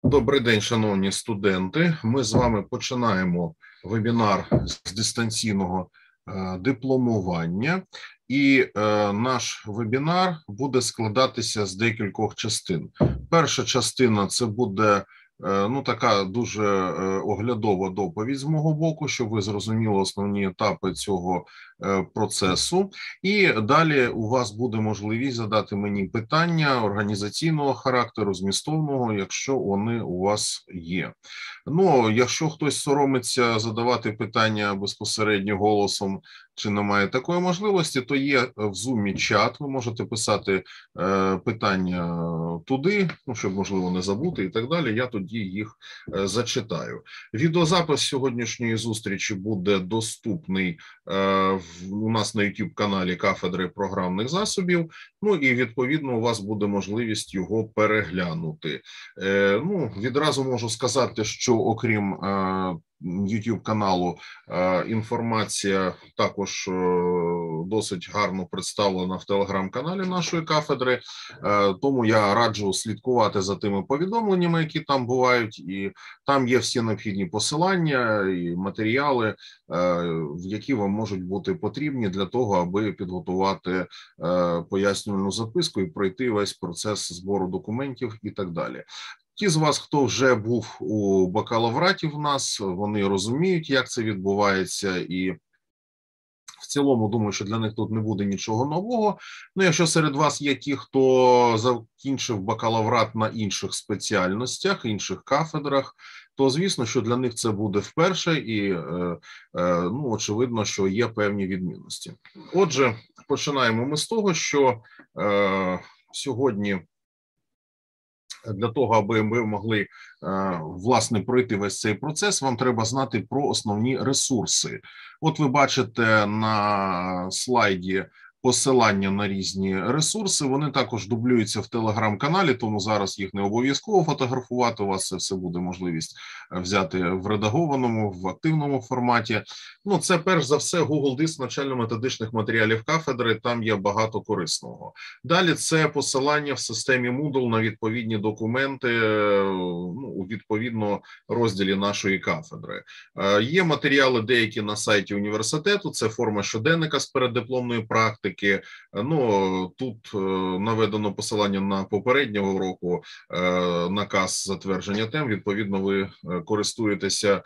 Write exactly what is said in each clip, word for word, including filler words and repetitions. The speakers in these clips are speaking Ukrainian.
Добрий день, шановні студенти. Ми з вами починаємо вебінар з дистанційного е, дипломування. І е, наш вебінар буде складатися з декількох частин. Перша частина – це буде ну, така дуже оглядова доповідь з мого боку, щоб ви зрозуміли основні етапи цього процесу. І далі у вас буде можливість задати мені питання організаційного характеру, змістовного, якщо вони у вас є. Ну, якщо хтось соромиться задавати питання безпосередньо голосом, чи немає такої можливості, то є в Zoom чат, ви можете писати е, питання туди, ну, щоб, можливо, не забути і так далі, я тоді їх е, зачитаю. Відеозапис сьогоднішньої зустрічі буде доступний е, в, у нас на YouTube-каналі Кафедри програмних засобів, ну і, відповідно, у вас буде можливість його переглянути. Е, ну, відразу можу сказати, що окрім е, YouTube-каналу інформація також досить гарно представлена в телеграм-каналі нашої кафедри, тому я раджу слідкувати за тими повідомленнями, які там бувають, і там є всі необхідні посилання і матеріали, які вам можуть бути потрібні для того, аби підготувати пояснювальну записку і пройти весь процес збору документів і так далі. Ті з вас, хто вже був у бакалавраті в нас, вони розуміють, як це відбувається, і в цілому, думаю, що для них тут не буде нічого нового. Ну, якщо серед вас є ті, хто закінчив бакалаврат на інших спеціальностях, інших кафедрах, то, звісно, що для них це буде вперше і, е, е, ну, очевидно, що є певні відмінності. Отже, починаємо ми з того, що е, сьогодні для того, аби ви могли, власне, пройти весь цей процес, вам треба знати про основні ресурси. От ви бачите на слайді посилання на різні ресурси, вони також дублюються в телеграм-каналі, тому зараз їх не обов'язково фотографувати, у вас це все буде можливість взяти в редагованому, в активному форматі. Ну, це перш за все Google Диск навчально-методичних матеріалів кафедри, там є багато корисного. Далі це посилання в системі Moodle на відповідні документи, ну, у відповідно розділі нашої кафедри. Є матеріали деякі на сайті університету, це форма щоденника з переддипломної практики. Ну, тут наведено посилання на попереднього року наказ затвердження тем, відповідно ви користуєтеся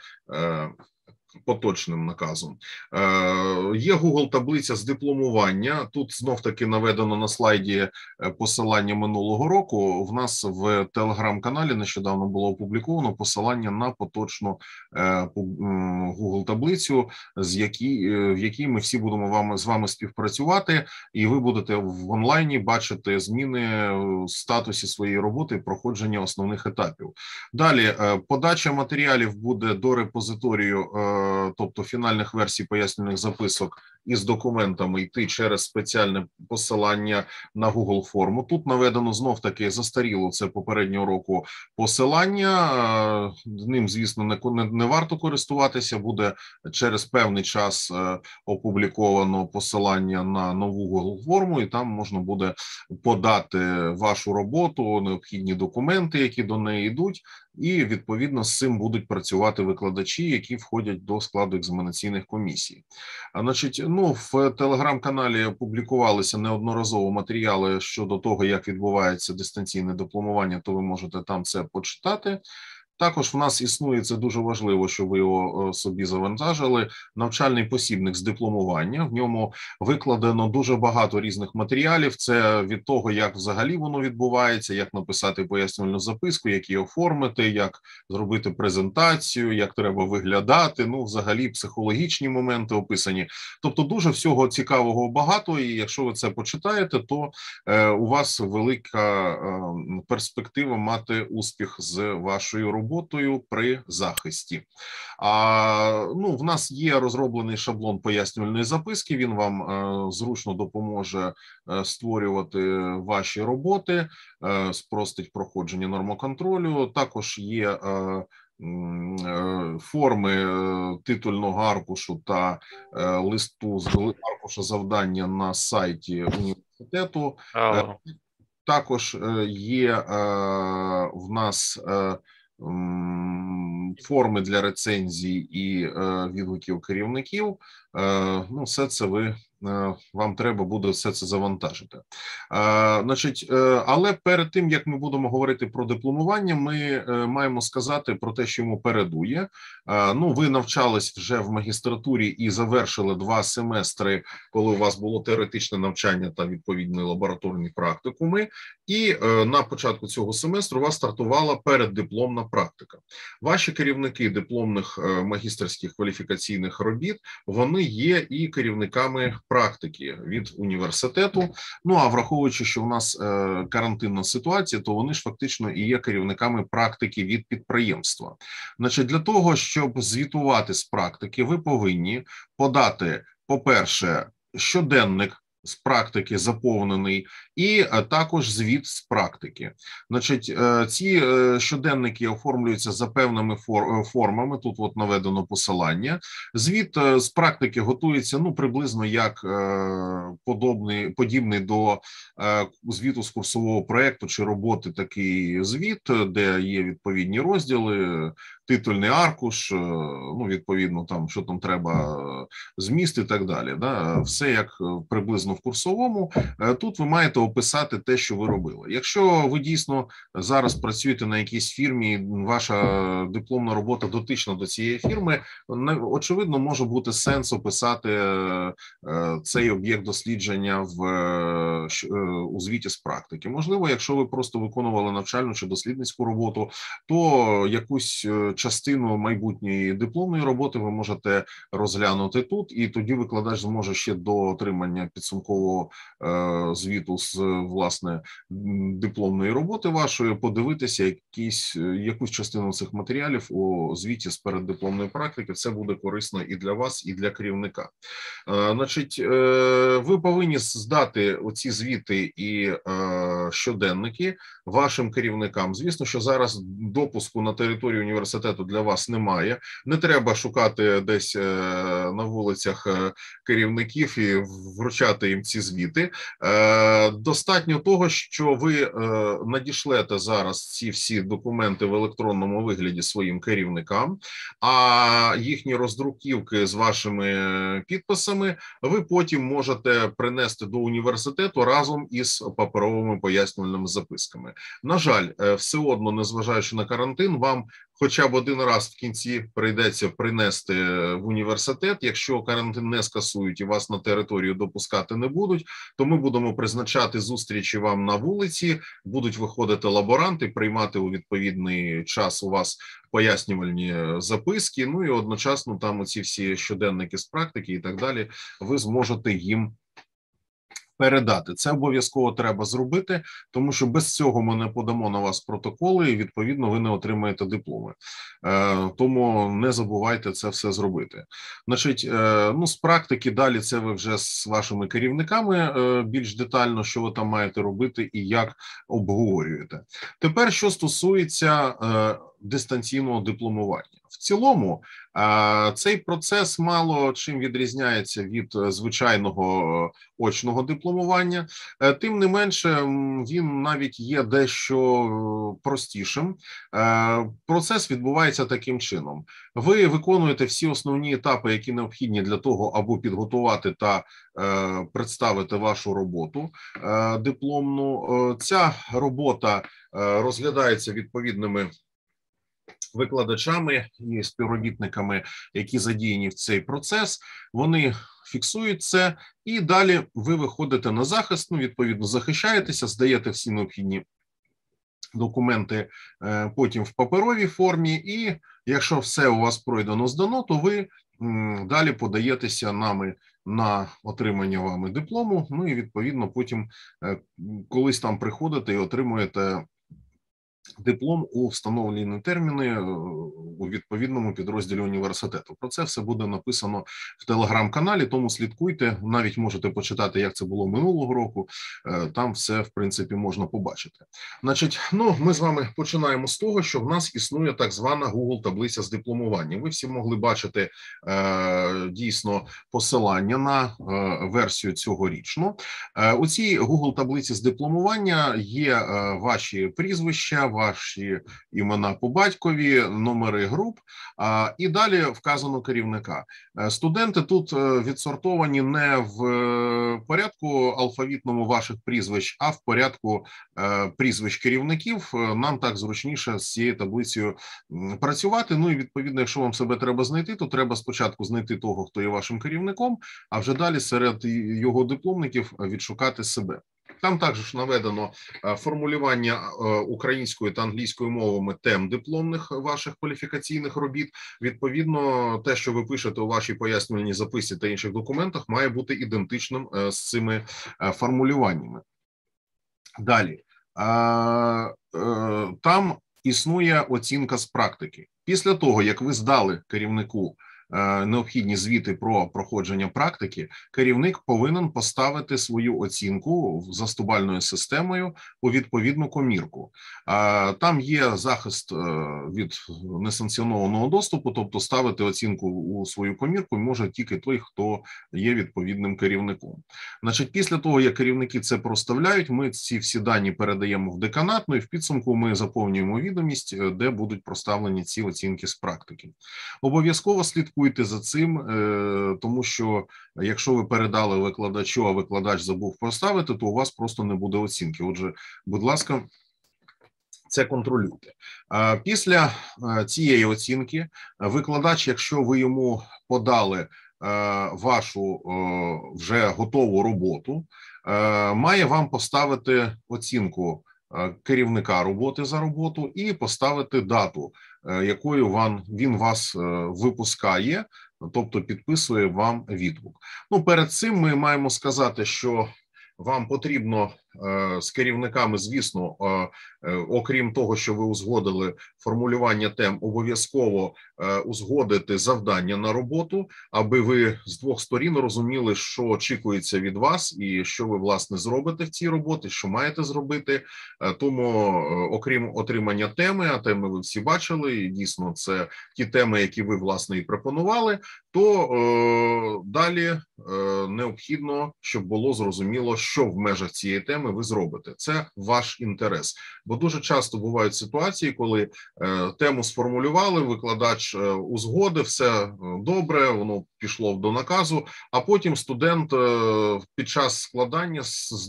поточним наказом. Е, є Google таблиця з дипломування, тут знов-таки наведено на слайді посилання минулого року, в нас в телеграм-каналі нещодавно було опубліковано посилання на поточну е, Google таблицю, з які, в якій ми всі будемо вами, з вами співпрацювати, і ви будете в онлайні бачити зміни в статусі своєї роботи і проходження основних етапів. Далі, е, подача матеріалів буде до репозиторію е, тобто фінальних версій пояснювальних записок із документами йти через спеціальне посилання на Google форму. Тут наведено знов-таки застаріло, це попереднього року посилання, ним, звісно, не, не, не варто користуватися, буде через певний час опубліковано посилання на нову Google форму, і там можна буде подати вашу роботу, необхідні документи, які до неї йдуть, і, відповідно, з цим будуть працювати викладачі, які входять до складу екзаменаційних комісій. А, значить, ну, в телеграм-каналі опублікувалися неодноразово матеріали щодо того, як відбувається дистанційне дипломування, то ви можете там це почитати. Також в нас існує, це дуже важливо, що ви його собі завантажили, навчальний посібник з дипломування. В ньому викладено дуже багато різних матеріалів. Це від того, як взагалі воно відбувається, як написати пояснювальну записку, як її оформити, як зробити презентацію, як треба виглядати, ну, взагалі психологічні моменти описані. Тобто дуже всього цікавого багато, і якщо ви це почитаєте, то е, у вас велика е, перспектива мати успіх з вашою роботою. роботою при захисті. А, ну, в нас є розроблений шаблон пояснювальної записки, він вам е, зручно допоможе е, створювати ваші роботи, е, спростить проходження нормоконтролю, також є е, форми титульного аркушу та листу з аркуша завдання на сайті університету. Ало. Також є в нас форми для рецензій і відгуків керівників, ну, все це ви, вам треба буде все це завантажити. Значить, але перед тим, як ми будемо говорити про дипломування, ми маємо сказати про те, що йому передує. Ну, ви навчались вже в магістратурі і завершили два семестри, коли у вас було теоретичне навчання та відповідні лабораторні практикуми, і на початку цього семестру у вас стартувала переддипломна практика. Ваші керівники дипломних магістерських кваліфікаційних робіт, вони є і керівниками практики від університету. Ну, а враховуючи, що в нас карантинна ситуація, то вони ж фактично і є керівниками практики від підприємства. Значить, для того, щоб звітувати з практики, ви повинні подати, по-перше, щоденник з практики заповнений, і також звіт з практики. Значить, ці щоденники оформлюються за певними формами, тут от наведено посилання. Звіт з практики готується, ну, приблизно як подобний, подібний до звіту з курсового проєкту чи роботи такий звіт, де є відповідні розділи, титульний аркуш, ну, відповідно, там, що там треба, зміст і так далі. Да? Все як приблизно в курсовому. Тут ви маєте описати те, що ви робили. Якщо ви дійсно зараз працюєте на якійсь фірмі, ваша дипломна робота дотична до цієї фірми, очевидно, може бути сенс описати цей об'єкт дослідження в, у звіті з практики. Можливо, якщо ви просто виконували навчальну чи дослідницьку роботу, то якусь частину майбутньої дипломної роботи ви можете розглянути тут, і тоді викладач зможе ще до отримання підсумкового е, звіту з, власне, дипломної роботи вашої подивитися якісь, якусь частину цих матеріалів у звіті з переддипломної практики. Це буде корисно і для вас, і для керівника. Е, значить, е, ви повинні здати оці звіти і е, щоденники вашим керівникам. Звісно, що зараз допуску на територію університету для вас немає. Не треба шукати десь на вулицях керівників і вручати їм ці звіти. Достатньо того, що ви надішлете зараз ці всі документи в електронному вигляді своїм керівникам, а їхні роздруківки з вашими підписами ви потім можете принести до університету разом із паперовими пояснювальними записками. На жаль, все одно, незважаючи на карантин, вам хоча б один раз в кінці прийдеться принести в університет. Якщо карантин не скасують і вас на територію допускати не будуть, то ми будемо призначати зустрічі вам на вулиці, будуть виходити лаборанти, приймати у відповідний час у вас пояснювальні записки, ну і одночасно там оці всі щоденники з практики і так далі, ви зможете їм передати. Це обов'язково треба зробити, тому що без цього ми не подамо на вас протоколи і, відповідно, ви не отримаєте дипломи. Е, тому не забувайте це все зробити. Значить, е, ну, з практики далі це ви вже з вашими керівниками е, більш детально, що ви там маєте робити і як обговорюєте. Тепер, що стосується е, дистанційного дипломування. В цілому, цей процес мало чим відрізняється від звичайного очного дипломування, тим не менше він навіть є дещо простішим. Процес відбувається таким чином. Ви виконуєте всі основні етапи, які необхідні для того, аби підготувати та представити вашу роботу дипломну. Ця робота розглядається відповідними викладачами і співробітниками, які задіяні в цей процес, вони фіксують це, і далі ви виходите на захист, ну, відповідно, захищаєтеся, здаєте всі необхідні документи потім в паперовій формі, і якщо все у вас пройдено, здано, то ви далі подаєтеся нами на отримання вами диплому, ну і, відповідно, потім колись там приходите і отримуєте диплом у встановлені терміни у відповідному підрозділі університету. Про це все буде написано в телеграм-каналі, тому слідкуйте, навіть можете почитати, як це було минулого року, там все, в принципі, можна побачити. Значить, ну, ми з вами починаємо з того, що в нас існує так звана Google-таблиця з дипломування. Ви всі могли бачити е, дійсно посилання на е, версію цьогорічну. Е, у цій Google-таблиці з дипломування є е, ваші прізвища, ваші імена по батькові, номери груп, і далі вказано керівника. Студенти тут відсортовані не в порядку алфавітному ваших прізвищ, а в порядку прізвищ керівників. Нам так зручніше з цією таблицею працювати. Ну і відповідно, якщо вам себе треба знайти, то треба спочатку знайти того, хто є вашим керівником, а вже далі серед його дипломників відшукати себе. Там також наведено формулювання українською та англійською мовами тем дипломних ваших кваліфікаційних робіт. Відповідно, те, що ви пишете у вашій пояснювальній записці та інших документах, має бути ідентичним з цими формулюваннями. Далі. Там існує оцінка з практики. Після того, як ви здали керівнику необхідні звіти про проходження практики, керівник повинен поставити свою оцінку за стубальною системою у відповідну комірку. Там є захист від несанкціонованого доступу, тобто ставити оцінку у свою комірку може тільки той, хто є відповідним керівником. Значить, після того, як керівники це проставляють, ми ці всі дані передаємо в деканат, ну і в підсумку ми заповнюємо відомість, де будуть проставлені ці оцінки з практики. Обов'язково слідкуйте за цим, тому що якщо ви передали викладачу, а викладач забув поставити, то у вас просто не буде оцінки. Отже, будь ласка, це контролюйте. Після цієї оцінки викладач, якщо ви йому подали вашу вже готову роботу, має вам поставити оцінку керівника роботи за роботу і поставити дату, якою він, він вас випускає, тобто підписує вам відгук. Ну, перед цим ми маємо сказати, що вам потрібно з керівниками, звісно, окрім того, що ви узгодили формулювання тем, обов'язково узгодити завдання на роботу, аби ви з двох сторін розуміли, що очікується від вас і що ви, власне, зробите в цій роботі, що маєте зробити. Тому, окрім отримання теми, а теми ви всі бачили, і дійсно це ті теми, які ви, власне, і пропонували, то е, далі е, необхідно, щоб було зрозуміло, що в межах цієї теми ви зробите. Це ваш інтерес. Бо дуже часто бувають ситуації, коли е, тему сформулювали, викладач е, узгодив, все добре, воно пішло до наказу, а потім студент е, під час складання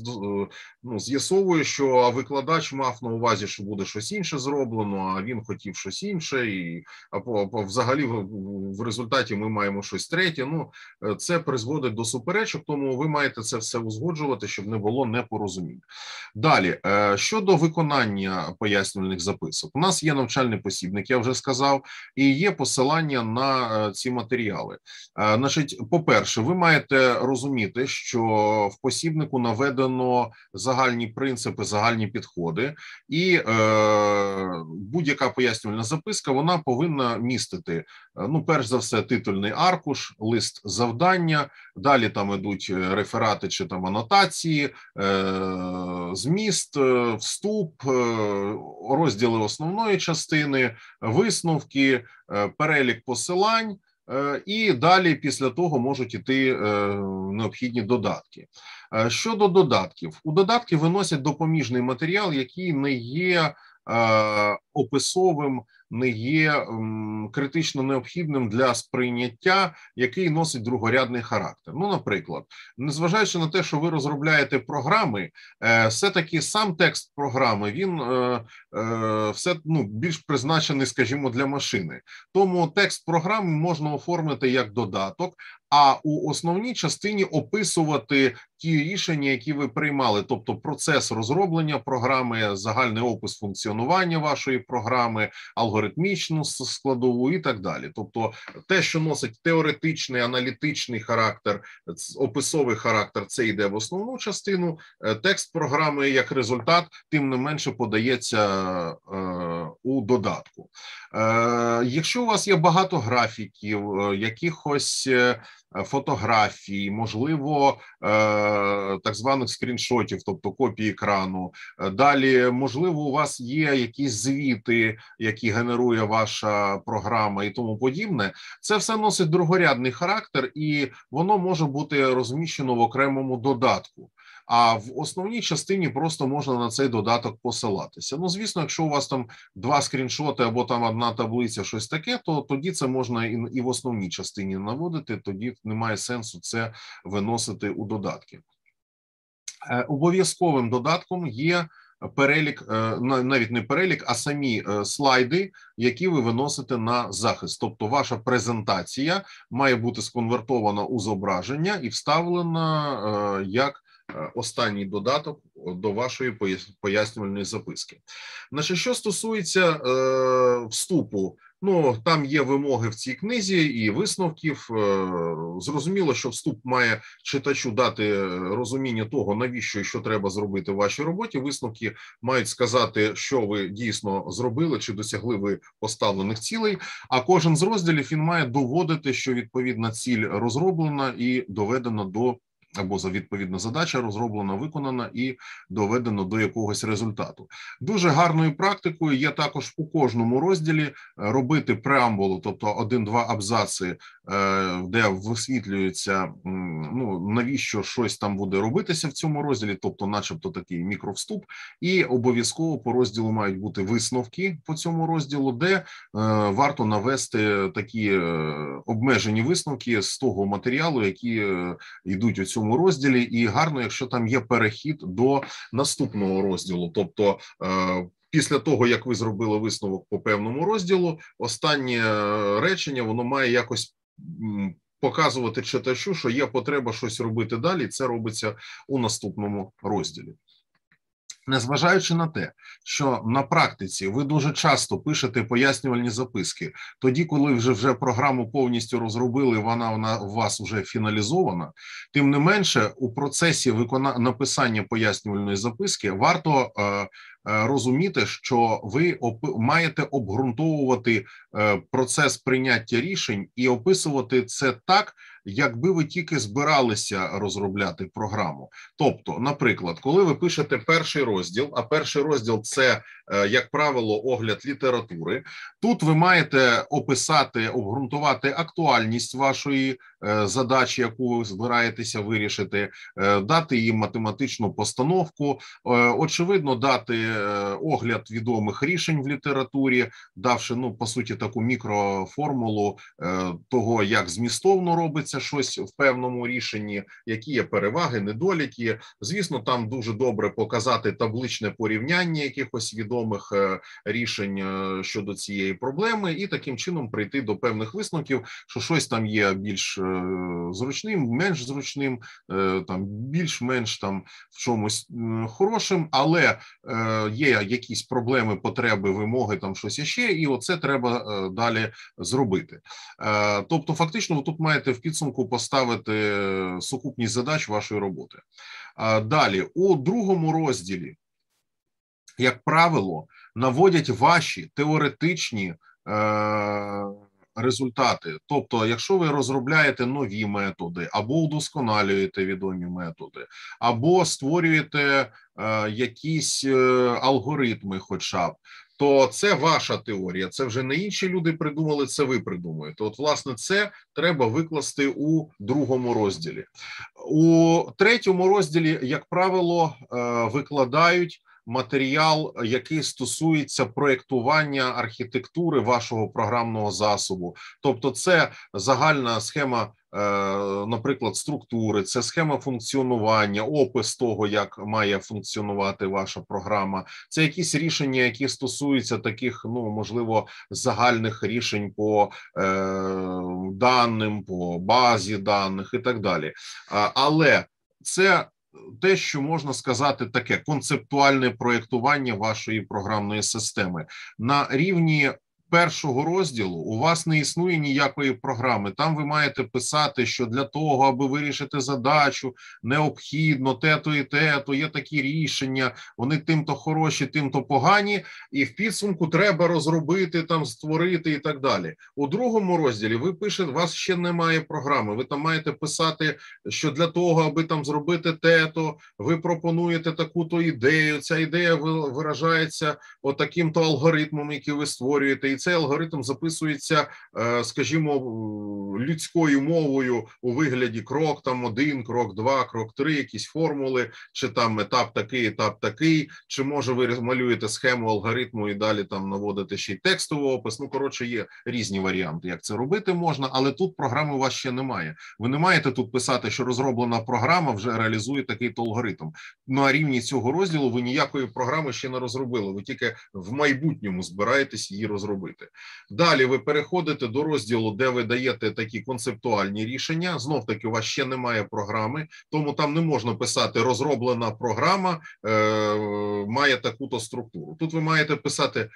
ну, з'ясовує, що викладач мав на увазі, що буде щось інше зроблено, а він хотів щось інше, і а, а, взагалі в, в результаті ми маємо щось третє. Ну, це призводить до суперечок, тому ви маєте це все узгоджувати, щоб не було непорозумінь. Далі, щодо виконання пояснювальних записок. У нас є навчальний посібник, я вже сказав, і є посилання на ці матеріали. Значить, по-перше, ви маєте розуміти, що в посібнику наведено загальні принципи, загальні підходи, і е, будь-яка пояснювальна записка, вона повинна містити, ну, перш за все, титульний аркуш, лист завдання, далі там ідуть реферати чи там анотації, зміст, вступ, розділи основної частини, висновки, перелік посилань, і далі після того можуть іти необхідні додатки. Щодо додатків, у додатки виносять допоміжний матеріал, який не є описовим, не є критично необхідним для сприйняття, який носить другорядний характер. Ну, наприклад, незважаючи на те, що ви розробляєте програми, все-таки сам текст програми, він все, ну, більш призначений, скажімо, для машини. Тому текст програми можна оформити як додаток, а у основній частині описувати ті рішення, які ви приймали, тобто процес розроблення програми, загальний опис функціонування вашої програми, алгоритмічну складову і так далі. Тобто те, що носить теоретичний, аналітичний характер, описовий характер, це йде в основну частину, текст програми як результат, тим не менше подається е, у додатку. Е, якщо у вас є багато графіків, якихось фотографій, можливо, так званих скріншотів, тобто копії екрану. Далі, можливо, у вас є якісь звіти, які генерує ваша програма і тому подібне. Це все носить другорядний характер і воно може бути розміщено в окремому додатку. а в основній частині просто можна на цей додаток посилатися. Ну, звісно, якщо у вас там два скріншоти або там одна таблиця, щось таке, то тоді це можна і, і в основній частині наводити, тоді немає сенсу це виносити у додатки. Е, обов'язковим додатком є перелік, навіть не перелік, а самі слайди, які ви виносите на захист. Тобто ваша презентація має бути сконвертована у зображення і вставлена як останній додаток до вашої пояснювальної записки. Значить, що стосується е, вступу, ну, там є вимоги в цій книзі і висновків. Зрозуміло, що вступ має читачу дати розуміння того, навіщо і що треба зробити в вашій роботі. Висновки мають сказати, що ви дійсно зробили, чи досягли ви поставлених цілей, а кожен з розділів він має доводити, що відповідна ціль розроблена і доведена до або за відповідна задача розроблена, виконана і доведено до якогось результату. Дуже гарною практикою є також у кожному розділі робити преамбулу, тобто один-два абзаци, де висвітлюється, ну, навіщо щось там буде робитися в цьому розділі, тобто начебто такий мікровступ, і обов'язково по розділу мають бути висновки по цьому розділу, де варто навести такі обмежені висновки з того матеріалу, які йдуть у цьому розділі, і гарно, якщо там є перехід до наступного розділу, тобто після того, як ви зробили висновок по певному розділу, останнє речення, воно має якось показувати читачу, що є потреба щось робити далі, це робиться у наступному розділі. Незважаючи на те, що на практиці ви дуже часто пишете пояснювальні записки, тоді, коли вже, вже програму повністю розробили, вона, вона у вас вже фіналізована, тим не менше у процесі викона... написання пояснювальної записки варто е, розуміти, що ви оп... маєте обґрунтовувати е, процес прийняття рішень і описувати це так, якби ви тільки збиралися розробляти програму. Тобто, наприклад, коли ви пишете перший розділ, а перший розділ – це, як правило, огляд літератури, тут ви маєте описати, обґрунтувати актуальність вашої задачі, яку ви збираєтеся вирішити, дати їм математичну постановку, очевидно, дати огляд відомих рішень в літературі, давши, ну, по суті, таку мікроформулу того, як змістовно робиться щось в певному рішенні, які є переваги, недоліки. Звісно, там дуже добре показати табличне порівняння якихось відомих рішень щодо цієї проблеми і таким чином прийти до певних висновків, що щось там є більш зручним, менш зручним, там більш-менш там в чомусь хорошим, але є якісь проблеми, потреби, вимоги, там щось іще, і оце треба далі зробити. Тобто, фактично, ви тут маєте в підсумку поставити сукупність задач вашої роботи. Далі, у другому розділі, як правило, наводять ваші теоретичні результати. Тобто, якщо ви розробляєте нові методи, або удосконалюєте відомі методи, або створюєте е, якісь е, алгоритми хоча б, то це ваша теорія, це вже не інші люди придумали, це ви придумуєте. От, власне, це треба викласти у другому розділі. У третьому розділі, як правило, е, викладають матеріал, який стосується проєктування архітектури вашого програмного засобу. Тобто це загальна схема, наприклад, структури, це схема функціонування, опис того, як має функціонувати ваша програма. Це якісь рішення, які стосуються таких, ну, можливо, загальних рішень по е, даним, по базі даних і так далі. Але це те, що можна сказати таке концептуальне проєктування вашої програмної системи. На рівні першого розділу у вас не існує ніякої програми. Там ви маєте писати, що для того, аби вирішити задачу, необхідно те-то і те-то, є такі рішення, вони тим-то хороші, тим-то погані, і в підсумку треба розробити, там, створити і так далі. У другому розділі ви пишете, у вас ще немає програми, ви там маєте писати, що для того, аби там зробити те-то, ви пропонуєте таку-то ідею, ця ідея виражається отаким-то алгоритмом, який ви створюєте, і цей алгоритм записується, скажімо, людською мовою у вигляді крок там один, крок два, крок три, якісь формули, чи там етап такий, етап такий, чи може ви малюєте схему алгоритму і далі там наводите ще й текстовий опис. Ну, коротше, є різні варіанти, як це робити можна, але тут програми у вас ще немає. Ви не маєте тут писати, що розроблена програма вже реалізує такий-то алгоритм. На рівні цього розділу ви ніякої програми ще не розробили, ви тільки в майбутньому збираєтесь її розробити. Далі ви переходите до розділу, де ви даєте такі концептуальні рішення. Знов-таки у вас ще немає програми, тому там не можна писати розроблена програма, е, має таку-то структуру. Тут ви маєте писати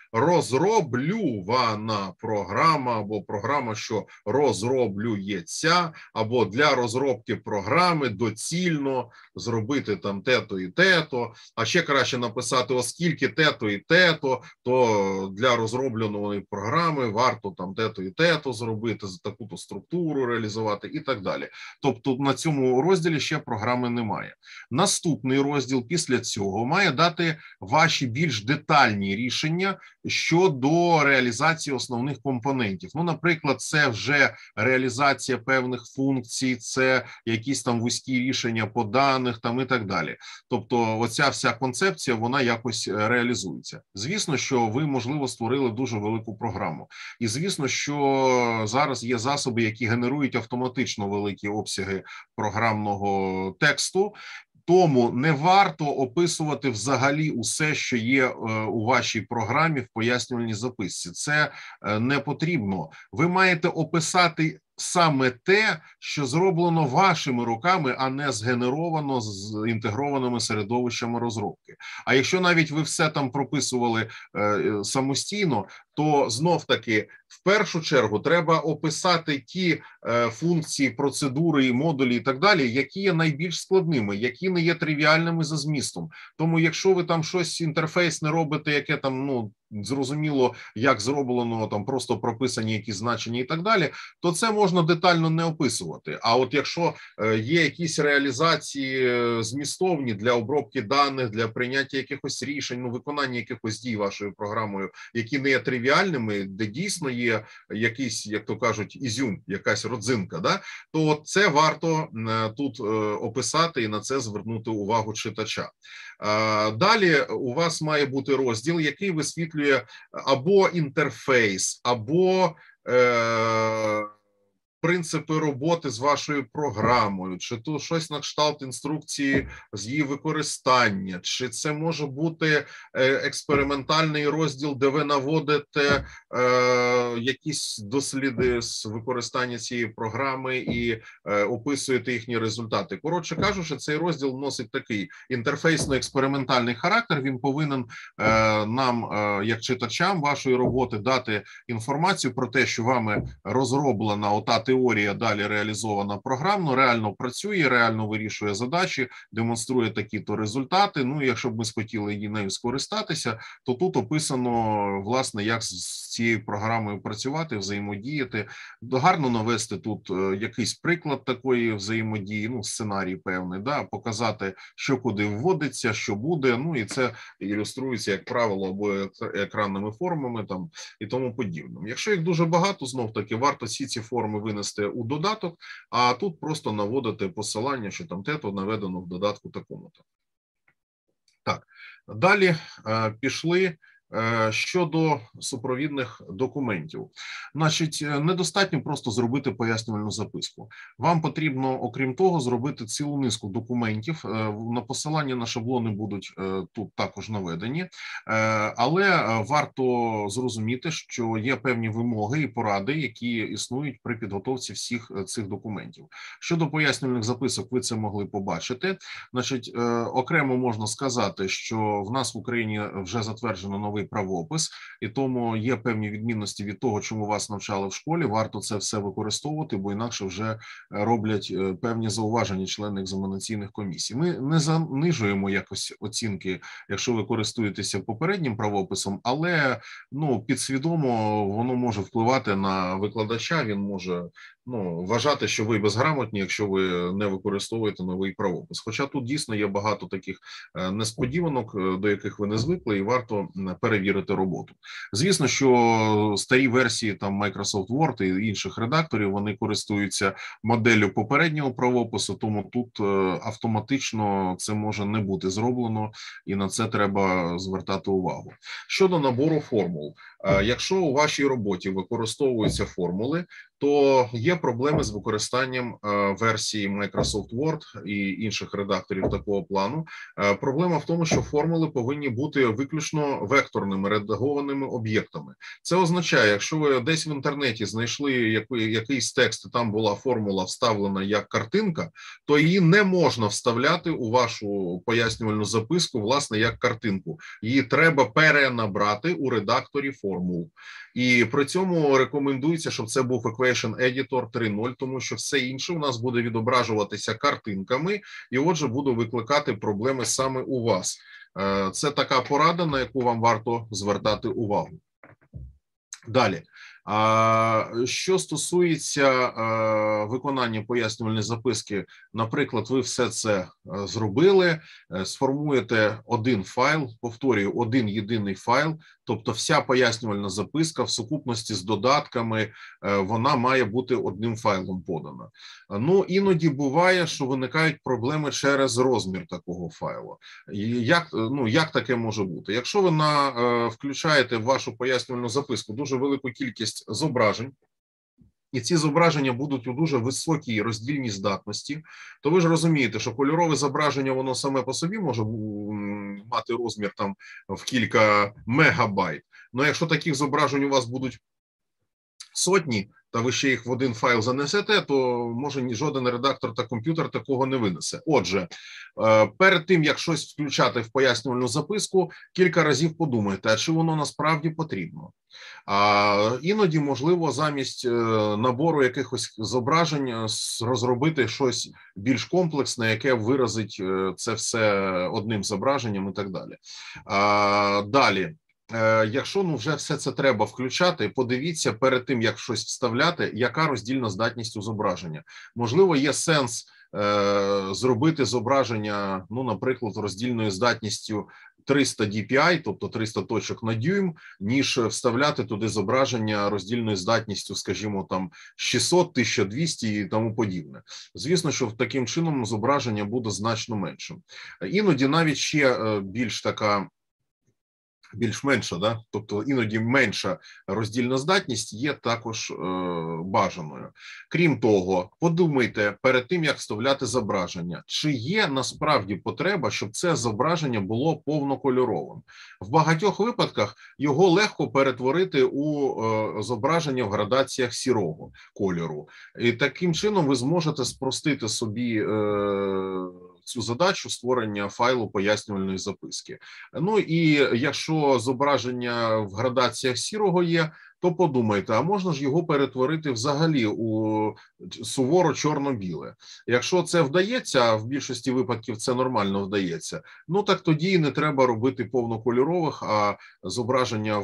розроблювана програма, або програма, що розроблюється, або для розробки програми доцільно зробити там те-то і те-то, а ще краще написати, оскільки те-то і те-то, то для розробленої програми варто там те-то і те-то зробити, таку-то структуру реалізувати і так далі. Тобто на цьому розділі ще програми немає. Наступний розділ після цього має дати ваші більш детальні рішення щодо реалізації основних компонентів. Ну, наприклад, це вже реалізація певних функцій, це якісь там вузькі рішення по даних там і так далі. Тобто оця вся концепція, вона якось реалізується. Звісно, що ви, можливо, створили дуже велику програму. І звісно, що зараз є засоби, які генерують автоматично великі обсяги програмного тексту. Тому не варто описувати взагалі усе, що є у вашій програмі в пояснювальній записці. Це не потрібно. Ви маєте описати саме те, що зроблено вашими руками, а не згенеровано з інтегрованими середовищами розробки. А якщо навіть ви все там прописували е, самостійно, то знов-таки в першу чергу треба описати ті е, функції, процедури, модулі і так далі, які є найбільш складними, які не є тривіальними за змістом. Тому якщо ви там щось інтерфейс не робите, яке там, ну, зрозуміло, як зроблено, там просто прописані якісь значення і так далі, то це можна детально не описувати. А от якщо є якісь реалізації змістовні для обробки даних, для прийняття якихось рішень, ну, виконання якихось дій вашою програмою, які не є тривіальними, де дійсно є якийсь, як то кажуть, ізюм, якась родзинка, да, то це варто тут описати і на це звернути увагу читача. Далі у вас має бути розділ, який висвітлює або інтерфейс, або е, принципи роботи з вашою програмою, чи то щось на кшталт інструкції з її використання, чи це може бути експериментальний розділ, де ви наводите е, якісь досліди з використання цієї програми і е, описуєте їхні результати. Коротше кажучи, цей розділ носить такий інтерфейсно-експериментальний характер, він повинен е, нам, е, як читачам вашої роботи, дати інформацію про те, що вами розроблена ота теорія далі реалізована програмно, реально працює, реально вирішує задачі, демонструє такі-то результати. Ну, якщо б ми схотіли її нею скористатися, то тут описано, власне, як з цією програмою працювати, взаємодіяти. Гарно навести тут якийсь приклад такої взаємодії, ну, сценарій певний, да, показати, що куди вводиться, що буде, ну, і це ілюструється, як правило, або екранними формами там і тому подібним. Якщо їх дуже багато, знов-таки, варто всі ці форми винести у додаток, а тут просто наводити посилання, що там те-то наведено в додатку такому-то. Так, далі е, пішли щодо супровідних документів. Значить, недостатньо просто зробити пояснювальну записку. Вам потрібно, окрім того, зробити цілу низку документів. На посилання на шаблони будуть тут також наведені, але варто зрозуміти, що є певні вимоги і поради, які існують при підготовці всіх цих документів. Щодо пояснювальних записок, ви це могли побачити. Значить, окремо можна сказати, що в нас в Україні вже затверджено новий правопис, і тому є певні відмінності від того, чому вас навчали в школі. Варто це все використовувати, бо інакше вже роблять певні зауваження члени екзаменаційних комісій. Ми не занижуємо якось оцінки, якщо ви користуєтеся попереднім правописом, але, ну, підсвідомо воно може впливати на викладача, він може ну, вважати, що ви безграмотні, якщо ви не використовуєте новий правопис. Хоча тут дійсно є багато таких несподіванок, до яких ви не звикли, і варто перевірити роботу. Звісно, що старі версії там Microsoft Word і інших редакторів, вони користуються моделлю попереднього правопису, тому тут автоматично це може не бути зроблено, і на це треба звертати увагу. Щодо набору формул, якщо у вашій роботі використовуються формули, то є проблеми з використанням версії Microsoft Word і інших редакторів такого плану. Проблема в тому, що формули повинні бути виключно векторними, редагованими об'єктами. Це означає, якщо ви десь в інтернеті знайшли якийсь текст, і там була формула вставлена як картинка, то її не можна вставляти у вашу пояснювальну записку, власне, як картинку. Її треба перенабрати у редакторі формул. І при цьому рекомендується, щоб це був Equation Editor три нуль, тому що все інше у нас буде відображуватися картинками, і отже буде викликати проблеми саме у вас. Це така порада, на яку вам варто звертати увагу. Далі. Що стосується виконання пояснювальної записки, наприклад, ви все це зробили, сформуєте один файл, повторюю, один єдиний файл, тобто вся пояснювальна записка в сукупності з додатками, вона має бути одним файлом подана. Ну, іноді буває, що виникають проблеми через розмір такого файлу. Як, ну, як таке може бути? Якщо ви на, включаєте в вашу пояснювальну записку дуже велику кількість зображень, і ці зображення будуть у дуже високій роздільній здатності, то ви ж розумієте, що кольорове зображення, воно саме по собі може мати розмір там в кілька мегабайт. Но якщо таких зображень у вас будуть сотні, та ви ще їх в один файл занесете, то може ні жоден редактор та комп'ютер такого не винесе. Отже, перед тим, як щось включати в пояснювальну записку, кілька разів подумайте, а чи воно насправді потрібно. А іноді, можливо, замість набору якихось зображень розробити щось більш комплексне, яке виразить це все одним зображенням і так далі. А, далі. Якщо ну вже все це треба включати, подивіться перед тим, як щось вставляти, яка роздільна здатність у зображення. Можливо, є сенс е, зробити зображення, ну, наприклад, роздільною здатністю триста ді пі ай, тобто триста точок на дюйм, ніж вставляти туди зображення роздільною здатністю, скажімо, там шістсот, тисяча двісті і тому подібне. Звісно, що таким чином зображення буде значно меншим. Іноді навіть ще більш така більш-менша, да? Тобто іноді менша роздільна здатність є також е, бажаною. Крім того, подумайте перед тим, як вставляти зображення, чи є насправді потреба, щоб це зображення було повнокольоровим. В багатьох випадках його легко перетворити у е, зображення в градаціях сірого кольору. І таким чином ви зможете спростити собі е, цю задачу створення файлу пояснювальної записки. Ну і якщо зображення в градаціях сірого є, то подумайте, а можна ж його перетворити взагалі у суворо чорно-біле? Якщо це вдається, а в більшості випадків це нормально вдається, ну так тоді не треба робити повнокольорових, а зображення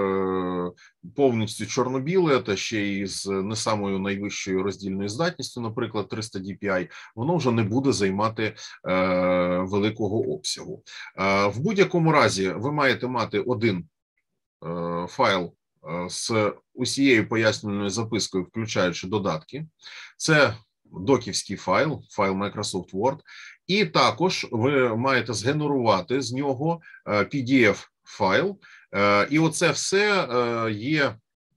в повністю чорно-біле, та ще й з не самою найвищою роздільною здатністю, наприклад, триста ді пі ай, воно вже не буде займати е, великого обсягу. Е, в будь-якому разі ви маєте мати один е, файл з усією пояснювальною запискою, включаючи додатки. Це доківський файл, файл Microsoft Word. І також ви маєте згенерувати з нього пі ді еф-файл. І оце все є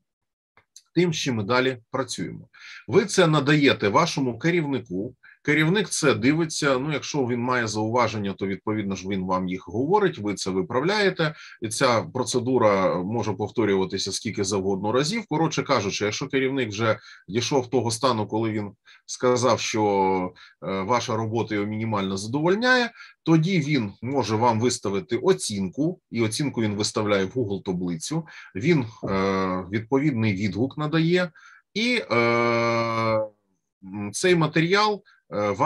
тим, з чим ми далі працюємо. Ви це надаєте вашому керівнику. Керівник це дивиться, ну, якщо він має зауваження, то, відповідно ж, він вам їх говорить, ви це виправляєте, і ця процедура може повторюватися скільки завгодно разів. Коротше кажучи, якщо керівник вже дійшов того стану, коли він сказав, що е, ваша робота його мінімально задовольняє, тоді він може вам виставити оцінку, і оцінку він виставляє в Google-таблицю, він е, відповідний відгук надає, і е, цей матеріал вам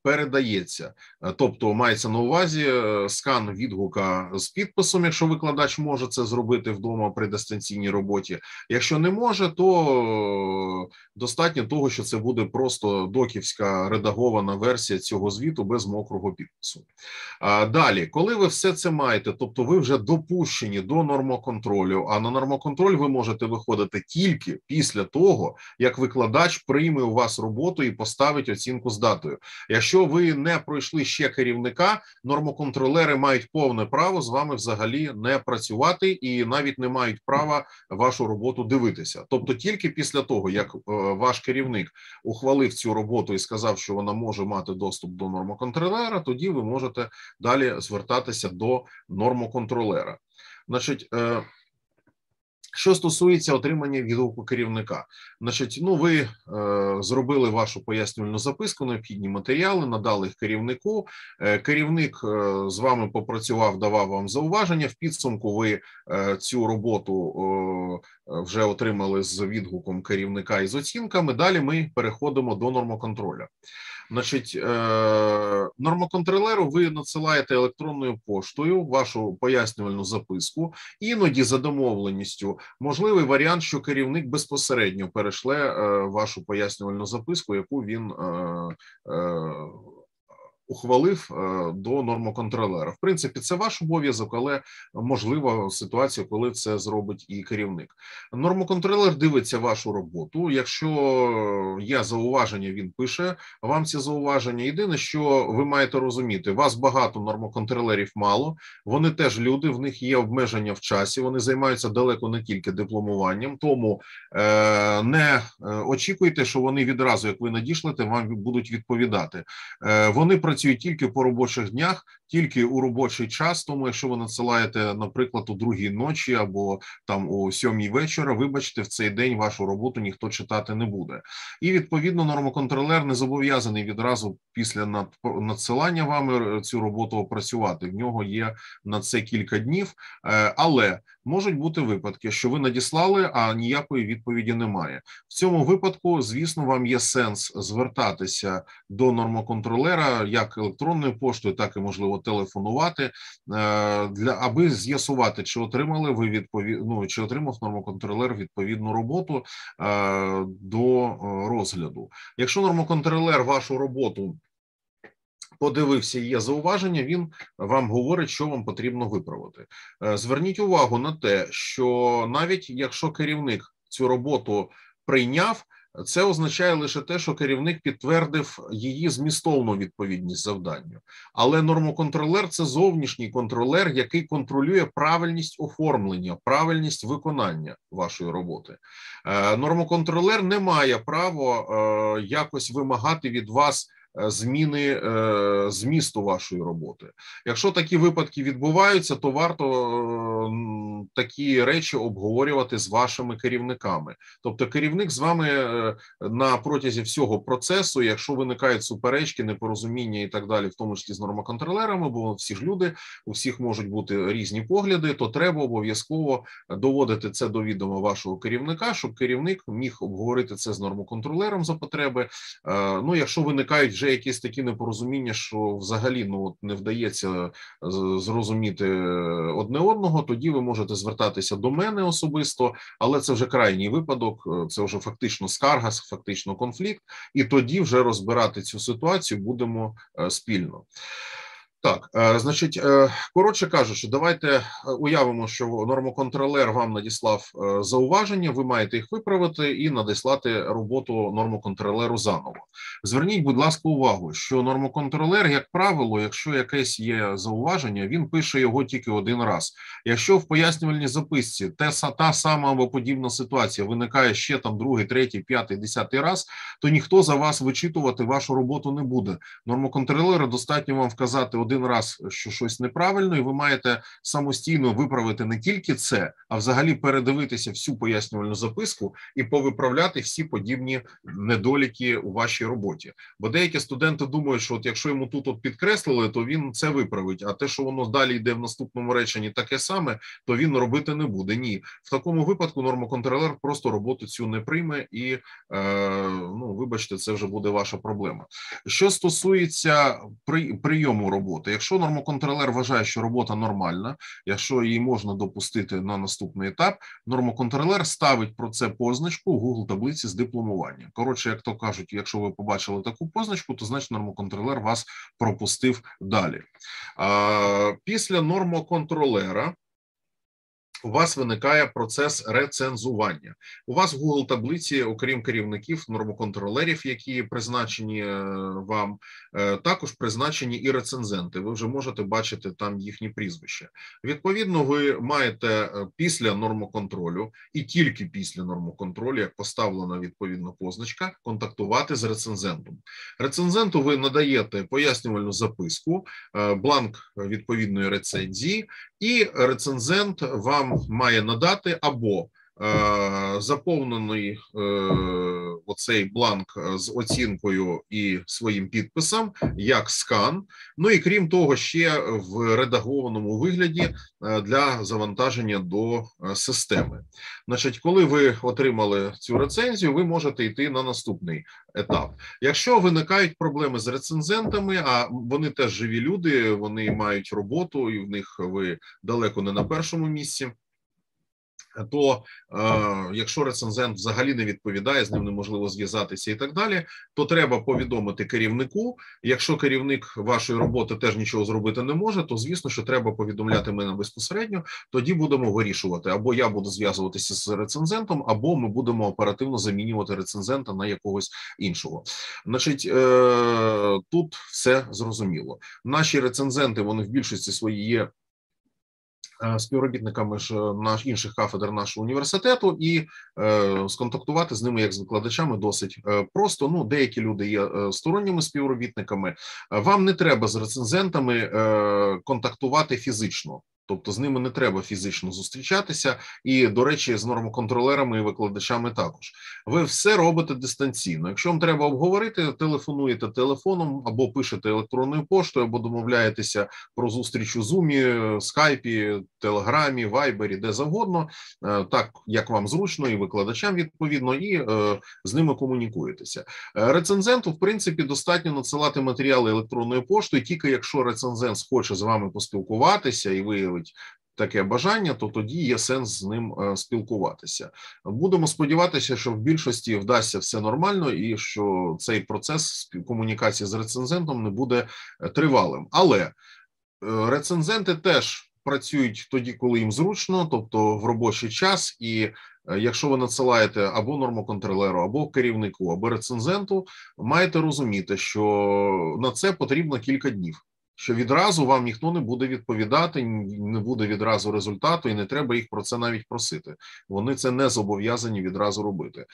передається. Тобто мається на увазі скан відгука з підписом, якщо викладач може це зробити вдома при дистанційній роботі. Якщо не може, то достатньо того, що це буде просто доківська редагована версія цього звіту без мокрого підпису. Далі, коли ви все це маєте, тобто ви вже допущені до нормоконтролю, а на нормоконтроль ви можете виходити тільки після того, як викладач прийме у вас роботу і поставить оцінку з датою. Якщо ви не пройшли ще керівника, нормоконтролери мають повне право з вами взагалі не працювати і навіть не мають права вашу роботу дивитися. Тобто тільки після того, як ваш керівник ухвалив цю роботу і сказав, що вона може мати доступ до нормоконтролера, тоді ви можете далі звертатися до нормоконтролера. Значить, що стосується отримання відгуку керівника, значить, ну ви е, зробили вашу пояснювальну записку, необхідні матеріали, надали їх керівнику. Е, керівник е, з вами попрацював, давав вам зауваження. В підсумку ви е, цю роботу е, вже отримали з відгуком керівника і з оцінками. Далі ми переходимо до нормоконтролю. Значить, нормоконтролеру ви надсилаєте електронною поштою вашу пояснювальну записку. Іноді за домовленістю можливий варіант, що керівник безпосередньо перешле вашу пояснювальну записку, яку він ухвалив до нормоконтролера. В принципі, це ваш обов'язок, але можлива ситуація, коли це зробить і керівник. Нормоконтролер дивиться вашу роботу. Якщо є зауваження, він пише вам ці зауваження. Єдине, що ви маєте розуміти, вас багато, нормоконтролерів мало, вони теж люди, в них є обмеження в часі, вони займаються далеко не тільки дипломуванням, тому е, не очікуйте, що вони відразу, як ви надішлете, вам будуть відповідати. Е, вони працюють тільки по робочих днях, тільки у робочий час, тому якщо ви надсилаєте, наприклад, у другій ночі або там у сьомій вечора, вибачте, в цей день вашу роботу ніхто читати не буде. І відповідно нормоконтролер не зобов'язаний відразу після надсилання вами цю роботу опрацювати. В нього є на це кілька днів, але можуть бути випадки, що ви надіслали, а ніякої відповіді немає. В цьому випадку, звісно, вам є сенс звертатися до нормоконтролера як електронною поштою, так і, можливо, телефонувати, для, аби з'ясувати, чи отримали ви відповід... ну, чи отримав нормоконтролер відповідну роботу до розгляду. Якщо нормоконтролер вашу роботу подивився і є зауваження, він вам говорить, що вам потрібно виправити. Зверніть увагу на те, що навіть якщо керівник цю роботу прийняв, це означає лише те, що керівник підтвердив її змістовну відповідність завданню. Але нормоконтролер – це зовнішній контролер, який контролює правильність оформлення, правильність виконання вашої роботи. Нормоконтролер не має права якось вимагати від вас зміни е, змісту вашої роботи. Якщо такі випадки відбуваються, то варто е, такі речі обговорювати з вашими керівниками. Тобто керівник з вами е, на протязі всього процесу, якщо виникають суперечки, непорозуміння і так далі, в тому числі з нормоконтролерами, бо всі ж люди, у всіх можуть бути різні погляди, то треба обов'язково доводити це до відома вашого керівника, щоб керівник міг обговорити це з нормоконтролером за потреби. Е, ну, якщо виникають вже якісь такі непорозуміння, що взагалі ну, от не вдається зрозуміти одне одного, тоді ви можете звертатися до мене особисто, але це вже крайній випадок, це вже фактично скарга, фактично конфлікт, і тоді вже розбирати цю ситуацію будемо спільно. Так, значить, коротше кажучи, давайте уявимо, що нормоконтролер вам надіслав зауваження, ви маєте їх виправити і надіслати роботу нормоконтролеру заново. Зверніть, будь ласка, увагу, що нормоконтролер, як правило, якщо якесь є зауваження, він пише його тільки один раз. Якщо в пояснювальній записці те, та сама або подібна ситуація виникає ще там другий, третій, п'ятий, десятий раз, то ніхто за вас вичитувати вашу роботу не буде. Нормоконтролеру достатньо вам вказати один один раз, що щось неправильно, і ви маєте самостійно виправити не тільки це, а взагалі передивитися всю пояснювальну записку і повиправляти всі подібні недоліки у вашій роботі. Бо деякі студенти думають, що от якщо йому тут от підкреслили, то він це виправить, а те, що воно далі йде в наступному реченні таке саме, то він робити не буде. Ні. В такому випадку нормоконтролер просто роботу цю не прийме і, е, ну, вибачте, це вже буде ваша проблема. Що стосується при, прийому роботи, якщо нормоконтролер вважає, що робота нормальна, якщо її можна допустити на наступний етап, нормоконтролер ставить про це позначку у Google таблиці з дипломування. Коротше, як то кажуть, якщо ви побачили таку позначку, то значить нормоконтролер вас пропустив далі. А, після нормоконтролера у вас виникає процес рецензування. У вас в Google таблиці, окрім керівників, нормоконтролерів, які призначені вам, також призначені і рецензенти. Ви вже можете бачити там їхні прізвища. Відповідно, ви маєте після нормоконтролю і тільки після нормоконтролю, як поставлена відповідна позначка, контактувати з рецензентом. Рецензенту ви надаєте пояснювальну записку, бланк відповідної рецензії, і рецензент вам має надати або е, заповнений е, оцей бланк з оцінкою і своїм підписом, як скан, ну і крім того, ще в редагованому вигляді для завантаження до системи. Значить, коли ви отримали цю рецензію, ви можете йти на наступний етап. Якщо виникають проблеми з рецензентами, а вони теж живі люди, вони мають роботу і в них ви далеко не на першому місці, то е, якщо рецензент взагалі не відповідає, з ним неможливо зв'язатися і так далі, то треба повідомити керівнику. Якщо керівник вашої роботи теж нічого зробити не може, то звісно, що треба повідомляти мене безпосередньо, тоді будемо вирішувати. Або я буду зв'язуватися з рецензентом, або ми будемо оперативно замінювати рецензента на якогось іншого. Значить, е, тут все зрозуміло. Наші рецензенти, вони в більшості своїй є співробітниками ж наш інших кафедр нашого університету, і е, сконтактувати з ними як з викладачами досить е, просто. Ну, деякі люди є е, сторонніми співробітниками. Вам не треба з рецензентами е, контактувати фізично. Тобто з ними не треба фізично зустрічатися, і, до речі, з нормоконтролерами і викладачами також. Ви все робите дистанційно. Якщо вам треба обговорити, телефонуєте телефоном, або пишете електронною поштою, або домовляєтеся про зустріч у Zoom, Скайпі, Телеграмі, Вайбері, де завгодно, так, як вам зручно, і викладачам відповідно, і е, з ними комунікуєтеся. Рецензенту, в принципі, достатньо надсилати матеріали електронною поштою, тільки якщо рецензент хоче з вами поспілкуватися і ви таке бажання, то тоді є сенс з ним спілкуватися. Будемо сподіватися, що в більшості вдасться все нормально і що цей процес комунікації з рецензентом не буде тривалим. Але рецензенти теж працюють тоді, коли їм зручно, тобто в робочий час, і якщо ви надсилаєте або нормоконтролеру, або керівнику, або рецензенту, маєте розуміти, що на це потрібно кілька днів. Що відразу вам ніхто не буде відповідати, не буде відразу результату, і не треба їх про це навіть просити. Вони це не зобов'язані відразу робити.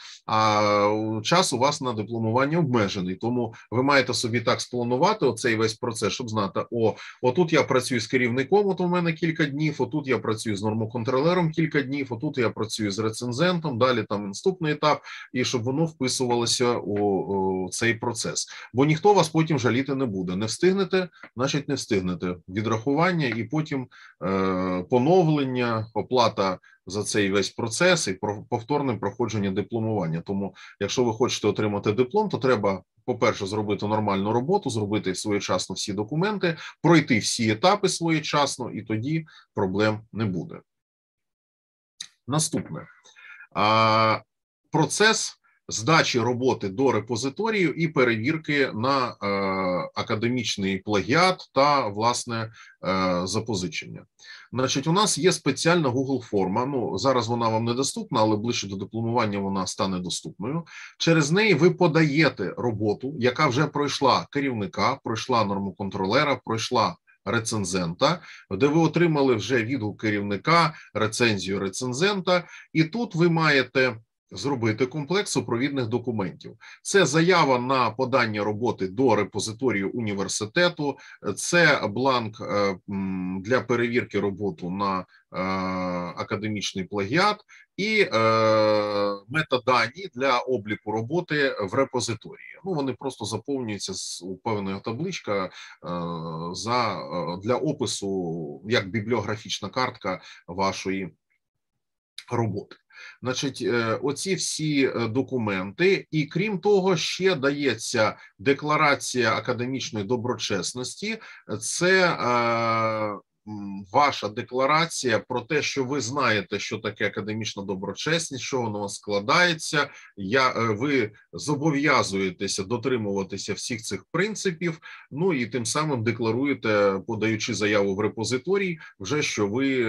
А час у вас на дипломування обмежений, тому ви маєте собі так спланувати оцей весь процес, щоб знати, о, отут я працюю з керівником, от у мене кілька днів, отут я працюю з нормоконтролером кілька днів, отут я працюю з рецензентом, далі там наступний етап, і щоб воно вписувалося у, у цей процес. Бо ніхто вас потім жаліти не буде. Не встигнете, значить не встигнете. Відрахування і потім е, поновлення, оплата за цей весь процес і повторне проходження дипломування. Тому, якщо ви хочете отримати диплом, то треба, по-перше, зробити нормальну роботу, зробити своєчасно всі документи, пройти всі етапи своєчасно, і тоді проблем не буде. Наступне. А, процес здачі роботи до репозиторію і перевірки на е, академічний плагіат та, власне, е, запозичення. Значить, у нас є спеціальна Google форма, ну, зараз вона вам недоступна, але ближче до дипломування вона стане доступною. Через неї ви подаєте роботу, яка вже пройшла керівника, пройшла нормоконтролера, пройшла рецензента, де ви отримали вже відгук керівника, рецензію рецензента, і тут ви маєте зробити комплект супровідних документів. Це заява на подання роботи до репозиторію університету, це бланк для перевірки роботи на академічний плагіат і метадані для обліку роботи в репозиторії. Ну, вони просто заповнюються з певною табличка за, для опису, як бібліографічна картка вашої роботи. Значить, оці всі документи, і крім того, ще дається декларація академічної доброчесності. Це е, ваша декларація про те, що ви знаєте, що таке академічна доброчесність, що воно складається. Я, ви зобов'язуєтеся дотримуватися всіх цих принципів, ну і тим самим декларуєте, подаючи заяву в репозиторій, вже що ви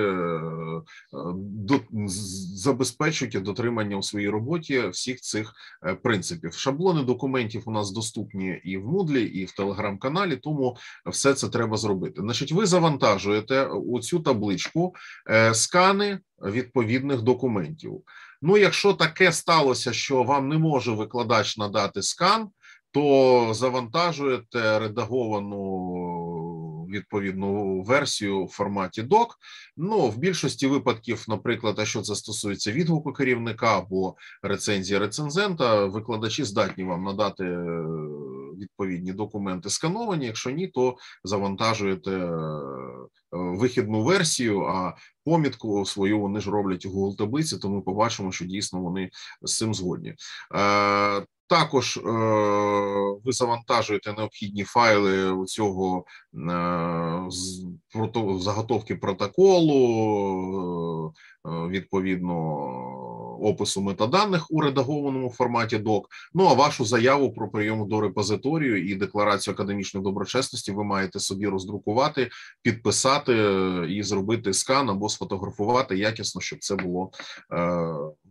до, забезпечуєте дотримання у своїй роботі всіх цих принципів. Шаблони документів у нас доступні і в Moodle, і в Телеграм-каналі, тому все це треба зробити. Значить, ви завантажуєте у цю табличку скани відповідних документів. Ну, якщо таке сталося, що вам не може викладач надати скан, то завантажуєте редаговану відповідну версію в форматі док. Ну, в більшості випадків, наприклад, якщо це стосується відгуку керівника або рецензії рецензента, викладачі здатні вам надати відповідні документи скановані. Якщо ні, то завантажуєте вихідну версію, а помітку свою вони ж роблять у Google таблиці, то ми побачимо, що дійсно вони з цим згодні. Також е, ви завантажуєте необхідні файли у цього е, з, прото, заготовки протоколу, е, відповідно опису метаданих у редагованому форматі док. Ну, а вашу заяву про прийом до репозиторію і декларацію академічної доброчесності ви маєте собі роздрукувати, підписати і зробити скан або сфотографувати якісно, щоб це було е,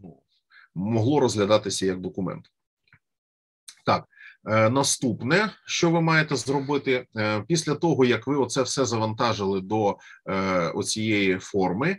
могло розглядатися як документ. Так, наступне, що ви маєте зробити, після того, як ви оце все завантажили до оцієї форми,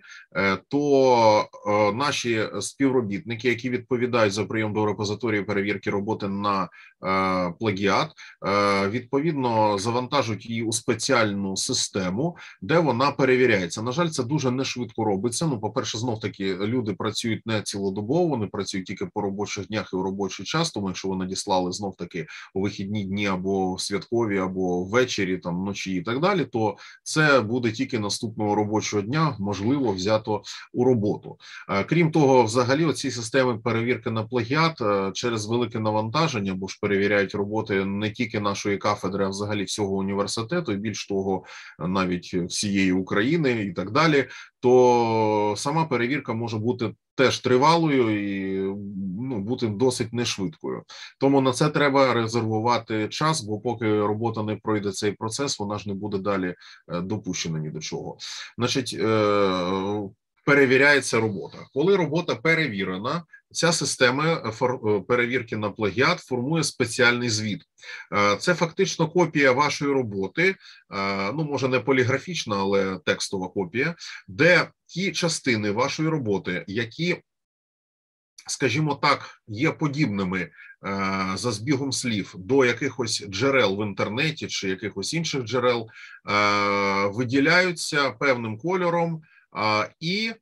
то наші співробітники, які відповідають за прийом до репозиторію перевірки роботи на плагіат, відповідно завантажують її у спеціальну систему, де вона перевіряється. На жаль, це дуже не швидко робиться. Ну, по-перше, знов-таки, люди працюють не цілодобово, вони працюють тільки по робочих днях і у робочий час, тому якщо ви надіслали знов-таки у вихідні дні або святкові, або ввечері, там, вночі і так далі, то це буде тільки наступного робочого дня, можливо, взято у роботу. Крім того, взагалі, оці системи перевірки на плагіат через велике навантаження, бо ж перевіряють роботи не тільки нашої кафедри, а взагалі всього університету, і більш того, навіть всієї України і так далі, то сама перевірка може бути теж тривалою і ну, бути досить нешвидкою. Тому на це треба резервувати час, бо поки робота не пройде цей процес, вона ж не буде далі допущена ні до чого. Значить, перевіряється робота. Коли робота перевірена, ця система перевірки на плагіат формує спеціальний звіт. Це фактично копія вашої роботи, ну, може не поліграфічна, але текстова копія, де ті частини вашої роботи, які, скажімо так, є подібними за збігом слів до якихось джерел в інтернеті чи якихось інших джерел, виділяються певним кольором і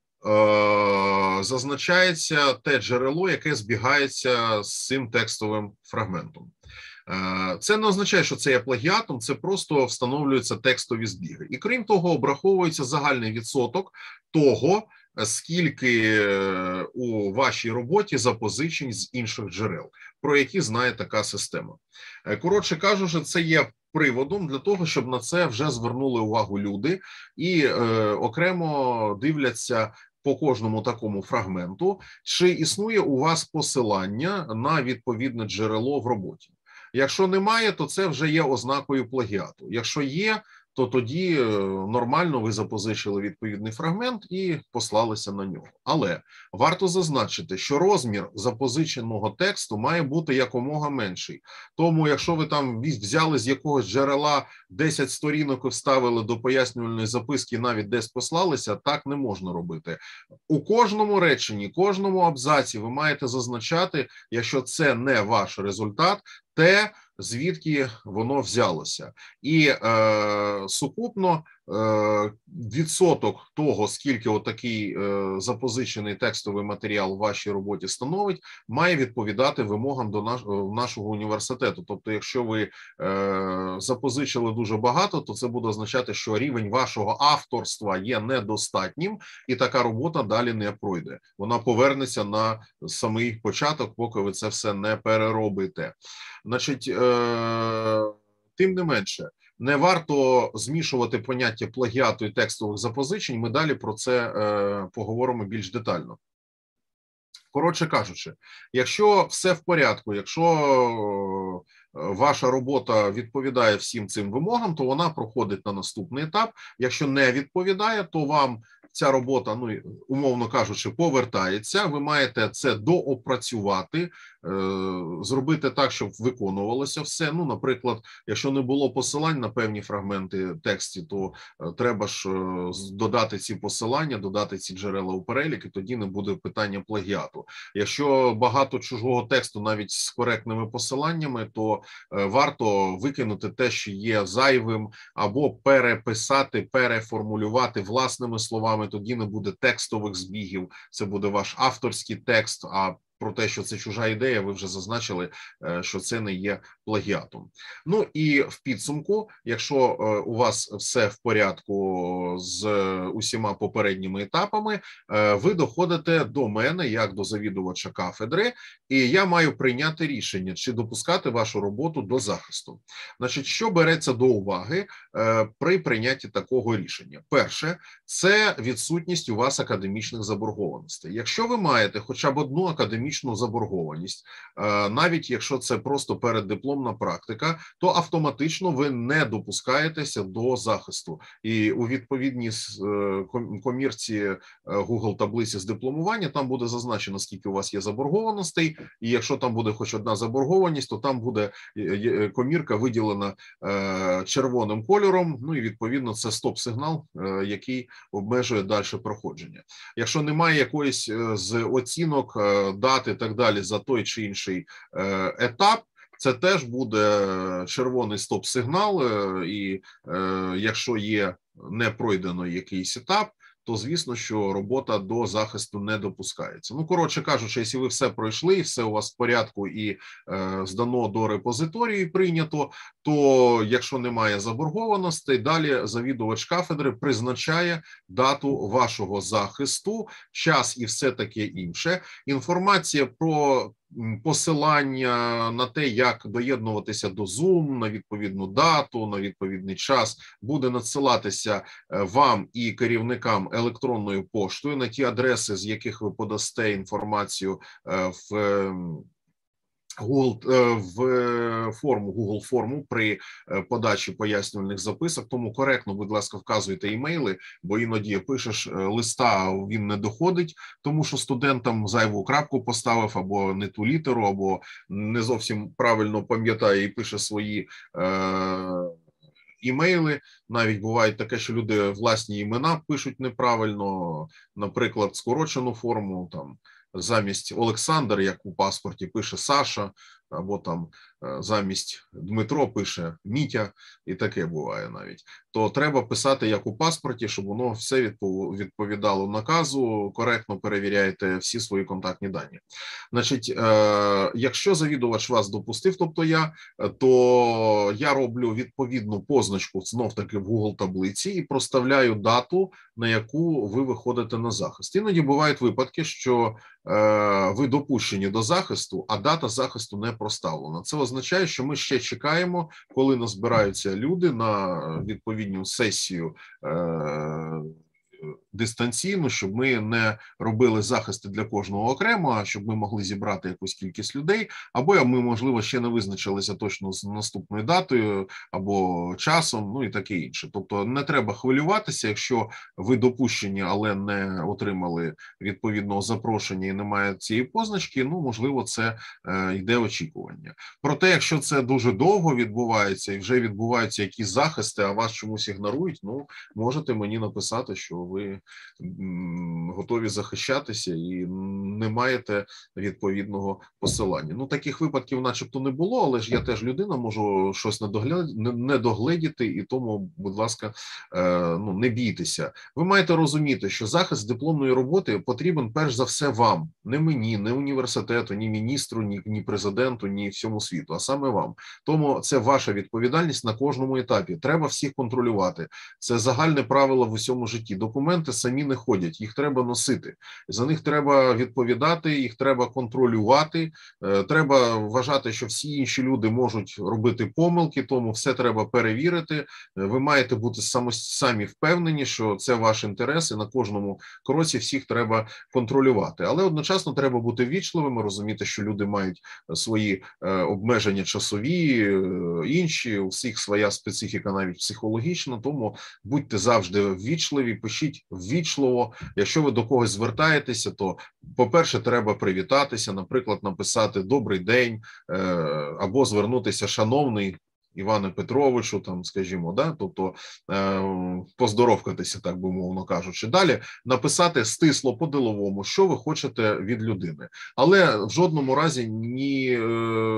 зазначається те джерело, яке збігається з цим текстовим фрагментом. Це не означає, що це є плагіатом, це просто встановлюються текстові збіги. І крім того, обраховується загальний відсоток того, скільки у вашій роботі запозичень з інших джерел, про які знає така система. Коротше кажучи, це є приводом для того, щоб на це вже звернули увагу люди і е, окремо дивляться по кожному такому фрагменту, чи існує у вас посилання на відповідне джерело в роботі. Якщо немає, то це вже є ознакою плагіату. Якщо є, то тоді нормально ви запозичили відповідний фрагмент і послалися на нього. Але варто зазначити, що розмір запозиченого тексту має бути якомога менший. Тому, якщо ви там взяли з якогось джерела десять сторінок і вставили до пояснювальної записки, і навіть десь послалися, так не можна робити. У кожному реченні, кожному абзаці ви маєте зазначати, якщо це не ваш результат, те, звідки воно взялося. І е, сукупно е, відсоток того, скільки отакий е, запозичений текстовий матеріал в вашій роботі становить, має відповідати вимогам до наш, нашого університету. Тобто, якщо ви е, запозичили дуже багато, то це буде означати, що рівень вашого авторства є недостатнім, і така робота далі не пройде. Вона повернеться на самий початок, поки ви це все не переробите. Значить, е, тим не менше, не варто змішувати поняття плагіату і текстових запозичень, ми далі про це е, поговоримо більш детально. Коротше кажучи, якщо все в порядку, якщо ваша робота відповідає всім цим вимогам, то вона проходить на наступний етап. Якщо не відповідає, то вам ця робота, ну, умовно кажучи, повертається, ви маєте це доопрацювати, зробити так, щоб виконувалося все. Ну, наприклад, якщо не було посилань на певні фрагменти текстів, то треба ж додати ці посилання, додати ці джерела у перелік, і тоді не буде питання плагіату. Якщо багато чужого тексту, навіть з коректними посиланнями, то варто викинути те, що є зайвим, або переписати, переформулювати власними словами, тоді не буде текстових збігів, це буде ваш авторський текст, а про те, що це чужа ідея, ви вже зазначили, що це не є плагіатом. Ну і в підсумку, якщо у вас все в порядку з усіма попередніми етапами, ви доходите до мене, як до завідувача кафедри, і я маю прийняти рішення, чи допускати вашу роботу до захисту. Значить, що береться до уваги при прийнятті такого рішення? Перше, це відсутність у вас академічних заборгованостей. Якщо ви маєте хоча б одну академічну заборгованість, навіть якщо це просто переддипломна практика, то автоматично ви не допускаєтеся до захисту. І у відповідній комірці Google таблиці з дипломування там буде зазначено, скільки у вас є заборгованостей, і якщо там буде хоч одна заборгованість, то там буде комірка виділена червоним кольором, ну і відповідно це стоп-сигнал, який обмежує далі проходження. Якщо немає якоїсь з оцінок, дати і так далі за той чи інший етап, це теж буде червоний стоп-сигнал, і якщо є не пройдено якийсь етап, то звісно, що робота до захисту не допускається. Ну, коротше кажучи, якщо ви все пройшли, і все у вас в порядку і е, здано до репозиторії прийнято, то якщо немає заборгованостей, далі завідувач кафедри призначає дату вашого захисту, час і все таке інше. Інформація про посилання на те, як доєднуватися до Zoom, на відповідну дату, на відповідний час, буде надсилатися вам і керівникам електронною поштою на ті адреси, з яких ви подасте інформацію в Google, в форму, Google форму при подачі пояснювальних записок, тому коректно, будь ласка, вказуйте імейли, бо іноді пишеш листа, а він не доходить, тому що студентам зайву крапку поставив, або не ту літеру, або не зовсім правильно пам'ятає і пише свої е імейли. Навіть буває таке, що люди власні імена пишуть неправильно, наприклад, скорочену форму, там, замість Олександр, як у паспорті, пише Саша, або там замість Дмитро пише Мітя, і таке буває навіть. То треба писати як у паспорті, щоб воно все відповідало наказу, коректно перевіряєте всі свої контактні дані. Значить, якщо завідувач вас допустив, тобто я, то я роблю відповідну позначку, знов-таки в Google таблиці, і проставляю дату, на яку ви виходите на захист. Іноді бувають випадки, що ви допущені до захисту, а дата захисту не проставлена. Це означає, що ми ще чекаємо, коли назбираються люди на відповідну сесію дистанційно, щоб ми не робили захисти для кожного окремо, а щоб ми могли зібрати якусь кількість людей, або ми, можливо, ще не визначилися точно з наступною датою або часом, ну і таке інше. Тобто не треба хвилюватися, якщо ви допущені, але не отримали відповідного запрошення і немає цієї позначки, ну, можливо, це е, йде очікування. Проте, якщо це дуже довго відбувається і вже відбуваються якісь захисти, а вас чомусь ігнорують, ну, можете мені написати, що ви м, готові захищатися і не маєте відповідного посилання. Ну, таких випадків начебто не було, але ж я теж людина, можу щось не догледіти, і тому, будь ласка, е, ну, не бійтеся. Ви маєте розуміти, що захист дипломної роботи потрібен перш за все вам, не мені, не університету, ні міністру, ні, ні президенту, ні всьому світу, а саме вам. Тому це ваша відповідальність на кожному етапі. Треба всіх контролювати. Це загальне правило в усьому житті. Документи самі не ходять, їх треба носити. За них треба відповідати, їх треба контролювати. Треба вважати, що всі інші люди можуть робити помилки, тому все треба перевірити. Ви маєте бути самі впевнені, що це ваш інтерес, і на кожному кроці всіх треба контролювати. Але одночасно треба бути ввічливими, розуміти, що люди мають свої обмеження часові, інші, у всіх своя специфіка, навіть психологічна, тому будьте завжди ввічливі, пишіть ввічливо. Якщо ви до когось звертаєтеся, то, по-перше, треба привітатися, наприклад, написати «Добрий день» або звернутися «Шановний Іване Петровичу», там, скажімо, да, тобто е, поздоровкатися, так би мовно кажучи. Далі написати стисло по-деловому, що ви хочете від людини. Але в жодному разі ні, е,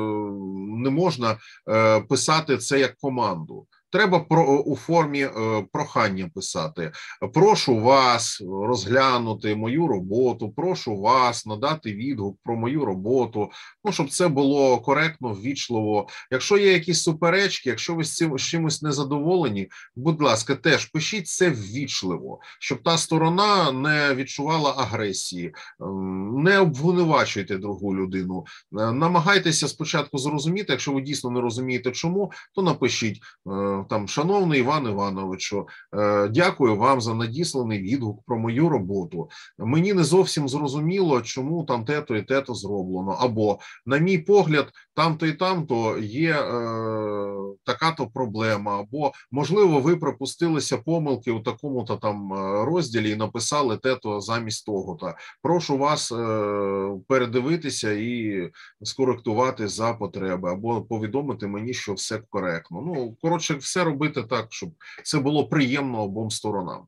не можна е, писати це як команду. Треба про, у формі е, прохання писати. Прошу вас розглянути мою роботу, прошу вас надати відгук про мою роботу, ну, щоб це було коректно, ввічливо. Якщо є якісь суперечки, якщо ви з цим з чимось незадоволені, будь ласка, теж пишіть це ввічливо, щоб та сторона не відчувала агресії. Не обвинувачуйте другу людину. Намагайтеся спочатку зрозуміти, якщо ви дійсно не розумієте чому, то напишіть там: «Шановний Іван Івановичу, дякую вам за надісланий відгук про мою роботу. Мені не зовсім зрозуміло, чому там те-то і те-то зроблено». Або, на мій погляд, там-то і там-то є е, така-то проблема. Або, можливо, ви припустилися помилки у такому-то там розділі і написали те-то замість того-то. Прошу вас е, передивитися і скоректувати за потреби. Або повідомити мені, що все коректно. Ну, коротше, все робити так, щоб це було приємно обом сторонам.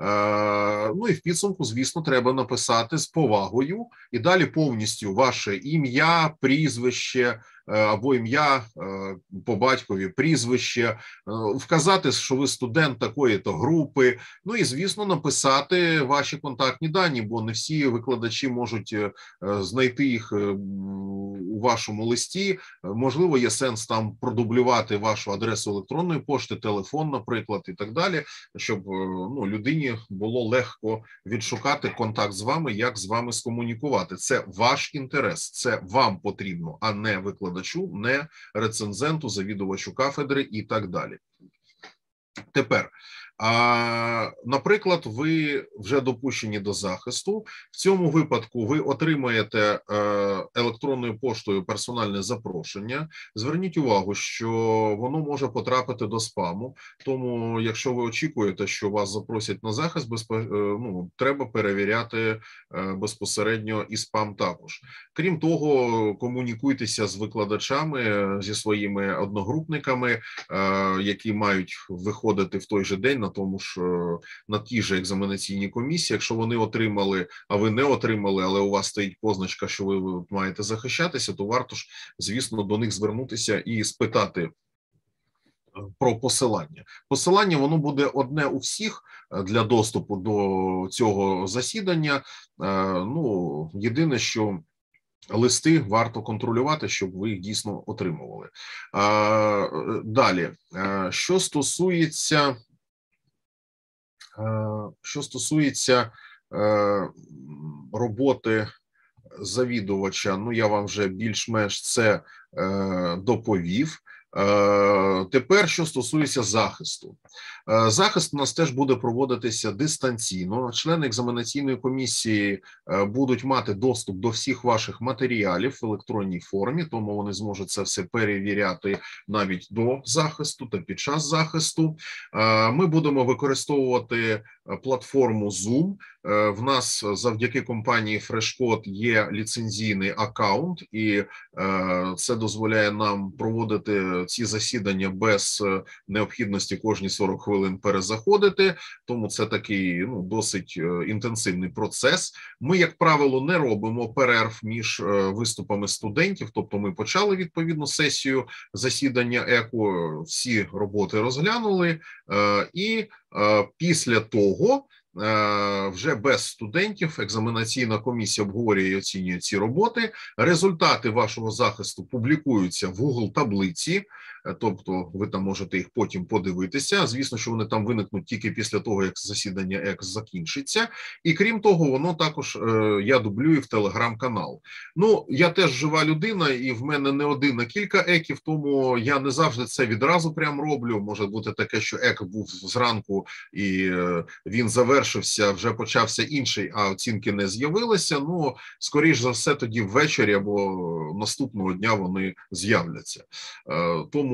Е, ну і в підсумку, звісно, треба написати з повагою і далі повністю ваше ім'я, прізвище, або ім'я по батькові, прізвище, вказати, що ви студент такої-то групи, ну і, звісно, написати ваші контактні дані, бо не всі викладачі можуть знайти їх у вашому листі. Можливо, є сенс там продублювати вашу адресу електронної пошти, телефон, наприклад, і так далі, щоб ну, людині було легко відшукати контакт з вами, як з вами скомунікувати. Це ваш інтерес, це вам потрібно, а не викладачу, не рецензенту, завідувачу кафедри і так далі. Тепер, а, наприклад, ви вже допущені до захисту. В цьому випадку ви отримаєте е, електронною поштою персональне запрошення. Зверніть увагу, що воно може потрапити до спаму, тому якщо ви очікуєте, що вас запросять на захист, безпо... е, ну, треба перевіряти е, безпосередньо і спам також. Крім того, комунікуйтеся з викладачами, зі своїми одногрупниками, е, які мають виходити в той же день на тому ж, на тій же екзаменаційній комісії. Якщо вони отримали, а ви не отримали, але у вас стоїть позначка, що ви маєте захищатися, то варто ж, звісно, до них звернутися і спитати про посилання. Посилання, воно буде одне у всіх для доступу до цього засідання. Ну, єдине, що листи варто контролювати, щоб ви їх дійсно отримували. Далі, що стосується Що стосується роботи завідувача, ну я вам вже більш-менш це доповів. Тепер, що стосується захисту. Захист у нас теж буде проводитися дистанційно. Члени екзаменаційної комісії будуть мати доступ до всіх ваших матеріалів в електронній формі, тому вони зможуть це все перевіряти навіть до захисту та під час захисту. Ми будемо використовувати платформу Zoom. В нас завдяки компанії FreshCode є ліцензійний аккаунт, і це дозволяє нам проводити ці засідання без необхідності кожні сорок хвилин перезаходити, тому це такий ну, досить інтенсивний процес. Ми, як правило, не робимо перерв між виступами студентів, тобто ми почали відповідну сесію засідання ЕКО, всі роботи розглянули, і після того вже без студентів екзаменаційна комісія обговорює і оцінює ці роботи. Результати вашого захисту публікуються в Google таблиці, тобто ви там можете їх потім подивитися. Звісно, що вони там виникнуть тільки після того, як засідання ЕКС закінчиться. І крім того, воно також я дублюю в телеграм-канал. Ну, я теж жива людина, і в мене не один, а кілька еків, тому я не завжди це відразу прям роблю. Може бути таке, що ек був зранку і він завершився, вже почався інший, а оцінки не з'явилися. Ну, скоріш за все, тоді ввечері або наступного дня вони з'являться. Тому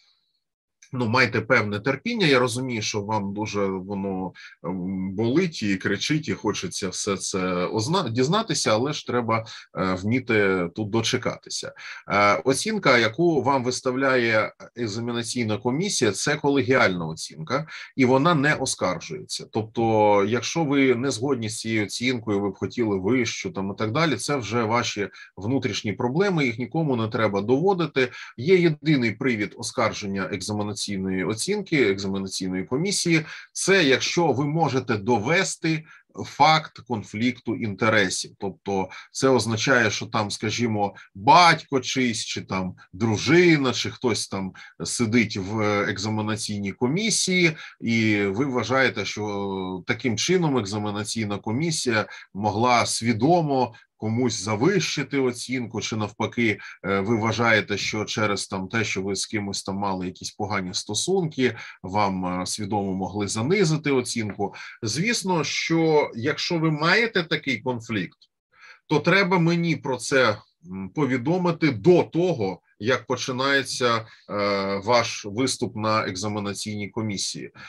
ну, майте певне терпіння. Я розумію, що вам дуже воно болить і кричить, і хочеться все це дізнатися, але ж треба вміти тут дочекатися. Оцінка, яку вам виставляє екзаменаційна комісія, це колегіальна оцінка, і вона не оскаржується. Тобто, якщо ви не згодні з цією оцінкою, ви б хотіли вищу там і так далі, це вже ваші внутрішні проблеми, їх нікому не треба доводити. Є єдиний привід оскарження екзаменаційної оцінки, екзаменаційної комісії, це якщо ви можете довести факт конфлікту інтересів. Тобто це означає, що там, скажімо, батько чийсь, чи там дружина, чи хтось там сидить в екзаменаційній комісії, і ви вважаєте, що таким чином екзаменаційна комісія могла свідомо комусь завищити оцінку, чи навпаки ви вважаєте, що через там те, що ви з кимось там мали якісь погані стосунки, вам свідомо могли занизити оцінку. Звісно, що якщо ви маєте такий конфлікт, то треба мені про це повідомити до того, як починається е, ваш виступ на екзаменаційній комісії. Е,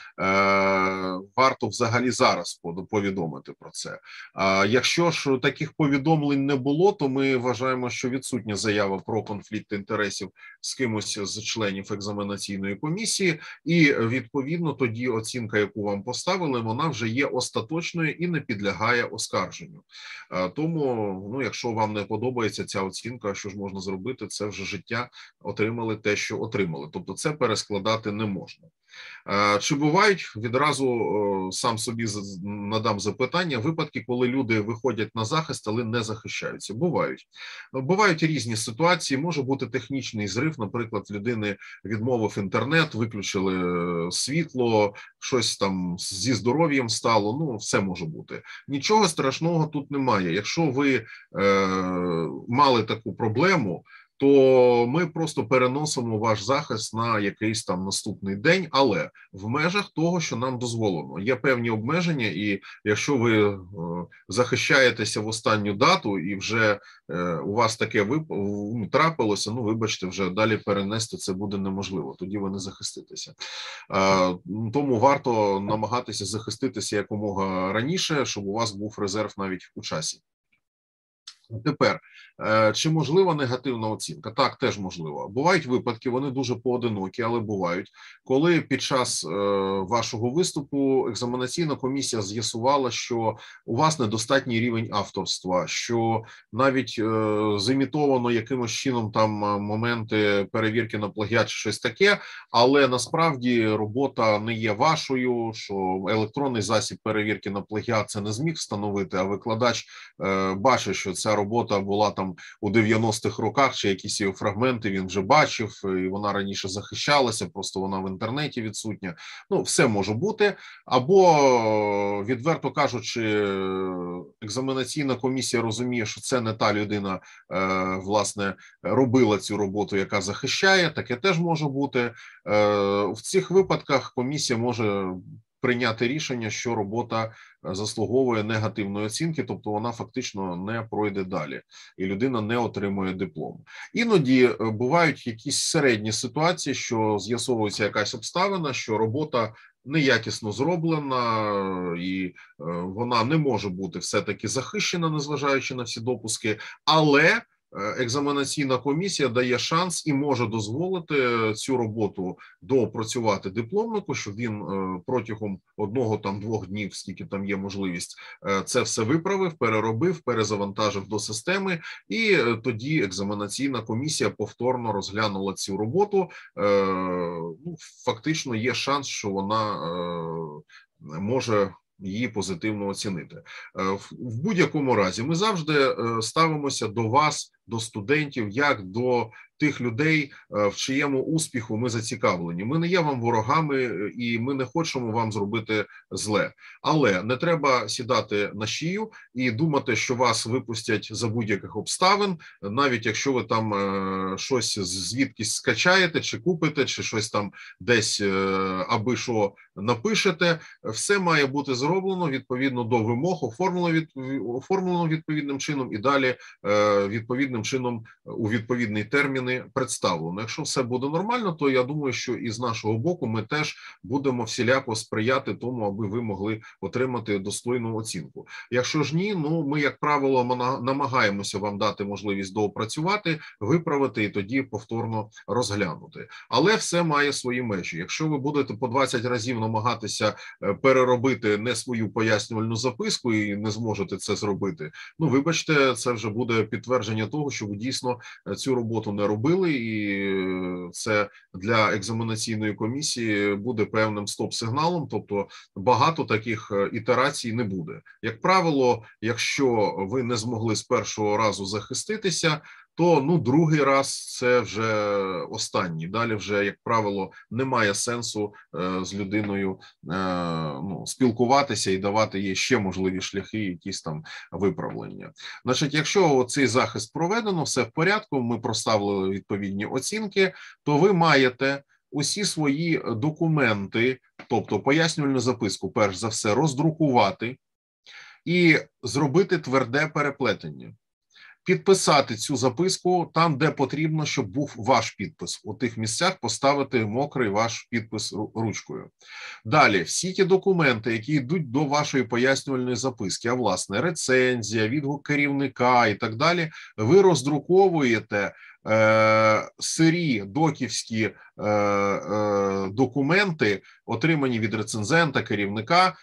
варто взагалі зараз повідомити про це. А якщо ж таких повідомлень не було, то ми вважаємо, що відсутня заява про конфлікт інтересів з кимось з членів екзаменаційної комісії, і відповідно тоді оцінка, яку вам поставили, вона вже є остаточною і не підлягає оскарженню. Е, тому, ну, якщо вам не подобається ця оцінка, що ж можна зробити, це вже життя, отримали те, що отримали. Тобто це перескладати не можна. Чи бувають, відразу сам собі надам запитання, випадки, коли люди виходять на захист, але не захищаються? Бувають. Бувають різні ситуації, може бути технічний зрив, наприклад, людини відмовив інтернет, виключили світло, щось там зі здоров'ям стало, ну, все може бути. Нічого страшного тут немає. Якщо ви е, мали таку проблему, то ми просто переносимо ваш захист на якийсь там наступний день, але в межах того, що нам дозволено. Є певні обмеження, і якщо ви е, захищаєтеся в останню дату і вже е, у вас таке вип... трапилося, ну, вибачте, вже далі перенести це буде неможливо, тоді ви не захиститеся. Е, тому варто намагатися захиститися якомога раніше, щоб у вас був резерв навіть у часі. Тепер, чи можлива негативна оцінка? Так, теж можливо. Бувають випадки, вони дуже поодинокі, але бувають, коли під час вашого виступу екзаменаційна комісія з'ясувала, що у вас недостатній рівень авторства, що навіть зімітовано якимось чином там моменти перевірки на плагіат чи щось таке, але насправді робота не є вашою, що електронний засіб перевірки на плагіат це не зміг встановити, а викладач бачить, що ця робота була там там у дев'яностих роках, чи якісь її фрагменти він вже бачив, і вона раніше захищалася, просто вона в інтернеті відсутня. Ну, все може бути. Або, відверто кажучи, екзаменаційна комісія розуміє, що це не та людина, власне, робила цю роботу, яка захищає, таке теж може бути. В цих випадках комісія може прийняти рішення, що робота заслуговує негативної оцінки, тобто вона фактично не пройде далі, і людина не отримує диплом. Іноді бувають якісь середні ситуації, що з'ясовується якась обставина, що робота неякісно зроблена, і вона не може бути все-таки захищена, незважаючи на всі допуски, але екзаменаційна комісія дає шанс і може дозволити цю роботу доопрацювати дипломнику, щоб він протягом одного там двох днів, скільки там є можливість, це все виправив, переробив, перезавантажив до системи, і тоді екзаменаційна комісія повторно розглянула цю роботу. Ну, фактично є шанс, що вона може її позитивно оцінити. В будь-якому разі ми завжди ставимося до вас, до студентів, як до тих людей, в чиєму успіху ми зацікавлені. Ми не є вам ворогами і ми не хочемо вам зробити зле. Але не треба сідати на шию і думати, що вас випустять за будь-яких обставин, навіть якщо ви там щось звідкись скачаєте, чи купите, чи щось там десь аби що напишете. Все має бути зроблено відповідно до вимог, оформлено, від, оформлено відповідним чином і далі відповідним чином у відповідні терміни представлено. Якщо все буде нормально, то я думаю, що і з нашого боку ми теж будемо всіляко сприяти тому, аби ви могли отримати достойну оцінку. Якщо ж ні, ну ми, як правило, намагаємося вам дати можливість доопрацювати, виправити і тоді повторно розглянути. Але все має свої межі. Якщо ви будете по двадцять разів намагатися переробити не свою пояснювальну записку і не зможете це зробити, ну вибачте, це вже буде підтвердження того, що ви дійсно цю роботу не робили, і це для екзаменаційної комісії буде певним стоп-сигналом, тобто багато таких ітерацій не буде. Як правило, якщо ви не змогли з першого разу захиститися, то ну другий раз це вже останній. Далі вже, як правило, немає сенсу е, з людиною е, ну, спілкуватися і давати їй ще можливі шляхи, якісь там виправлення. Значить, якщо цей захист проведено, все в порядку, ми проставили відповідні оцінки, то ви маєте усі свої документи, тобто пояснювальну записку, перш за все, роздрукувати і зробити тверде переплетення. Підписати цю записку там, де потрібно, щоб був ваш підпис. У тих місцях поставити мокрий ваш підпис ручкою. Далі, всі ті документи, які йдуть до вашої пояснювальної записки, а власне рецензія, відгук керівника і так далі, ви роздруковуєте е, сирі доківські е, е, документи, отримані від рецензента, керівника,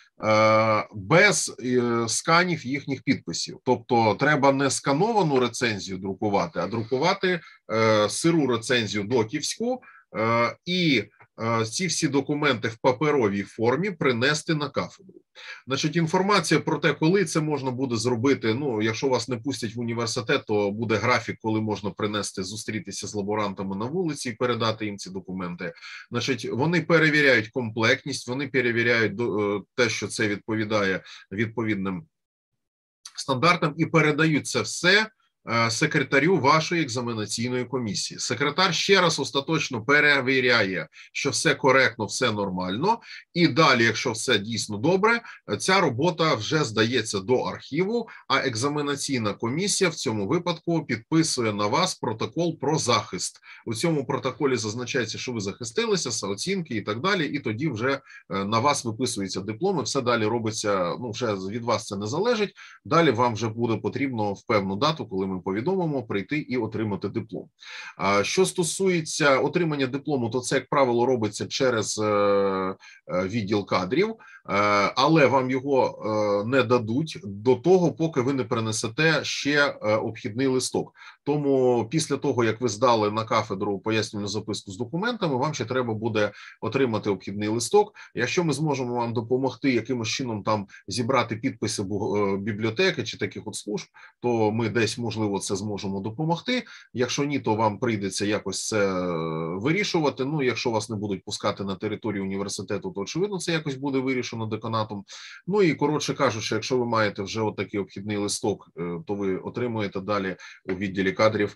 без сканів їхніх підписів. Тобто треба не скановану рецензію друкувати, а друкувати сиру рецензію доківську і ці всі документи в паперовій формі принести на кафедру. Значить, інформація про те, коли це можна буде зробити, ну, якщо вас не пустять в університет, то буде графік, коли можна принести, зустрітися з лаборантами на вулиці і передати їм ці документи. Значить, вони перевіряють комплектність, вони перевіряють те, що це відповідає відповідним стандартам і передають це все секретарю вашої екзаменаційної комісії. Секретар ще раз остаточно перевіряє, що все коректно, все нормально, і далі, якщо все дійсно добре, ця робота вже здається до архіву, а екзаменаційна комісія в цьому випадку підписує на вас протокол про захист. У цьому протоколі зазначається, що ви захистилися, оцінки і так далі, і тоді вже на вас виписується диплом, і все далі робиться, ну вже від вас це не залежить, далі вам вже буде потрібно в певну дату, коли ми повідомимо, прийти і отримати диплом. Що стосується отримання диплому, то це, як правило, робиться через відділ кадрів, але вам його не дадуть до того, поки ви не принесете ще обхідний листок. Тому після того, як ви здали на кафедру пояснювальну записку з документами, вам ще треба буде отримати обхідний листок. Якщо ми зможемо вам допомогти якимось чином там зібрати підписи бібліотеки чи таких от служб, то ми десь, можливо, це зможемо допомогти. Якщо ні, то вам прийдеться якось це вирішувати. Ну, якщо вас не будуть пускати на територію університету, то, очевидно, це якось буде вирішено деканатом. Ну і, коротше кажучи, якщо ви маєте вже отакий обхідний листок, то ви отримуєте далі у відділі кадрів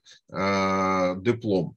е, диплом.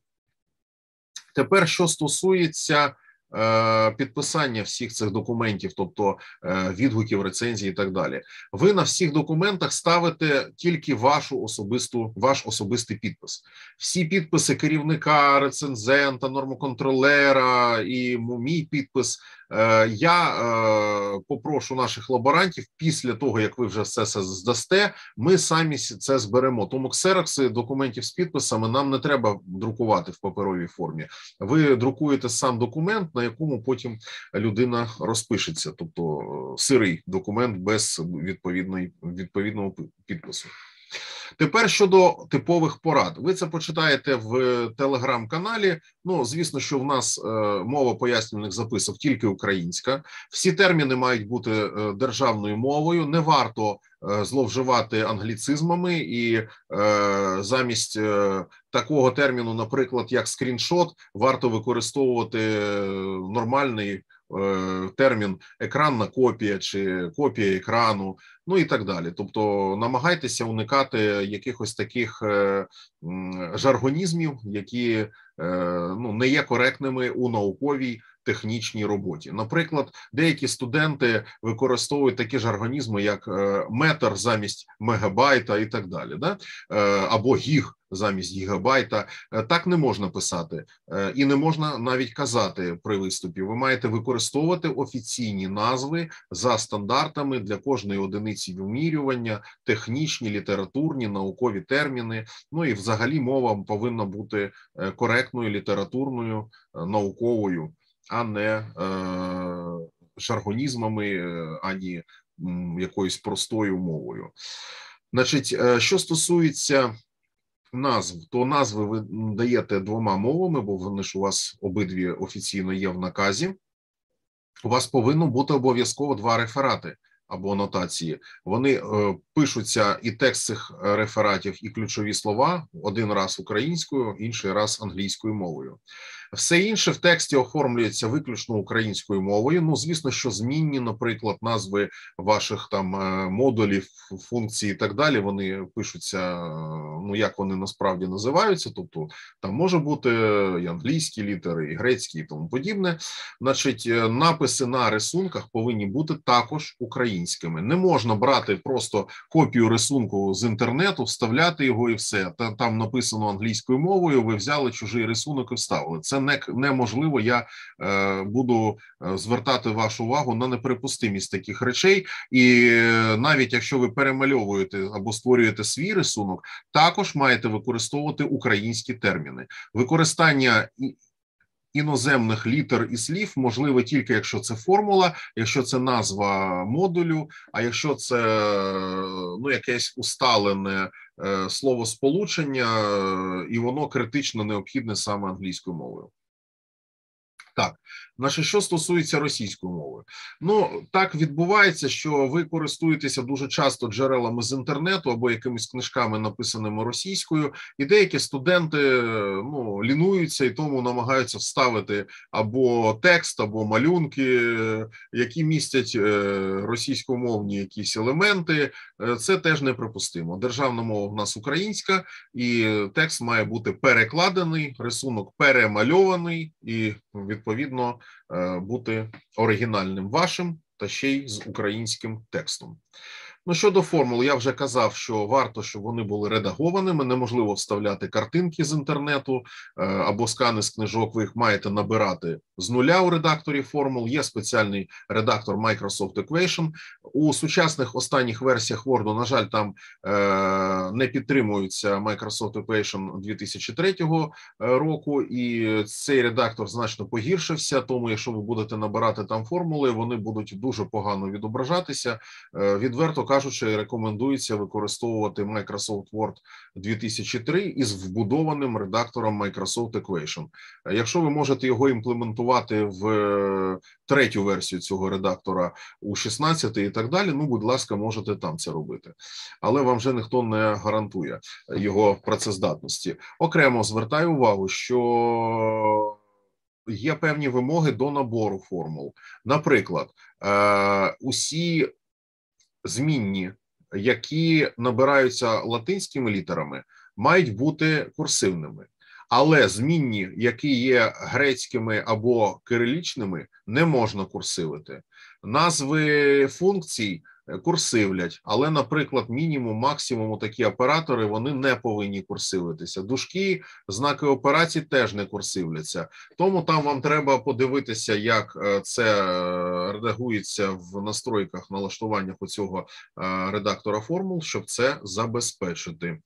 Тепер, що стосується е, підписання всіх цих документів, тобто е, відгуків, рецензій і так далі, ви на всіх документах ставите тільки вашу особисту, ваш особистий підпис. Всі підписи керівника, рецензента, нормоконтролера і мій підпис – я е, попрошу наших лаборантів, після того, як ви вже все це здасте, ми самі це зберемо. Тому ксерокси документів з підписами нам не треба друкувати в паперовій формі. Ви друкуєте сам документ, на якому потім людина розпишеться, тобто сирий документ без відповідної, відповідного підпису. Тепер щодо типових порад. Ви це почитаєте в телеграм-каналі. Ну, звісно, що в нас е, мова пояснювальних записок тільки українська. Всі терміни мають бути е, державною мовою. Не варто е, зловживати англіцизмами і е, замість е, такого терміну, наприклад, як скріншот, варто використовувати нормальний термін екранна копія чи копія екрану, ну і так далі. Тобто намагайтеся уникати якихось таких жаргонізмів, які ну, не є коректними у науковій технічній роботі. Наприклад, деякі студенти використовують такі жаргонізми, як метр замість мегабайта і так далі, да? Або гіг замість гігабайта. Так не можна писати і не можна навіть казати при виступі. Ви маєте використовувати офіційні назви за стандартами для кожної одиниці вимірювання, технічні, літературні, наукові терміни. Ну і взагалі мова повинна бути коректною, літературною, науковою, а не е, жаргонізмами, ані якоюсь простою мовою. Значить, що стосується назв, то назви ви даєте двома мовами, бо вони ж у вас обидві офіційно є в наказі. У вас повинно бути обов'язково два реферати або анотації. Вони е, пишуться, і текст цих рефератів, і ключові слова один раз українською, інший раз англійською мовою. Все інше в тексті оформлюється виключно українською мовою. Ну, звісно, що змінні, наприклад, назви ваших там модулів, функцій і так далі, вони пишуться, ну, як вони насправді називаються, тобто там може бути і англійські літери, і грецькі, і тому подібне. Значить, написи на рисунках повинні бути також українськими. Не можна брати просто копію рисунку з інтернету, вставляти його і все. Там написано англійською мовою, ви взяли чужий рисунок і вставили. Це не, неможливо, я е, буду звертати вашу увагу на неприпустимість таких речей, і навіть якщо ви перемальовуєте або створюєте свій рисунок, також маєте використовувати українські терміни. Використання іноземних літер і слів можливо тільки якщо це формула, якщо це назва модулю, а якщо це ну, якесь усталене е, словосполучення, е, і воно критично необхідне саме англійською мовою. Так, значить, що стосується російської мови. Ну, так відбувається, що ви користуєтеся дуже часто джерелами з інтернету або якимись книжками, написаними російською, і деякі студенти, ну, лінуються і тому намагаються вставити або текст, або малюнки, які містять російськомовні якісь елементи. Це теж неприпустимо. Державна мова в нас українська, і текст має бути перекладений, рисунок перемальований і, відповідно, бути оригінальним вашим та ще й з українським текстом. Ну, щодо формул, я вже казав, що варто, щоб вони були редагованими, неможливо вставляти картинки з інтернету або скани з книжок, ви їх маєте набирати з нуля у редакторі формул, є спеціальний редактор Microsoft Equation. У сучасних останніх версіях Word, на жаль, там е, не підтримується Microsoft Equation дві тисячі третього року, і цей редактор значно погіршився, тому якщо ви будете набирати там формули, вони будуть дуже погано відображатися. Е, відверто кажучи, рекомендується використовувати Microsoft Word дві тисячі три із вбудованим редактором Microsoft Equation. Якщо ви можете його імплементувати в третю версію цього редактора у шістнадцятий і так далі, ну, будь ласка, можете там це робити. Але вам вже ніхто не гарантує його працездатності. Окремо звертаю увагу, що є певні вимоги до набору формул. Наприклад, усі змінні, які набираються латинськими літерами, мають бути курсивними. Але змінні, які є грецькими або кирилічними, не можна курсивити. Назви функцій курсивлять, але, наприклад, мінімум, максимум такі оператори, вони не повинні курсивитися. Дужки, знаки операцій теж не курсивляться. Тому там вам треба подивитися, як це редагується в настройках, налаштуваннях у цього редактора формул, щоб це забезпечити.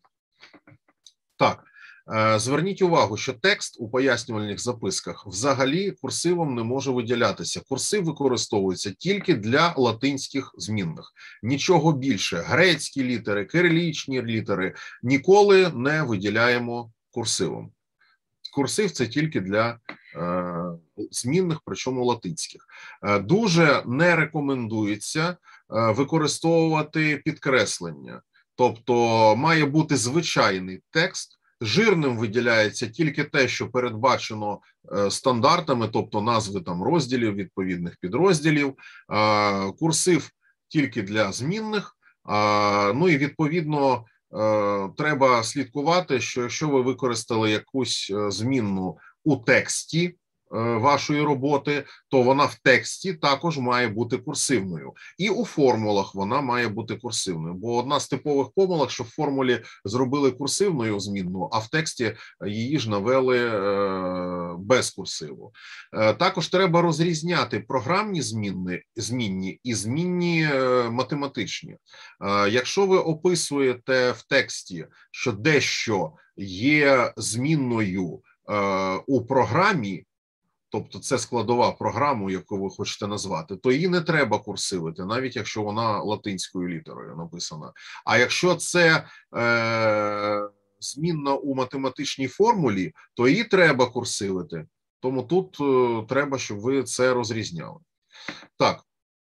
Так. Зверніть увагу, що текст у пояснювальних записках взагалі курсивом не може виділятися. Курсив використовується тільки для латинських змінних. Нічого більше. Грецькі літери, кирилічні літери ніколи не виділяємо курсивом. Курсив – це тільки для е, змінних, причому латинських. Е, дуже не рекомендується е, використовувати підкреслення. Тобто має бути звичайний текст. Жирним виділяється тільки те, що передбачено е, стандартами, тобто назви там розділів, відповідних підрозділів, е, курсив тільки для змінних, е, ну і відповідно е, треба слідкувати, що якщо ви використали якусь змінну у тексті вашої роботи, то вона в тексті також має бути курсивною. І у формулах вона має бути курсивною. Бо одна з типових помилок, що в формулі зробили курсивною змінну, а в тексті її ж навели е, без курсиву. Е, також треба розрізняти програмні змінні, змінні і змінні е, математичні. Е, якщо ви описуєте в тексті, що дещо є змінною е, у програмі, тобто це складова програми, яку ви хочете назвати, то її не треба курсивити, навіть якщо вона латинською літерою написана. А якщо це е, змінна у математичній формулі, то її треба курсивити. Тому тут е, треба, щоб ви це розрізняли. Так,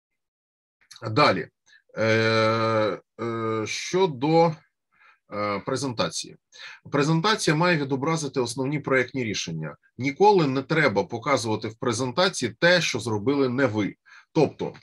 далі. Е, е, щодо презентації. Презентація має відобразити основні проєктні рішення. Ніколи не треба показувати в презентації те, що зробили не ви. Тобто,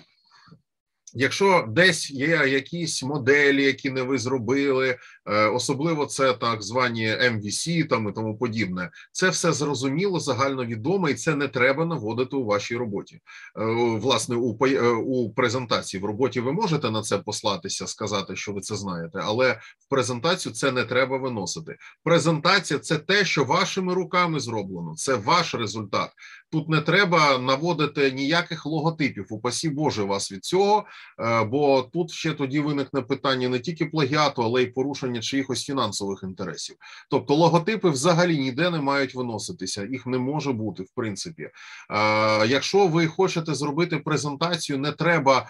якщо десь є якісь моделі, які не ви зробили, особливо це так звані ем ві сі там і тому подібне, це все зрозуміло, загальновідомо, і це не треба наводити у вашій роботі. Власне, у, у презентації в роботі ви можете на це послатися, сказати, що ви це знаєте, але в презентацію це не треба виносити. Презентація – це те, що вашими руками зроблено, це ваш результат. Тут не треба наводити ніяких логотипів, упасі Боже вас від цього, бо тут ще тоді виникне питання не тільки плагіату, але й порушення чиїхось фінансових інтересів. Тобто логотипи взагалі ніде не мають виноситися, їх не може бути, в принципі. Якщо ви хочете зробити презентацію, не треба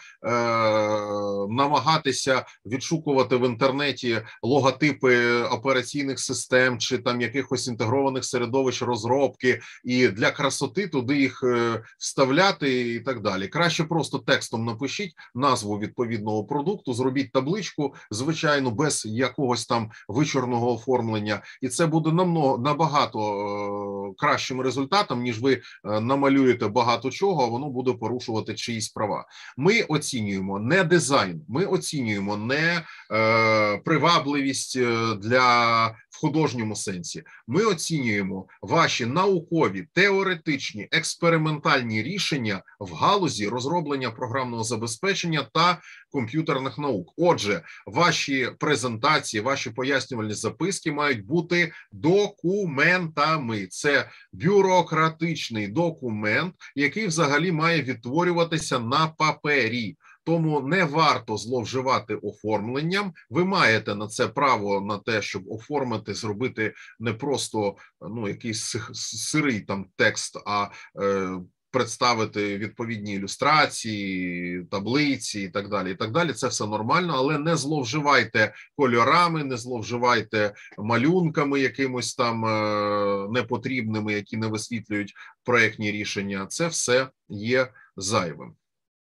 намагатися відшукувати в інтернеті логотипи операційних систем чи там якихось інтегрованих середовищ розробки і для красоти туди їх вставляти і так далі. Краще просто текстом напишіть назву відповідного продукту, зробіть табличку, звичайно, без якогось там вичорного оформлення, і це буде намного, набагато е, кращим результатом, ніж ви намалюєте багато чого, а воно буде порушувати чиїсь права. Ми оцінюємо не дизайн, ми оцінюємо не е, привабливість для в художньому сенсі. Ми оцінюємо ваші наукові, теоретичні, експериментальні рішення в галузі розроблення програмного забезпечення та комп'ютерних наук. Отже, ваші презентації, ваші пояснювальні записки мають бути документами. Це бюрократичний документ, який взагалі має відтворюватися на папері. Тому не варто зловживати оформленням. Ви маєте на це право, на те, щоб оформити, зробити не просто ну, якийсь сирий там текст, а е, представити відповідні ілюстрації, таблиці і так далі. І так далі. Це все нормально, але не зловживайте кольорами, не зловживайте малюнками якимось там е, непотрібними, які не висвітлюють проєктні рішення. Це все є зайвим.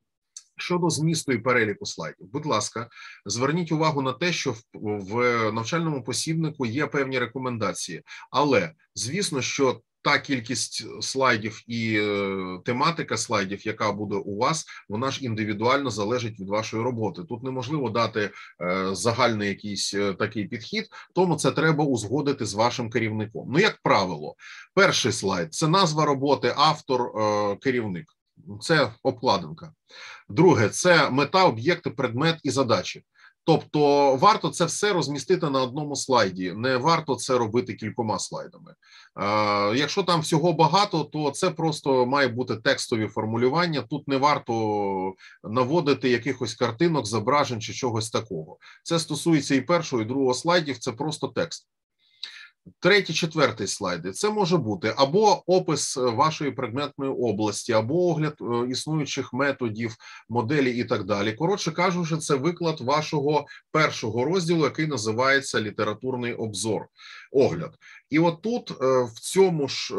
Щодо змісту і переліку слайдів, будь ласка, зверніть увагу на те, що в, в навчальному посібнику є певні рекомендації, але, звісно, що та кількість слайдів і е, тематика слайдів, яка буде у вас, вона ж індивідуально залежить від вашої роботи. Тут неможливо дати е, загальний якийсь е, такий підхід, тому це треба узгодити з вашим керівником. Ну, як правило, перший слайд – це назва роботи, автор, е, керівник. Це обкладинка. Друге – це мета, об'єкти, предмет і задачі. Тобто варто це все розмістити на одному слайді, не варто це робити кількома слайдами. Якщо там всього багато, то це просто має бути текстові формулювання, тут не варто наводити якихось картинок, зображень чи чогось такого. Це стосується і першого, і другого слайдів, це просто текст. Третій, четвертий слайди. Це може бути або опис вашої предметної області, або огляд існуючих методів, моделі і так далі. Коротше кажучи, це виклад вашого першого розділу, який називається «Літературний обзор», огляд. І от тут в цьому ж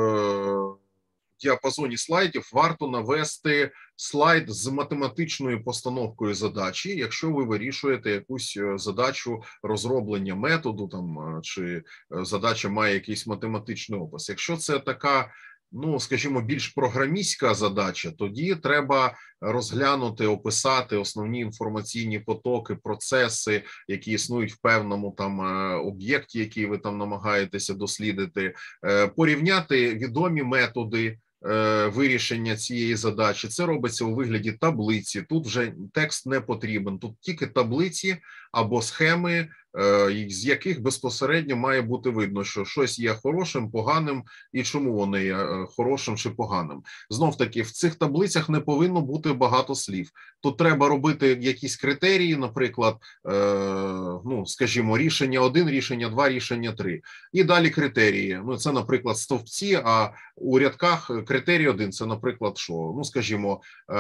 діапазоні слайдів варто навести слайд з математичною постановкою задачі, якщо ви вирішуєте якусь задачу розроблення методу, там, чи задача має якийсь математичний опис. Якщо це така, ну, скажімо, більш програмістська задача, тоді треба розглянути, описати основні інформаційні потоки, процеси, які існують в певному там об'єкті, який ви там намагаєтеся дослідити, порівняти відомі методи вирішення цієї задачі. Це робиться у вигляді таблиці. Тут вже текст не потрібен. Тут тільки таблиці або схеми, з яких безпосередньо має бути видно, що щось є хорошим, поганим і чому вони є хорошим чи поганим. Знов-таки, в цих таблицях не повинно бути багато слів. Тут треба робити якісь критерії, наприклад, ну, скажімо, рішення один, рішення два, рішення три. І далі критерії. Ну, це, наприклад, стовпці, а у рядках критерій один – це, наприклад, що? Ну, скажімо,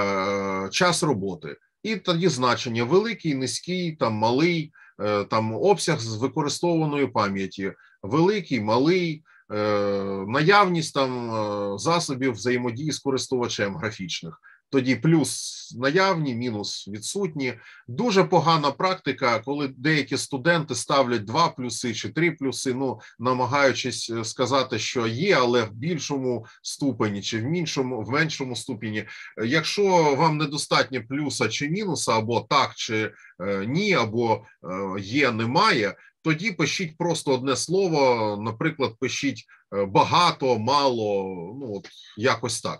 час роботи. І тоді значення великий, низький, там малий, там обсяг з використовуваної пам'яті, великий, малий, наявність там засобів взаємодії з користувачем графічних. Тоді плюс наявні, мінус відсутні. Дуже погана практика, коли деякі студенти ставлять два плюси чи три плюси, ну, намагаючись сказати, що є, але в більшому ступені чи в меншому, в меншому ступені. Якщо вам недостатньо плюса чи мінуса, або так чи е, ні, або е, є, немає, тоді пишіть просто одне слово, наприклад, пишіть багато, мало, ну, от якось так.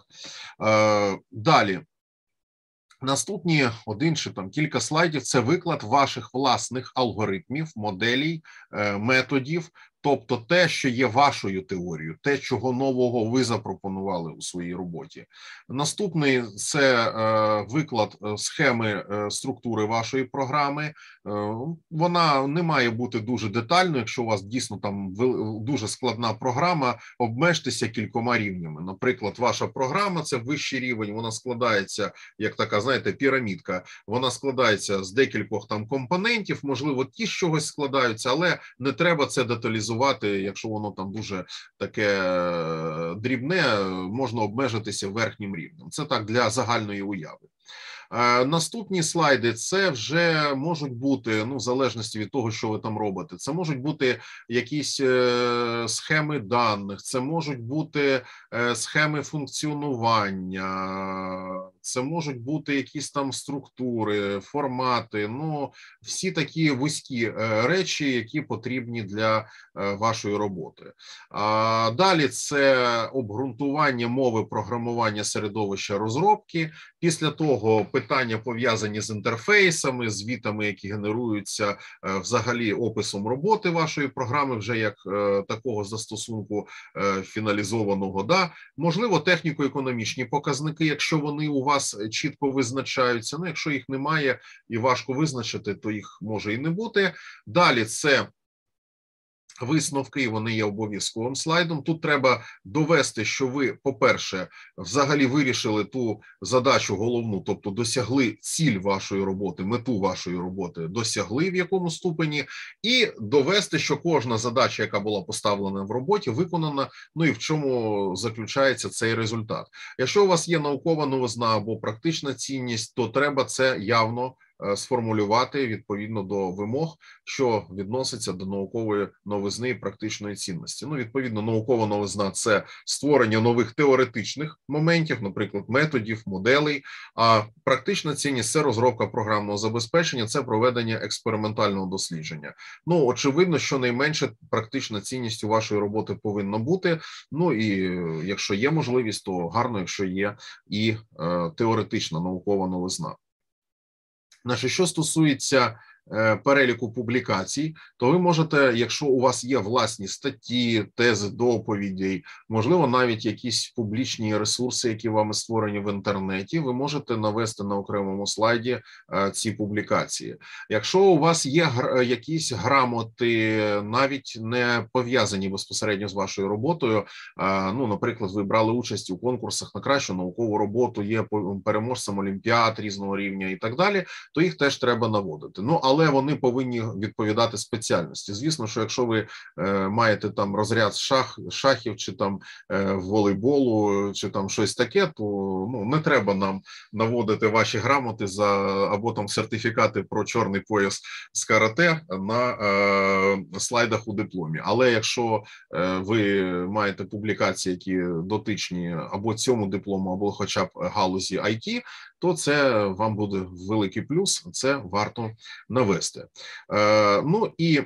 Е, далі. Наступні один чи там кілька слайдів – це виклад ваших власних алгоритмів, моделей, е, методів, тобто те, що є вашою теорією, те, чого нового ви запропонували у своїй роботі. Наступний – це е, виклад схеми е, структури вашої програми. Е, вона не має бути дуже детальною, якщо у вас дійсно там дуже складна програма, обмежтеся кількома рівнями. Наприклад, ваша програма – це вищий рівень, вона складається, як така, знаєте, пірамідка, вона складається з декількох там компонентів, можливо, ті з чогось складаються, але не треба це деталізувати. Якщо воно там дуже таке дрібне, можна обмежитися верхнім рівнем. Це так для загальної уяви. Наступні слайди – це вже можуть бути, ну, в залежності від того, що ви там робите, це можуть бути якісь схеми даних, це можуть бути схеми функціонування, це можуть бути якісь там структури, формати, ну, всі такі вузькі речі, які потрібні для вашої роботи. Далі це обґрунтування мови програмування середовища розробки. Після того питання пов'язані з інтерфейсами, звітами, які генеруються взагалі описом роботи вашої програми, вже як такого застосунку фіналізованого. Да? Можливо, техніко-економічні показники, якщо вони у вас чітко визначаються. Ну, якщо їх немає і важко визначити, то їх може і не бути. Далі це висновки, вони є обов'язковим слайдом. Тут треба довести, що ви, по-перше, взагалі вирішили ту задачу головну, тобто досягли ціль вашої роботи, мету вашої роботи, досягли в якому ступені, і довести, що кожна задача, яка була поставлена в роботі, виконана, ну і в чому заключається цей результат. Якщо у вас є наукова новизна або практична цінність, то треба це явно сформулювати відповідно до вимог, що відноситься до наукової новизни і практичної цінності. Ну, відповідно, наукова новизна – це створення нових теоретичних моментів, наприклад, методів, моделей, а практична цінність – це розробка програмного забезпечення, це проведення експериментального дослідження. Ну, очевидно, що найменше практична цінність у вашої роботи повинна бути, ну і якщо є можливість, то гарно, якщо є і е, теоретична наукова новизна. Значить, що стосується переліку публікацій, то ви можете, якщо у вас є власні статті, тези, доповіді, можливо, навіть якісь публічні ресурси, які вами створені в інтернеті, ви можете навести на окремому слайді ці публікації. Якщо у вас є якісь грамоти, навіть не пов'язані безпосередньо з вашою роботою, ну, наприклад, ви брали участь у конкурсах на кращу наукову роботу, є переможцем олімпіад різного рівня і так далі, то їх теж треба наводити. Ну, але але вони повинні відповідати спеціальності. Звісно, що якщо ви е, маєте там розряд шах, шахів, чи там е, волейболу, чи там щось таке, то ну, не треба нам наводити ваші грамоти за або там сертифікати про чорний пояс з карате на е, слайдах у дипломі. Але якщо е, ви маєте публікації, які дотичні або цьому диплому, або хоча б галузі ай ті, то це вам буде великий плюс, це варто навести. Е, ну і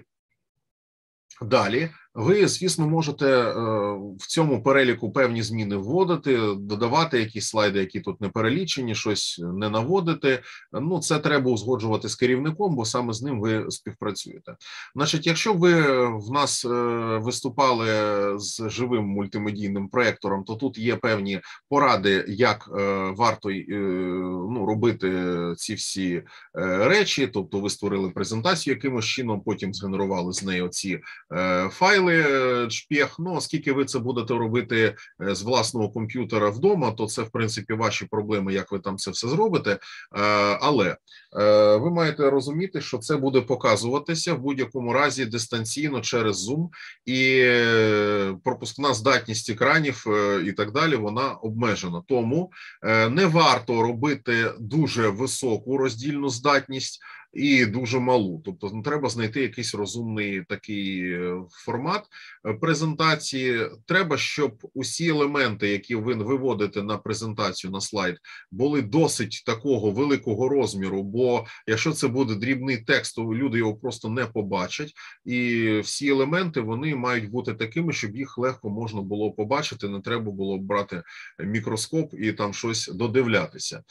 далі ви, звісно, можете в цьому переліку певні зміни вводити, додавати якісь слайди, які тут не перелічені, щось не наводити. Ну, це треба узгоджувати з керівником, бо саме з ним ви співпрацюєте. Значить, якщо ви в нас виступали з живим мультимедійним проєктором, то тут є певні поради, як варто ну, робити ці всі речі. Тобто ви створили презентацію якимось чином, потім згенерували з неї оці файли, шпех. Ну, оскільки ви це будете робити з власного комп'ютера вдома, то це, в принципі, ваші проблеми, як ви там це все зробите. Але ви маєте розуміти, що це буде показуватися в будь-якому разі дистанційно через Zoom, і пропускна здатність екранів і так далі, вона обмежена. Тому не варто робити дуже високу роздільну здатність і дуже малу. Тобто ну, треба знайти якийсь розумний такий формат презентації. Треба, щоб усі елементи, які ви виводите на презентацію, на слайд, були досить такого великого розміру, бо якщо це буде дрібний текст, то люди його просто не побачать. І всі елементи, вони мають бути такими, щоб їх легко можна було побачити, не треба було брати мікроскоп і там щось додивлятися.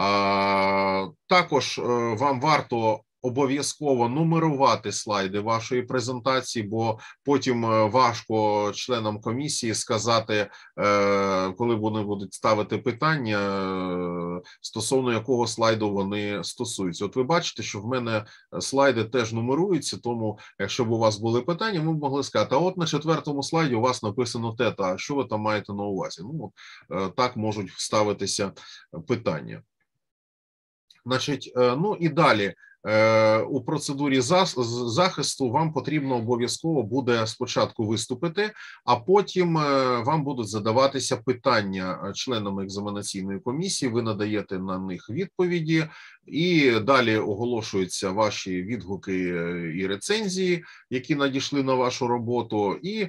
А, також вам варто обов'язково нумерувати слайди вашої презентації, бо потім важко членам комісії сказати, коли вони будуть ставити питання, стосовно якого слайду вони стосуються. От ви бачите, що в мене слайди теж нумеруються, тому якщо б у вас були питання, ми б могли сказати, а от на четвертому слайді у вас написано те, а що ви там маєте на увазі? Ну, так можуть ставитися питання. Значить, ну і далі, у процедурі захисту вам потрібно обов'язково буде спочатку виступити, а потім вам будуть задаватися питання членами екзаменаційної комісії, ви надаєте на них відповіді, і далі оголошуються ваші відгуки і рецензії, які надійшли на вашу роботу, і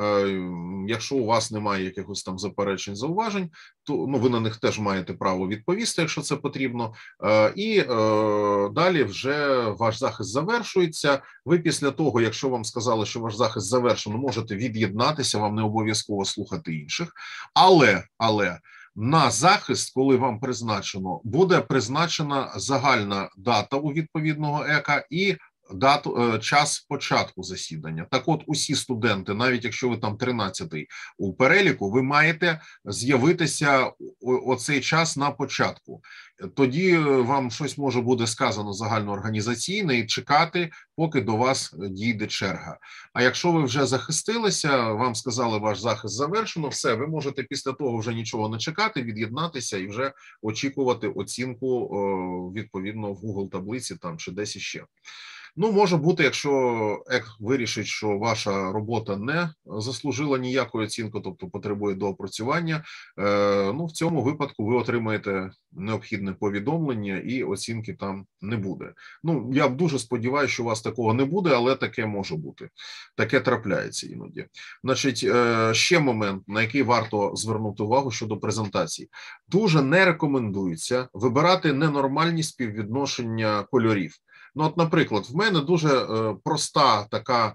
якщо у вас немає якихось там заперечень, зауважень, то ну, ви на них теж маєте право відповісти, якщо це потрібно, і далі вже ваш захист завершується. Ви після того, якщо вам сказали, що ваш захист завершено, можете від'єднатися, вам не обов'язково слухати інших, але, але на захист, коли вам призначено, буде призначена загальна дата у відповідного ЕКА і дату, час початку засідання. Так от, усі студенти, навіть якщо ви там тринадцятий у переліку, ви маєте з'явитися оцей час на початку. Тоді вам щось може буде сказано загальноорганізаційне і чекати, поки до вас дійде черга. А якщо ви вже захистилися, вам сказали, ваш захист завершено, все, ви можете після того вже нічого не чекати, від'єднатися і вже очікувати оцінку відповідно в Google таблиці там чи десь іще. Ну, може бути, якщо ЕК вирішить, що ваша робота не заслужила ніякої оцінки, тобто потребує доопрацювання, ну, в цьому випадку ви отримаєте необхідне повідомлення і оцінки там не буде. Ну, я дуже сподіваюся, що у вас такого не буде, але таке може бути. Таке трапляється іноді. Значить, ще момент, на який варто звернути увагу щодо презентації. Дуже не рекомендується вибирати ненормальні співвідношення кольорів. Ну, от, наприклад, в мене дуже е, проста така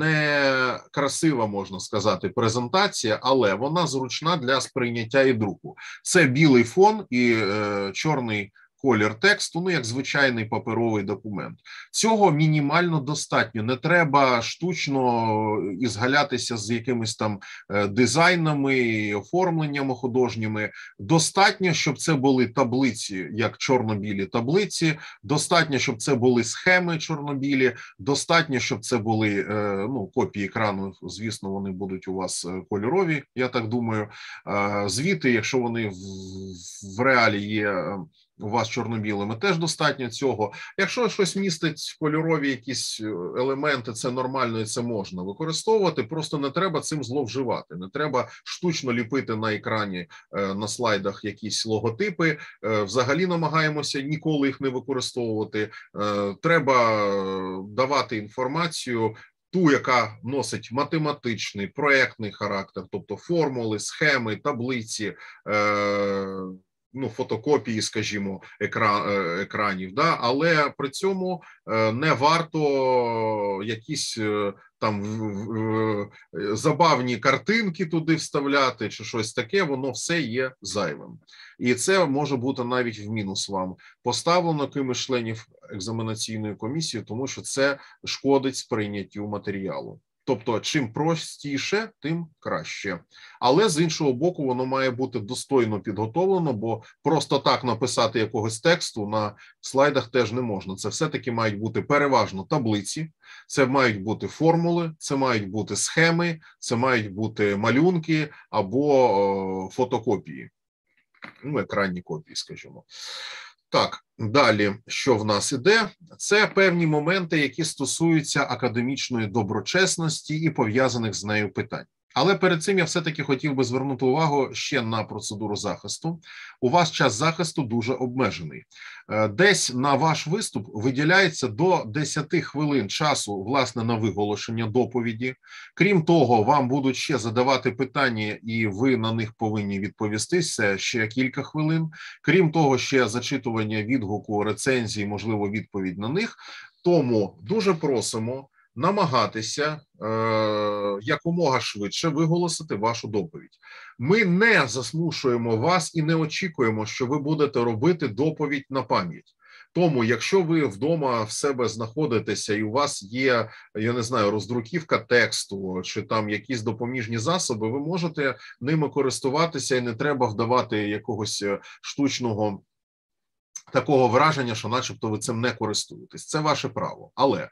некрасива, можна сказати, презентація, але вона зручна для сприйняття і друку. Це білий фон і е, чорний колір тексту, ну, як звичайний паперовий документ. Цього мінімально достатньо. Не треба штучно ізгалятися з якимись там дизайнами, оформленнями художніми. Достатньо, щоб це були таблиці, як чорно-білі таблиці, достатньо, щоб це були схеми чорно-білі, достатньо, щоб це були ну, копії екрану, звісно, вони будуть у вас кольорові, я так думаю. Звіти, якщо вони в, в реалі є у вас чорно-білими, теж достатньо цього. Якщо щось містить кольорові якісь елементи, це нормально і це можна використовувати, просто не треба цим зловживати. Не треба штучно ліпити на екрані, на слайдах якісь логотипи. Взагалі намагаємося ніколи їх не використовувати. Треба давати інформацію, ту, яка носить математичний, проєктний характер, тобто формули, схеми, таблиці, ну, фотокопії, скажімо, екран, екранів, да? Але при цьому не варто якісь там забавні картинки туди вставляти чи щось таке, воно все є зайвим. І це може бути навіть в мінус вам поставлено кимось членів екзаменаційної комісії, тому що це шкодить сприйняттю матеріалу. Тобто, чим простіше, тим краще. Але, з іншого боку, воно має бути достойно підготовлено, бо просто так написати якогось тексту на слайдах теж не можна. Це все-таки мають бути переважно таблиці, це мають бути формули, це мають бути схеми, це мають бути малюнки або о, фотокопії. Ну, екранні копії, скажімо. Так, далі, що в нас іде? Це певні моменти, які стосуються академічної доброчесності і пов'язаних з нею питань. Але перед цим я все-таки хотів би звернути увагу ще на процедуру захисту. У вас час захисту дуже обмежений. Десь на ваш виступ виділяється до десяти хвилин часу, власне, на виголошення доповіді. Крім того, вам будуть ще задавати питання, і ви на них повинні відповісти, це ще кілька хвилин. Крім того, ще зачитування відгуку, рецензії, можливо, відповідь на них. Тому дуже просимо намагатися е, якомога швидше виголосити вашу доповідь. Ми не засмушуємо вас і не очікуємо, що ви будете робити доповідь на пам'ять. Тому, якщо ви вдома в себе знаходитеся і у вас є, я не знаю, роздруківка тексту чи там якісь допоміжні засоби, ви можете ними користуватися і не треба вдавати якогось штучного такого враження, що начебто ви цим не користуєтесь. Це ваше право. Але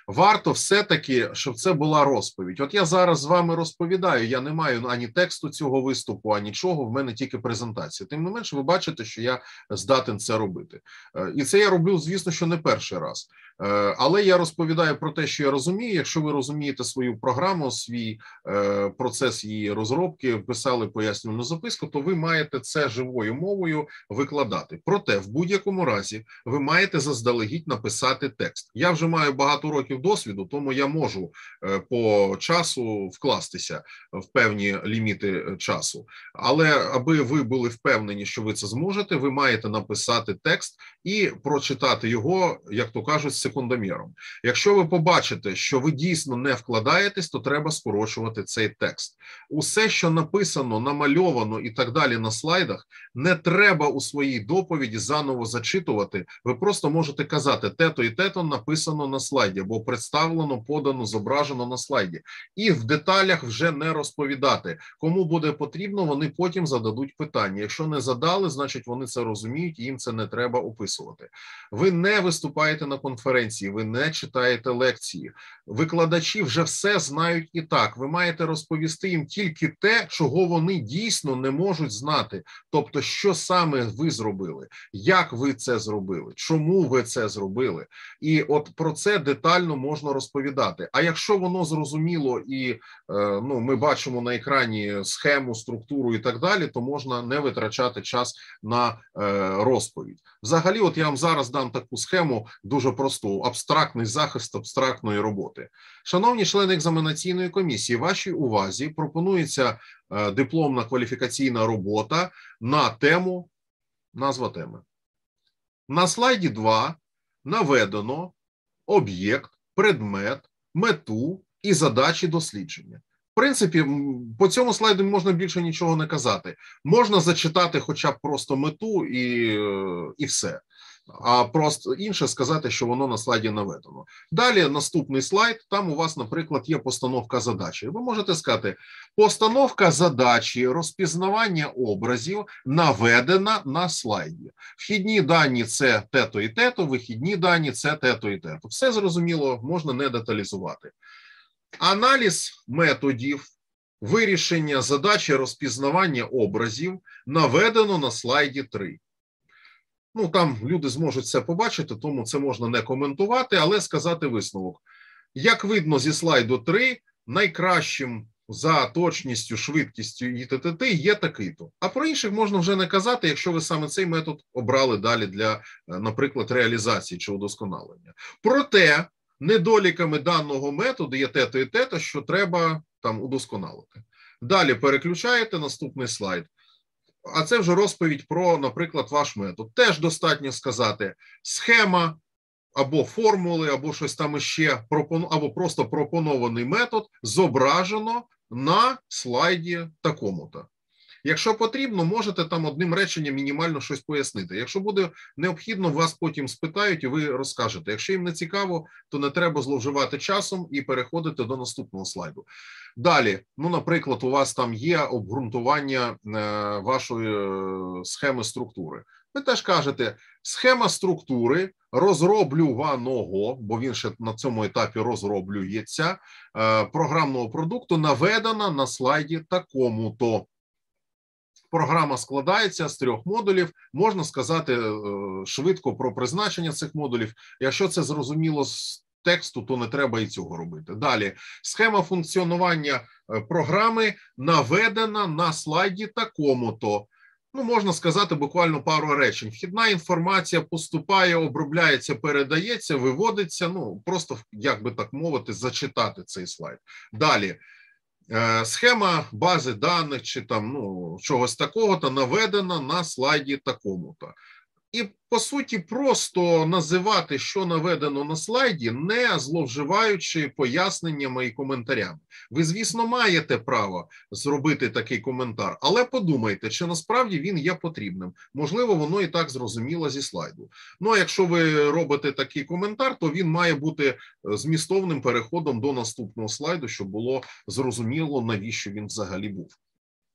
варто все-таки, щоб це була розповідь. От я зараз з вами розповідаю, я не маю ані тексту цього виступу, ані нічого, в мене тільки презентація. Тим не менше, ви бачите, що я здатен це робити. І це я роблю, звісно, що не перший раз. Але я розповідаю про те, що я розумію. Якщо ви розумієте свою програму, свій процес її розробки, вписали пояснювальну записку, то ви маєте це живою мовою викладати. Проте, в будь-якому разі, ви маєте заздалегідь написати текст. Я вже маю багато років досвіду, тому я можу по часу вкластися в певні ліміти часу. Але аби ви були впевнені, що ви це зможете, ви маєте написати текст і прочитати його, як то кажуть, секундоміром. Якщо ви побачите, що ви дійсно не вкладаєтесь, то треба скорочувати цей текст. Усе, що написано, намальовано і так далі на слайдах, не треба у своїй доповіді заново зачитувати. Ви просто можете казати, те-то і те-то написано на слайді, або представлено, подано, зображено на слайді. І в деталях вже не розповідати. Кому буде потрібно, вони потім зададуть питання. Якщо не задали, значить вони це розуміють, і їм це не треба описувати. Ви не виступаєте на конференції, ви не читаєте лекції. Викладачі вже все знають і так. Ви маєте розповісти їм тільки те, чого вони дійсно не можуть знати. Тобто, що саме ви зробили, як ви це зробили, чому ви це зробили. І от про це детально можна розповідати. А якщо воно зрозуміло і ну, ми бачимо на екрані схему, структуру і так далі, то можна не витрачати час на розповідь. Взагалі, от я вам зараз дам таку схему дуже просту. Абстрактний захист абстрактної роботи. Шановні члени екзаменаційної комісії, вашій увазі пропонується дипломна кваліфікаційна робота на тему, назва теми. На слайді два наведено об'єкт, предмет, мету і задачі дослідження. В принципі, по цьому слайду можна більше нічого не казати. Можна зачитати хоча б просто мету і, і все. А просто інше сказати, що воно на слайді наведено. Далі наступний слайд, там у вас, наприклад, є постановка задачі. Ви можете сказати, постановка задачі, розпізнавання образів наведена на слайді. Вхідні дані – це те-то і те-то, вихідні дані – це те-то і те-то. Все зрозуміло, можна не деталізувати. Аналіз методів, вирішення задачі розпізнавання образів наведено на слайді три. Ну, там люди зможуть це побачити, тому це можна не коментувати, але сказати висновок. Як видно зі слайду три, найкращим за точністю, швидкістю і т.т.т. є такий-то. А про інших можна вже не казати, якщо ви саме цей метод обрали далі для, наприклад, реалізації чи удосконалення. Проте, недоліками даного методу є те-то і те-то, що треба там удосконалити. Далі переключаєте, наступний слайд. А це вже розповідь про, наприклад, ваш метод. Теж достатньо сказати схема або формули, або щось там іще, або просто пропонований метод зображено на слайді такому-то. Якщо потрібно, можете там одним реченням мінімально щось пояснити. Якщо буде необхідно, вас потім спитають і ви розкажете. Якщо їм не цікаво, то не треба зловживати часом і переходити до наступного слайду. Далі, ну, наприклад, у вас там є обґрунтування е, вашої схеми структури. Ви теж кажете, схема структури розроблюваного, бо він ще на цьому етапі розроблюється, е, програмного продукту наведена на слайді такому-то. Програма складається з трьох модулів, можна сказати швидко про призначення цих модулів. Якщо це зрозуміло з тексту, то не треба і цього робити. Далі, схема функціонування програми наведена на слайді такому-то. Ну, можна сказати буквально пару речень. Вхідна інформація поступає, обробляється, передається, виводиться, ну, просто, як би так мовити, зачитати цей слайд. Далі. Схема бази даних чи там, ну, чогось такого-то наведена на слайді такому-то. І, по суті, просто називати, що наведено на слайді, не зловживаючи поясненнями і коментарями. Ви, звісно, маєте право зробити такий коментар, але подумайте, чи насправді він є потрібним. Можливо, воно і так зрозуміло зі слайду. Ну, а якщо ви робите такий коментар, то він має бути змістовним переходом до наступного слайду, щоб було зрозуміло, навіщо він взагалі був.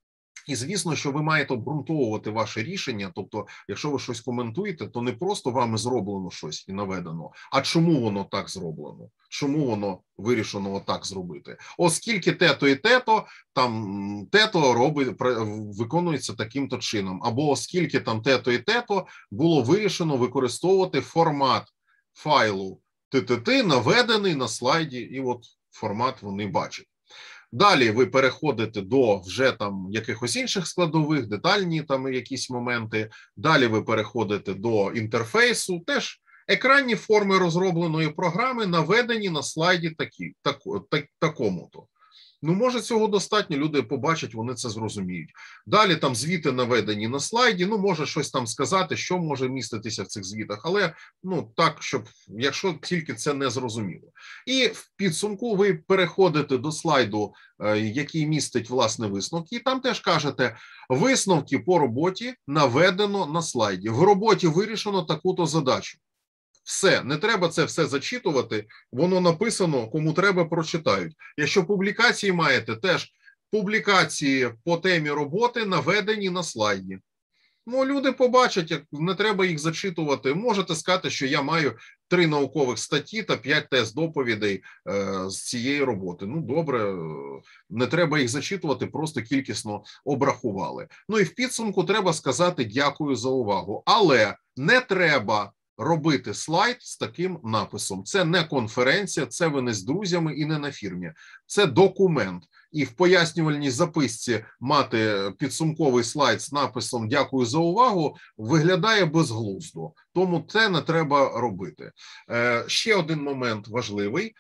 І, звісно, що ви маєте обґрунтовувати ваше рішення, тобто, якщо ви щось коментуєте, то не просто вами зроблено щось і наведено, а чому воно так зроблено, чому воно вирішено так зробити. Оскільки те-то і те-то, там те-то робить, виконується таким-то чином, або оскільки там те-то і те-то було вирішено використовувати формат файлу ТТТ, наведений на слайді, і от формат вони бачать. Далі ви переходите до вже там якихось інших складових, детальні там якісь моменти. Далі ви переходите до інтерфейсу. Теж екранні форми розробленої програми наведені на слайді такі, так, так, такому-то. Ну, може, цього достатньо, люди побачать, вони це зрозуміють. Далі там звіти наведені на слайді, ну, може щось там сказати, що може міститися в цих звітах, але, ну, так, щоб, якщо тільки це не зрозуміло. І в підсумку ви переходите до слайду, який містить, власне, висновки, і там теж кажете, висновки по роботі наведено на слайді. В роботі вирішено таку-то задачу. Все, не треба це все зачитувати, воно написано, кому треба, прочитають. Якщо публікації маєте, теж публікації по темі роботи наведені на слайді. Ну, люди побачать, як не треба їх зачитувати. Можете сказати, що я маю три наукових статті та п'ять тест-доповідей е, з цієї роботи. Ну, добре, не треба їх зачитувати, просто кількісно обрахували. Ну і в підсумку треба сказати дякую за увагу. Але не треба робити слайд з таким написом. Це не конференція, це ви не з друзями і не на фірмі. Це документ. І в пояснювальній записці мати підсумковий слайд з написом «Дякую за увагу» виглядає безглуздо. Тому це не треба робити. Е, ще один момент важливий.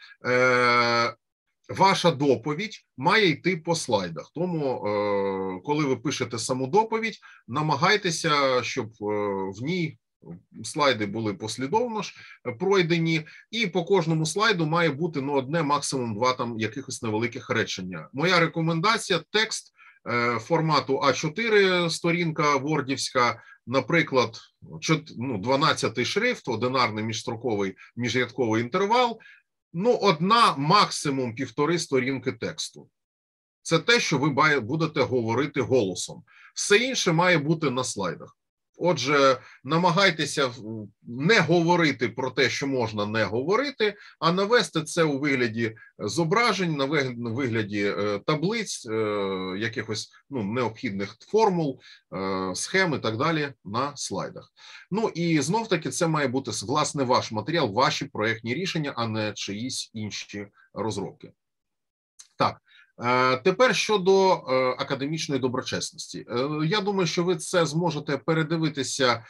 Е, Ваша доповідь має йти по слайдах, тому е, коли ви пишете саму доповідь, намагайтеся, щоб е, в ній слайди були послідовно ж пройдені, і по кожному слайду має бути ну, одне, максимум два там якихось невеликих речення. Моя рекомендація – текст е, формату а чотири, сторінка вордівська, наприклад, ну, дванадцятий шрифт, одинарний міжстроковий міжрядковий інтервал, ну, одна, максимум півтори сторінки тексту. Це те, що ви будете говорити голосом. Все інше має бути на слайдах. Отже, намагайтеся не говорити про те, що можна не говорити, а навести це у вигляді зображень, на вигляді таблиць, якихось ну, необхідних формул, схем і так далі на слайдах. Ну і знов-таки це має бути, власне, ваш матеріал, ваші проєктні рішення, а не чиїсь інші розробки. Так. Тепер щодо академічної доброчесності. Я думаю, що ви це зможете передивитися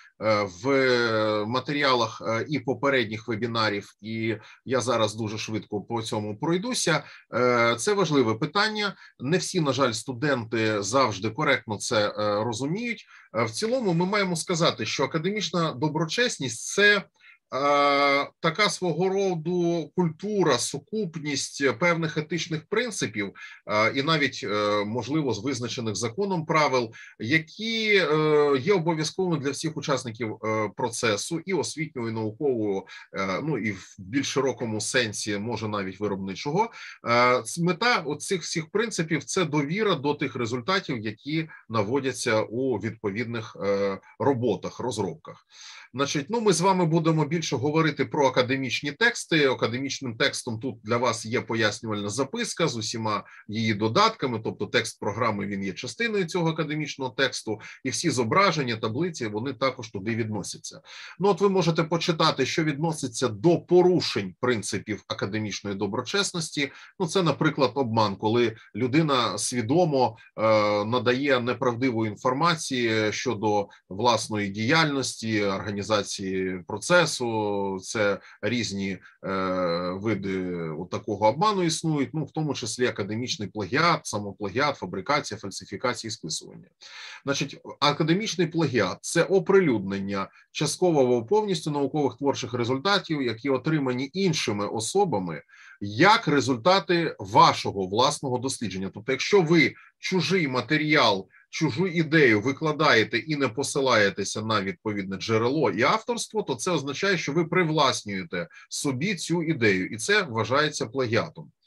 в матеріалах і попередніх вебінарів, і я зараз дуже швидко по цьому пройдуся. Це важливе питання. Не всі, на жаль, студенти завжди коректно це розуміють. В цілому ми маємо сказати, що академічна доброчесність – це така свого роду культура, сукупність певних етичних принципів і навіть, можливо, з визначених законом правил, які є обов'язковими для всіх учасників процесу і освітнього, і наукового, ну і в більш широкому сенсі, може навіть виробничого. Мета цих всіх принципів – це довіра до тих результатів, які наводяться у відповідних роботах, розробках. Значить, ну ми з вами будемо більше говорити про академічні тексти. Академічним текстом тут для вас є пояснювальна записка з усіма її додатками, тобто текст програми, він є частиною цього академічного тексту, і всі зображення, таблиці, вони також туди відносяться. Ну от ви можете почитати, що відноситься до порушень принципів академічної доброчесності. Ну це, наприклад, обман, коли людина свідомо е, надає неправдиву інформацію щодо власної діяльності, організації, організації процесу, це різні е, види такого обману існують, ну, в тому числі академічний плагіат, самоплагіат, фабрикація, фальсифікація і списування. Значить, академічний плагіат – це оприлюднення частково або повністю наукових творчих результатів, які отримані іншими особами, як результати вашого власного дослідження. Тобто, якщо ви чужий матеріал, чужу ідею викладаєте і не посилаєтеся на відповідне джерело і авторство, то це означає, що ви привласнюєте собі цю ідею, і це вважається плагіатом.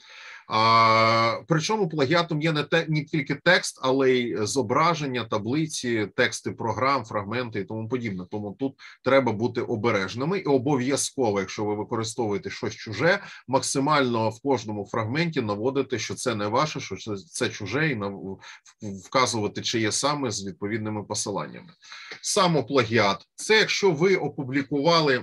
А, причому плагіатом є не, те, не тільки текст, але й зображення, таблиці, тексти програм, фрагменти і тому подібне. Тому тут треба бути обережними і обов'язково, якщо ви використовуєте щось чуже, максимально в кожному фрагменті наводити, що це не ваше, що це, це чуже, і вказувати, чи є саме з відповідними посиланнями. Самоплагіат – це якщо ви опублікували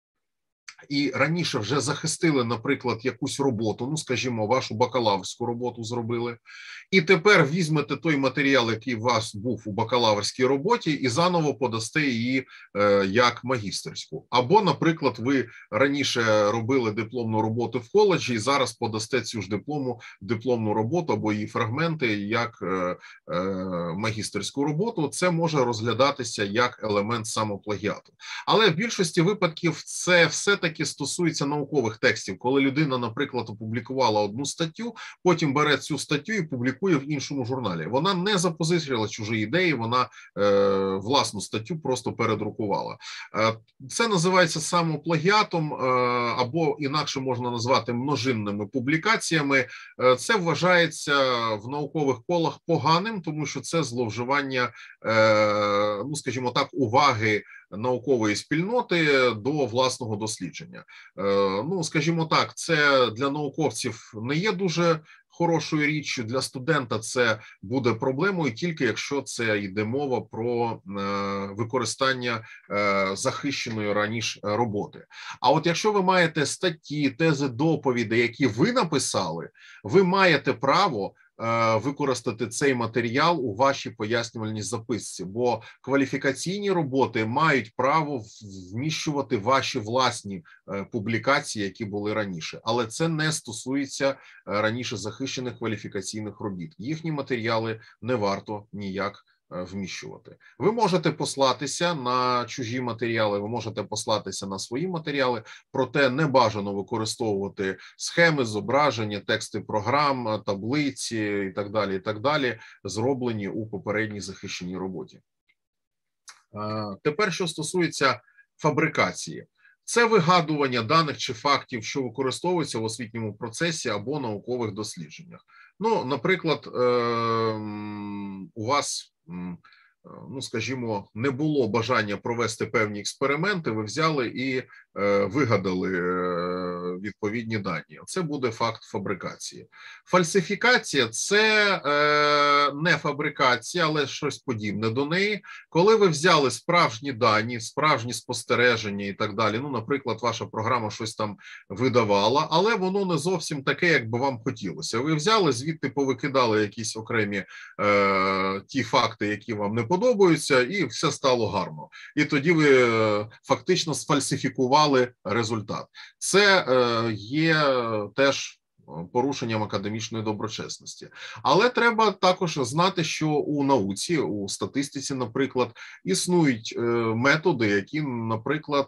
і раніше вже захистили, наприклад, якусь роботу, ну, скажімо, вашу бакалаврську роботу зробили, і тепер візьмете той матеріал, який у вас був у бакалаврській роботі, і заново подасте її е, як магістерську. Або, наприклад, ви раніше робили дипломну роботу в коледжі, і зараз подасте цю ж диплому, дипломну роботу або її фрагменти як е, е, магістерську роботу. Це може розглядатися як елемент самоплагіату. Але в більшості випадків це все-таки стосується наукових текстів, коли людина, наприклад, опублікувала одну статтю, потім бере цю статтю і публікує в іншому журналі. Вона не запозичила чужі ідеї, вона е, власну статтю просто передрукувала. Е, це називається самоплагіатом, е, або інакше можна назвати множинними публікаціями. Е, це вважається в наукових колах поганим, тому що це зловживання, е, ну, скажімо так, уваги наукової спільноти до власного дослідження. Ну, скажімо так, це для науковців не є дуже хорошою річчю, для студента це буде проблемою тільки якщо це йде мова про використання захищеної раніше роботи. А от якщо ви маєте статті, тези, доповіді, які ви написали, ви маєте право використати цей матеріал у вашій пояснювальній записці, бо кваліфікаційні роботи мають право вміщувати ваші власні публікації, які були раніше. Але це не стосується раніше захищених кваліфікаційних робіт. Їхні матеріали не варто ніяк вміщувати. Ви можете послатися на чужі матеріали, ви можете послатися на свої матеріали, проте не бажано використовувати схеми, зображення, тексти програм, таблиці і так далі, і так далі, зроблені у попередній захищеній роботі. Тепер, що стосується фабрикації. Це вигадування даних чи фактів, що використовуються в освітньому процесі або наукових дослідженнях. Ну, наприклад, у вас, ну, скажімо, не було бажання провести певні експерименти, ви взяли і е, вигадали е, відповідні дані. Це буде факт фабрикації. Фальсифікація – це е, не фабрикація, але щось подібне до неї. Коли ви взяли справжні дані, справжні спостереження і так далі, ну, наприклад, ваша програма щось там видавала, але воно не зовсім таке, як би вам хотілося. Ви взяли, звідти повикидали якісь окремі е, ті факти, які вам не подобаються, і все стало гарно. І тоді ви фактично сфальсифікували результат. Це є теж порушенням академічної доброчесності. Але треба також знати, що у науці, у статистиці, наприклад, існують методи, які, наприклад,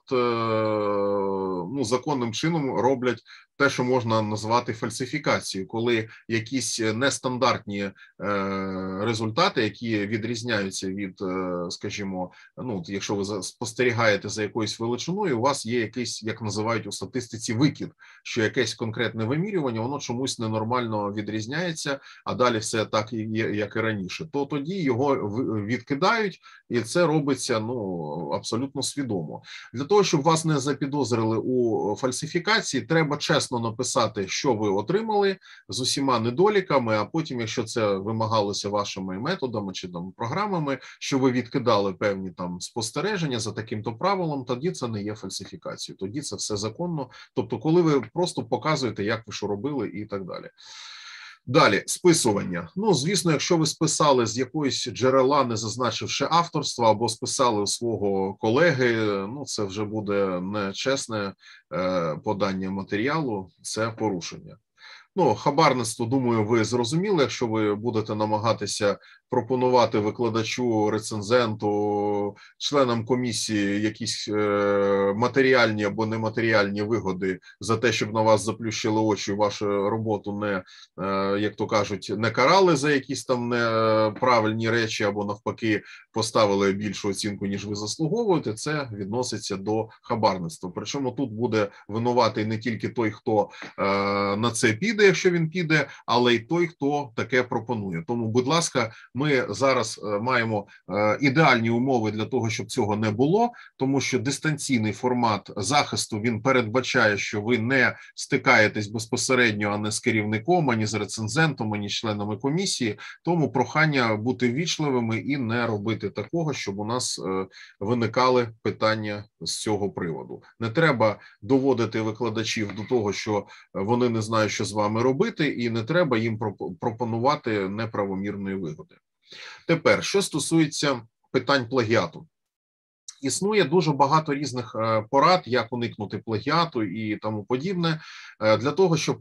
ну, законним чином роблять те, що можна назвати фальсифікацією, коли якісь нестандартні е, результати, які відрізняються від, е, скажімо, ну, якщо ви спостерігаєте за якоюсь величиною, у вас є якийсь, як називають у статистиці, викид, що якесь конкретне вимірювання, воно чомусь ненормально відрізняється, а далі все так, як і раніше, то тоді його відкидають, і це робиться, ну, абсолютно свідомо. Для того, щоб вас не запідозрили у фальсифікації, треба чесно написати, що ви отримали з усіма недоліками, а потім, якщо це вимагалося вашими методами чи там програмами, що ви відкидали певні там спостереження за таким-то правилом, тоді це не є фальсифікацією, тоді це все законно, тобто коли ви просто показуєте, як ви що робили і так далі. Далі, списування. Ну, звісно, якщо ви списали з якоїсь джерела, не зазначивши авторства, або списали у свого колеги, ну, це вже буде нечесне е, подання матеріалу, це порушення. Ну, хабарництво, думаю, ви зрозуміли, якщо ви будете намагатися пропонувати викладачу, рецензенту, членам комісії якісь матеріальні або нематеріальні вигоди за те, щоб на вас заплющили очі, вашу роботу не, як то кажуть, не карали за якісь там неправильні речі або навпаки поставили більшу оцінку, ніж ви заслуговуєте, це відноситься до хабарництва. Причому тут буде винуватий не тільки той, хто на це піде, якщо він піде, але й той, хто таке пропонує. Тому, будь ласка, ми зараз маємо ідеальні умови для того, щоб цього не було, тому що дистанційний формат захисту, він передбачає, що ви не стикаєтесь безпосередньо, а не з керівником, ані з рецензентом, ані з членами комісії, тому прохання бути ввічливими і не робити такого, щоб у нас виникали питання з цього приводу. Не треба доводити викладачів до того, що вони не знають, що з вами робити, і не треба їм пропонувати неправомірної вигоди. Тепер, що стосується питань плагіату. Існує дуже багато різних порад, як уникнути плагіату і тому подібне. Для того, щоб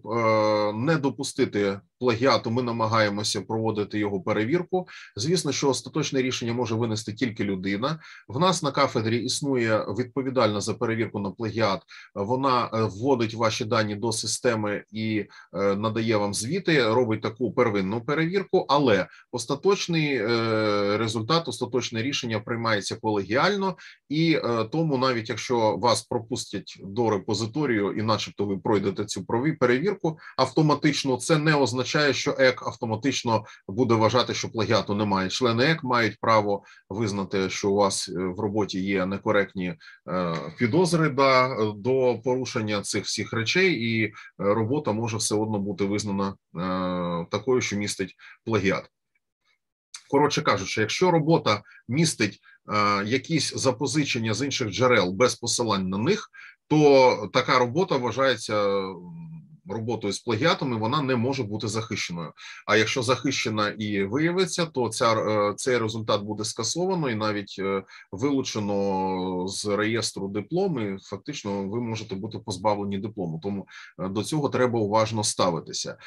не допустити плагіату, ми намагаємося проводити його перевірку. Звісно, що остаточне рішення може винести тільки людина. В нас на кафедрі існує відповідальна за перевірку на плагіат. Вона вводить ваші дані до системи і надає вам звіти, робить таку первинну перевірку, але остаточний результат, остаточне рішення приймається колегіально, і тому навіть якщо вас пропустять до репозиторію і начебто ви пройдете цю перевірку, автоматично це не означає, що ЕК автоматично буде вважати, що плагіату немає. Члени ЕК мають право визнати, що у вас в роботі є некоректні підозри до порушення цих всіх речей, і робота може все одно бути визнана такою, що містить плагіат. Коротше кажучи, якщо робота містить якісь запозичення з інших джерел без посилань на них, то така робота вважається роботою з плагіатом, і вона не може бути захищеною. А якщо захищена і виявиться, то ця, цей результат буде скасовано і навіть вилучено з реєстру диплом, і фактично ви можете бути позбавлені диплому. Тому до цього треба уважно ставитися.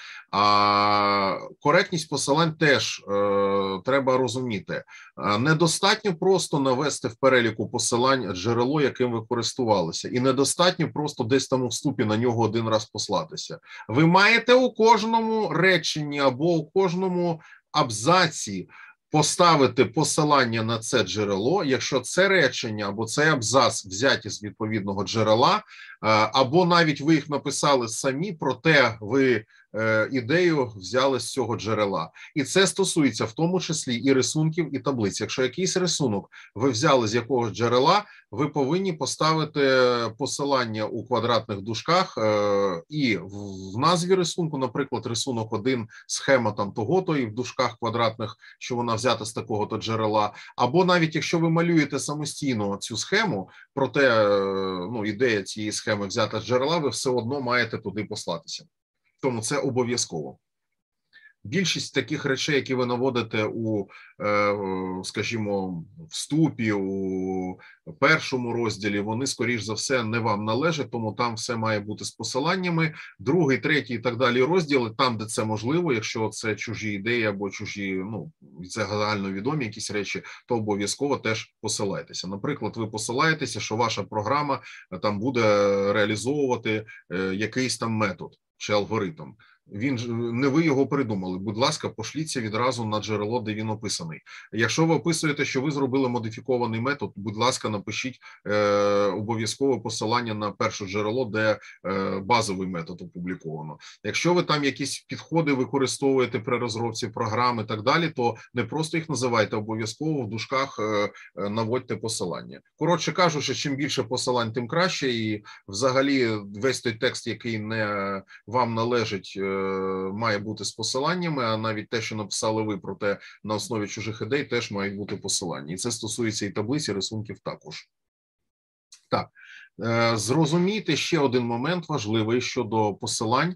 А коректність посилань теж е, треба розуміти. Недостатньо просто навести в переліку посилань джерело, яким ви користувалися, і недостатньо просто десь там у вступі на нього один раз послатися. Ви маєте у кожному реченні або у кожному абзаці поставити посилання на це джерело, якщо це речення або цей абзац взяті з відповідного джерела, або навіть ви їх написали самі, проте ви ідею взяли з цього джерела. І це стосується в тому числі і рисунків, і таблиць. Якщо якийсь рисунок ви взяли з якогось джерела, ви повинні поставити посилання у квадратних дужках і в назві рисунку, наприклад, рисунок один, схема там того-то, і в дужках квадратних, що вона взята з такого-то джерела. Або навіть якщо ви малюєте самостійно цю схему, проте ну, ідея цієї схеми взята з джерела, ви все одно маєте туди послатися. Тому це обов'язково. Більшість таких речей, які ви наводите у, скажімо, вступі, у першому розділі, вони, скоріш за все, не вам належать, тому там все має бути з посиланнями. Другий, третій і так далі розділи, там, де це можливо, якщо це чужі ідеї або чужі, ну, це загальновідомі якісь речі, то обов'язково теж посилайтеся. Наприклад, ви посилаєтеся, що ваша програма там буде реалізовувати якийсь там метод чи алгоритм. Він не ви його придумали. Будь ласка, пошліться відразу на джерело, де він описаний. Якщо ви описуєте, що ви зробили модифікований метод, будь ласка, напишіть е, обов'язкове посилання на перше джерело, де е, базовий метод опубліковано. Якщо ви там якісь підходи використовуєте при розробці програми і так далі, то не просто їх називайте, обов'язково в дужках е, наводьте посилання. Коротше кажучи, чим більше посилань, тим краще, і взагалі весь той текст, який не вам належить, має бути з посиланнями, а навіть те, що написали ви, проте на основі чужих ідей, теж мають бути посилання. І це стосується і таблиць, і рисунків також. Так, зрозумійте ще один момент важливий щодо посилань.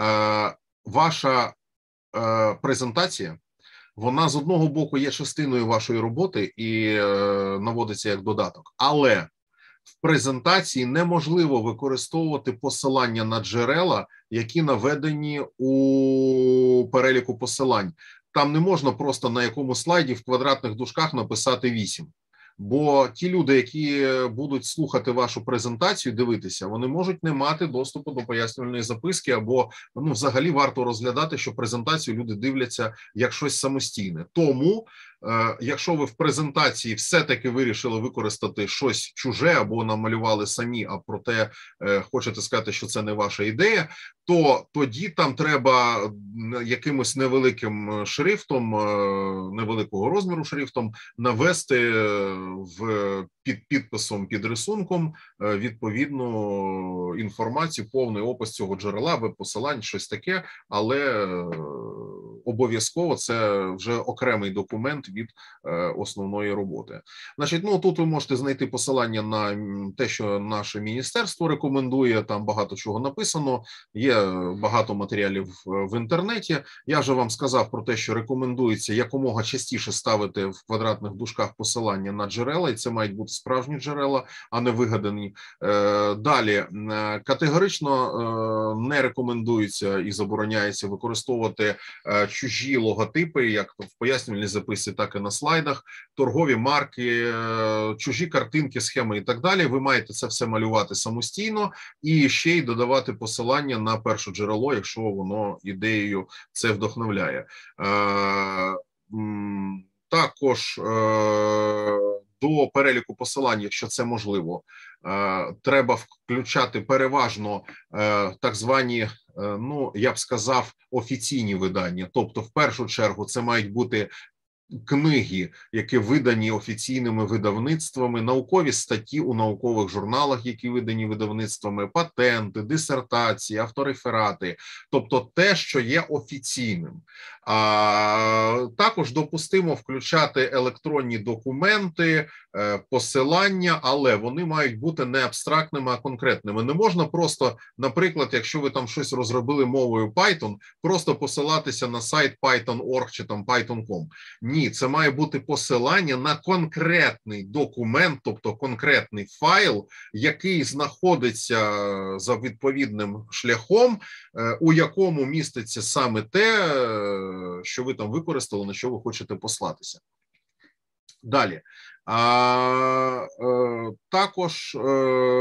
Ваша презентація, вона з одного боку є частиною вашої роботи і наводиться як додаток, але в презентації неможливо використовувати посилання на джерела, які наведені у переліку посилань. там не можна просто на якому слайді в квадратних дужках написати вісім. Бо ті люди, які будуть слухати вашу презентацію, дивитися, вони можуть не мати доступу до пояснювальної записки, або ну, взагалі варто розглядати, що презентацію люди дивляться як щось самостійне. Тому, е, якщо ви в презентації все-таки вирішили використати щось чуже або намалювали самі, а проте е, хочете сказати, що це не ваша ідея, то тоді там треба якимось невеликим шрифтом, е, невеликого розміру шрифтом навести в під підписом, під рисунком відповідну інформацію, повний опис цього джерела, веб-посилань, щось таке, але обов'язково це вже окремий документ від основної роботи. Значить, ну тут ви можете знайти посилання на те, що наше міністерство рекомендує, там багато чого написано, є багато матеріалів в інтернеті. Я вже вам сказав про те, що рекомендується якомога частіше ставити в квадратних дужках посилання на джерела, і це мають бути справжні джерела, а не вигадані. Далі, категорично не рекомендується і забороняється використовувати чужі логотипи, як в пояснювальній записці, так і на слайдах, торгові марки, чужі картинки, схеми і так далі. Ви маєте це все малювати самостійно і ще й додавати посилання на перше джерело, якщо воно ідеєю це вдохновляє. Також до переліку посилань, якщо це можливо, треба включати переважно так звані, ну, я б сказав, офіційні видання. Тобто, в першу чергу, це мають бути книги, які видані офіційними видавництвами, наукові статті у наукових журналах, які видані видавництвами, патенти, дисертації, автореферати, тобто те, що є офіційним. А також допустимо включати електронні документи, посилання, але вони мають бути не абстрактними, а конкретними. Не можна просто, наприклад, якщо ви там щось розробили мовою Python, просто посилатися на сайт python крапка орг чи там python крапка ком. Ні, це має бути посилання на конкретний документ, тобто конкретний файл, який знаходиться за відповідним шляхом, у якому міститься саме те, що ви там використали, на що ви хочете послатися. Далі. А, а, також а,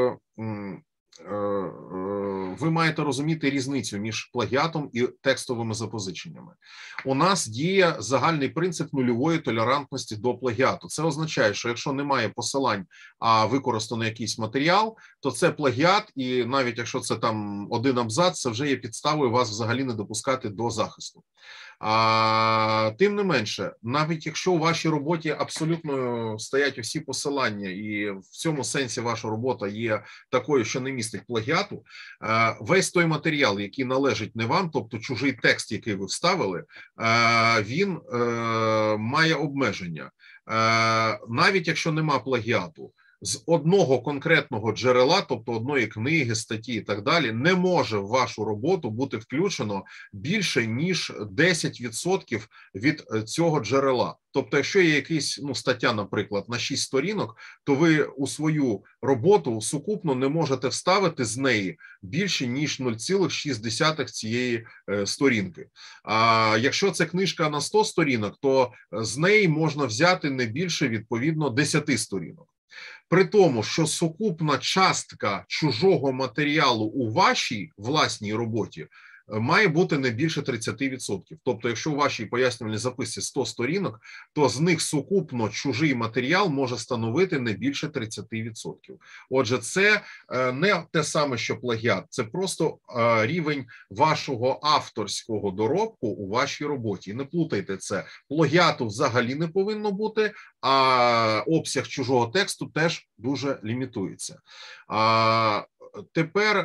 а, ви маєте розуміти різницю між плагіатом і текстовими запозиченнями. У нас діє загальний принцип нульової толерантності до плагіату. Це означає, що якщо немає посилань, а використано якийсь матеріал, то це плагіат, і навіть якщо це там один абзац, це вже є підставою вас взагалі не допускати до захисту. А тим не менше, навіть якщо у вашій роботі абсолютно стоять усі посилання, і в цьому сенсі ваша робота є такою, що не містить плагіату, весь той матеріал, який належить не вам, тобто чужий текст, який ви вставили, він має обмеження. Навіть якщо нема плагіату, з одного конкретного джерела, тобто одної книги, статті і так далі, не може в вашу роботу бути включено більше, ніж десять відсотків від цього джерела. Тобто, якщо є якась ну, стаття, наприклад, на шість сторінок, то ви у свою роботу сукупно не можете вставити з неї більше, ніж нуль цілих шість десятих цієї е, сторінки. А якщо це книжка на сто сторінок, то з неї можна взяти не більше, відповідно, десять сторінок. При тому, що сукупна частка чужого матеріалу у вашій власній роботі має бути не більше тридцять відсотків. Тобто, якщо у вашій пояснювальній записці сто сторінок, то з них сукупно чужий матеріал може становити не більше тридцять відсотків. Отже, це не те саме, що плагіат, це просто рівень вашого авторського доробку у вашій роботі. Не плутайте це. Плагіату взагалі не повинно бути, а обсяг чужого тексту теж дуже лімітується. А тепер...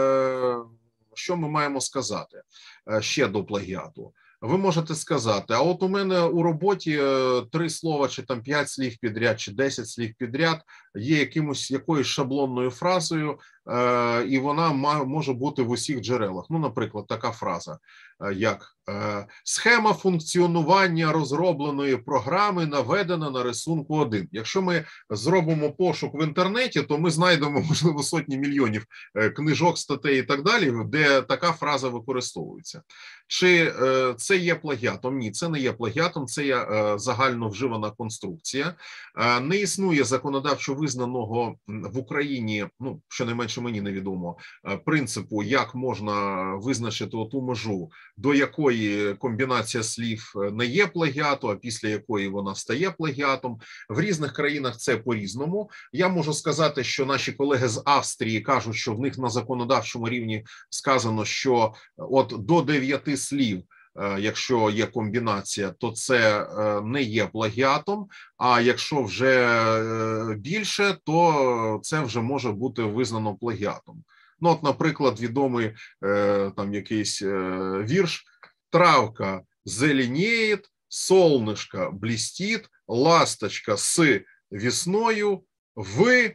Що ми маємо сказати ще до плагіату? Ви можете сказати, а от у мене у роботі три слова, чи там п'ять слів підряд, чи десять слів підряд є якимось, якоюсь шаблонною фразою, і вона може бути в усіх джерелах. Ну, наприклад, така фраза, як «Схема функціонування розробленої програми наведена на рисунку один». Якщо ми зробимо пошук в інтернеті, то ми знайдемо, можливо, сотні мільйонів книжок, статей і так далі, де така фраза використовується. Чи це є плагіатом? Ні, це не є плагіатом, це є загально вживана конструкція. Не існує законодавчо визнаного в Україні, ну, щонайменше мені невідомо, принципу, як можна визначити оту межу, до якої комбінація слів не є плагіатом, а після якої вона стає плагіатом. В різних країнах це по-різному. Я можу сказати, що наші колеги з Австрії кажуть, що в них на законодавчому рівні сказано, що от до дев'яти слів, якщо є комбінація, то це не є плагіатом, а якщо вже більше, то це вже може бути визнано плагіатом. Ну, от, наприклад, відомий там якийсь вірш: «Травка зеленеет, солнышко блестит, ласточка с весною в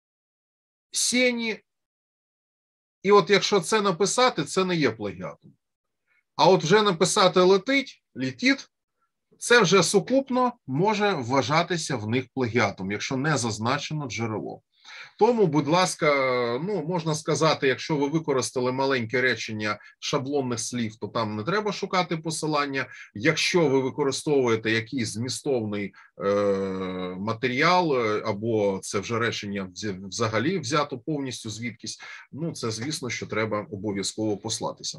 сені». І от якщо це написати, це не є плагіатом. А от вже написати «летить», «літіт», це вже сукупно може вважатися в них плагіатом, якщо не зазначено джерело. Тому, будь ласка, ну, можна сказати, якщо ви використали маленьке речення шаблонних слів, то там не треба шукати посилання. Якщо ви використовуєте якийсь змістовний е, матеріал, або це вже речення взагалі взято повністю звідкись, ну, це, звісно, що треба обов'язково послатися.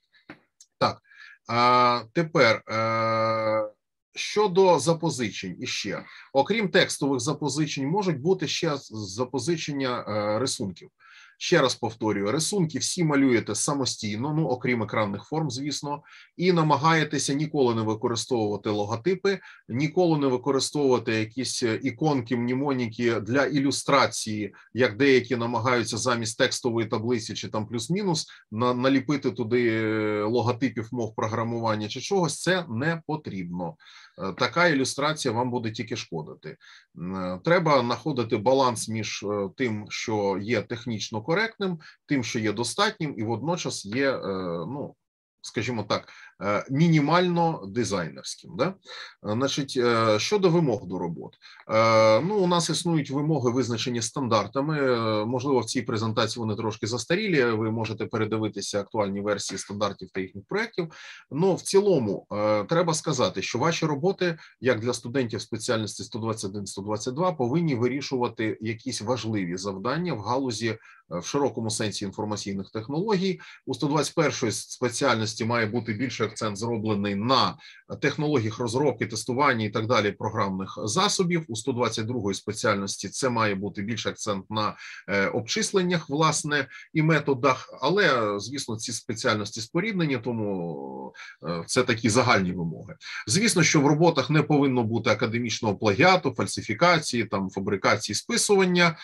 Так, а тепер... Е, щодо запозичень іще, окрім текстових запозичень, можуть бути ще запозичення рисунків. Ще раз повторюю, рисунки всі малюєте самостійно, ну, окрім екранних форм, звісно, і намагаєтеся ніколи не використовувати логотипи, ніколи не використовувати якісь іконки, мнемоніки для ілюстрації, як деякі намагаються замість текстової таблиці чи там плюс-мінус наліпити туди логотипів мов програмування чи чогось. Це не потрібно. Така ілюстрація вам буде тільки шкодити. Треба знаходити баланс між тим, що є технічно коректним, тим, що є достатнім, і водночас є, ну, скажімо так, мінімально дизайнерським. Да? Значить, щодо вимог до робот. Ну, у нас існують вимоги, визначені стандартами. Можливо, в цій презентації вони трошки застарілі, ви можете передивитися актуальні версії стандартів та їхніх проєктів. Ну, в цілому, треба сказати, що ваші роботи, як для студентів спеціальності сто двадцять один - сто двадцять два, повинні вирішувати якісь важливі завдання в галузі в широкому сенсі інформаційних технологій. У сто двадцять першої спеціальності має бути більше акцент зроблений на технологіях розробки, тестування і так далі програмних засобів. У сто двадцять другої спеціальності це має бути більше акцент на обчисленнях, власне, і методах, але, звісно, ці спеціальності споріднені, тому це такі загальні вимоги. Звісно, що в роботах не повинно бути академічного плагіату, фальсифікації, там, фабрикації, списування.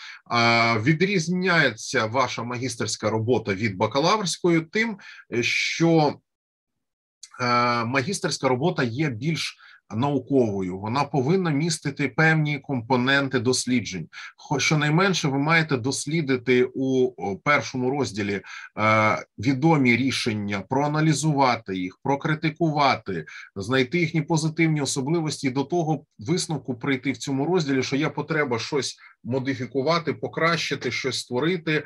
Відрізняється ваша магістерська робота від бакалаврської тим, що магістерська робота є більш науковою, вона повинна містити певні компоненти досліджень. Щонайменше ви маєте дослідити у першому розділі відомі рішення, проаналізувати їх, прокритикувати, знайти їхні позитивні особливості і до того висновку прийти в цьому розділі, що є потреба щось модифікувати, покращити, щось створити,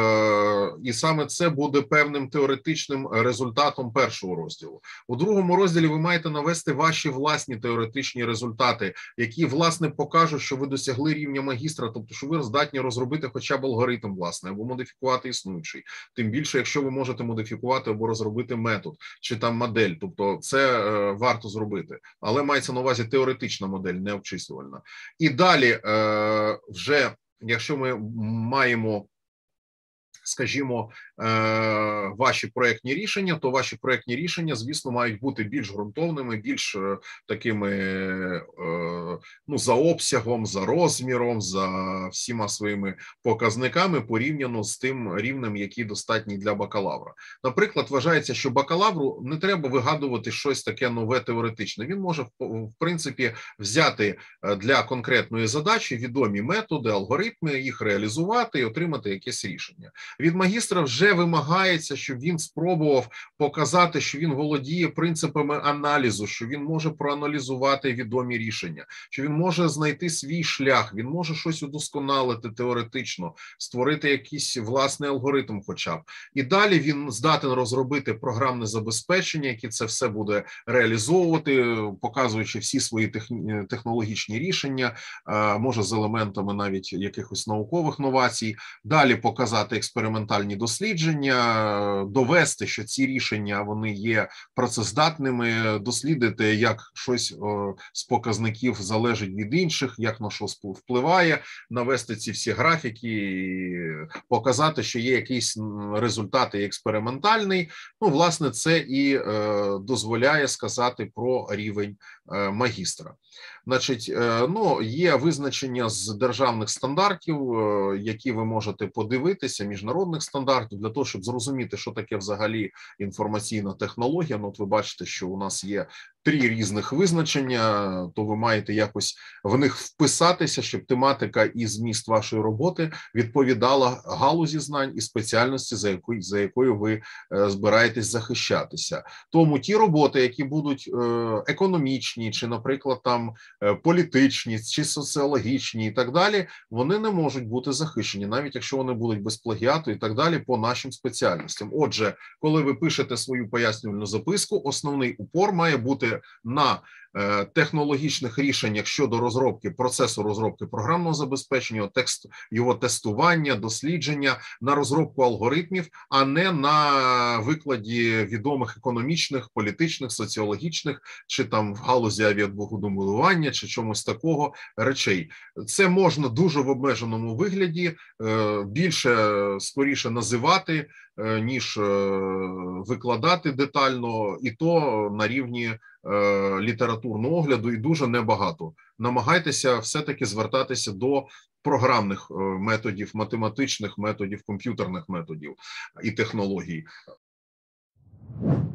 і саме це буде певним теоретичним результатом першого розділу. У другому розділі ви маєте навести ваші власні теоретичні результати, які, власне, покажуть, що ви досягли рівня магістра, тобто, що ви здатні розробити хоча б алгоритм, власне, або модифікувати існуючий. Тим більше, якщо ви можете модифікувати або розробити метод, чи там модель, тобто це е, варто зробити. Але мається на увазі теоретична модель, не обчислювальна. І далі, е, вже, якщо ми маємо скажімо, ваші проєктні рішення, то ваші проєктні рішення, звісно, мають бути більш ґрунтовними, більш такими, ну, за обсягом, за розміром, за всіма своїми показниками порівняно з тим рівнем, який достатній для бакалавра. Наприклад, вважається, що бакалавру не треба вигадувати щось таке нове теоретичне. Він може, в принципі, взяти для конкретної задачі відомі методи, алгоритми, їх реалізувати і отримати якесь рішення. Від магістра вже вимагається, щоб він спробував показати, що він володіє принципами аналізу, що він може проаналізувати відомі рішення, що він може знайти свій шлях, він може щось удосконалити теоретично, створити якийсь власний алгоритм хоча б. І далі він здатен розробити програмне забезпечення, яке це все буде реалізовувати, показуючи всі свої технологічні рішення, може з елементами навіть якихось наукових новацій, далі показати експериментальні дослідження, довести, що ці рішення, вони є працездатними, дослідити, як щось з показників залежить від інших, як на що впливає, навести ці всі графіки, показати, що є якийсь результат експериментальний. Ну, власне, це і е, дозволяє сказати про рівень е, магістра. Значить, е, ну, є визначення з державних стандартів, е, які ви можете подивитися, міжнародних стандартів, для того, щоб зрозуміти, що таке взагалі інформаційна технологія. Ну, от ви бачите, що у нас є три різних визначення, то ви маєте якось в них вписатися, щоб тематика і зміст вашої роботи відповідала галузі знань і спеціальності, за якою, за якою ви збираєтесь захищатися. Тому ті роботи, які будуть економічні, чи, наприклад, там політичні, чи соціологічні і так далі, вони не можуть бути захищені, навіть якщо вони будуть без плагіату і так далі по нашим спеціальностям. Отже, коли ви пишете свою пояснювальну записку, основний упор має бути на технологічних рішеннях щодо розробки, процесу розробки програмного забезпечення, текст, його тестування, дослідження, на розробку алгоритмів, а не на викладі відомих економічних, політичних, соціологічних, чи там в галузі авіабудування, чи чомусь такого речей. Це можна дуже в обмеженому вигляді, більше, скоріше називати, ніж викладати детально, і то на рівні літературного огляду, і дуже небагато. Намагайтеся все-таки звертатися до програмних методів, математичних методів, комп'ютерних методів і технологій.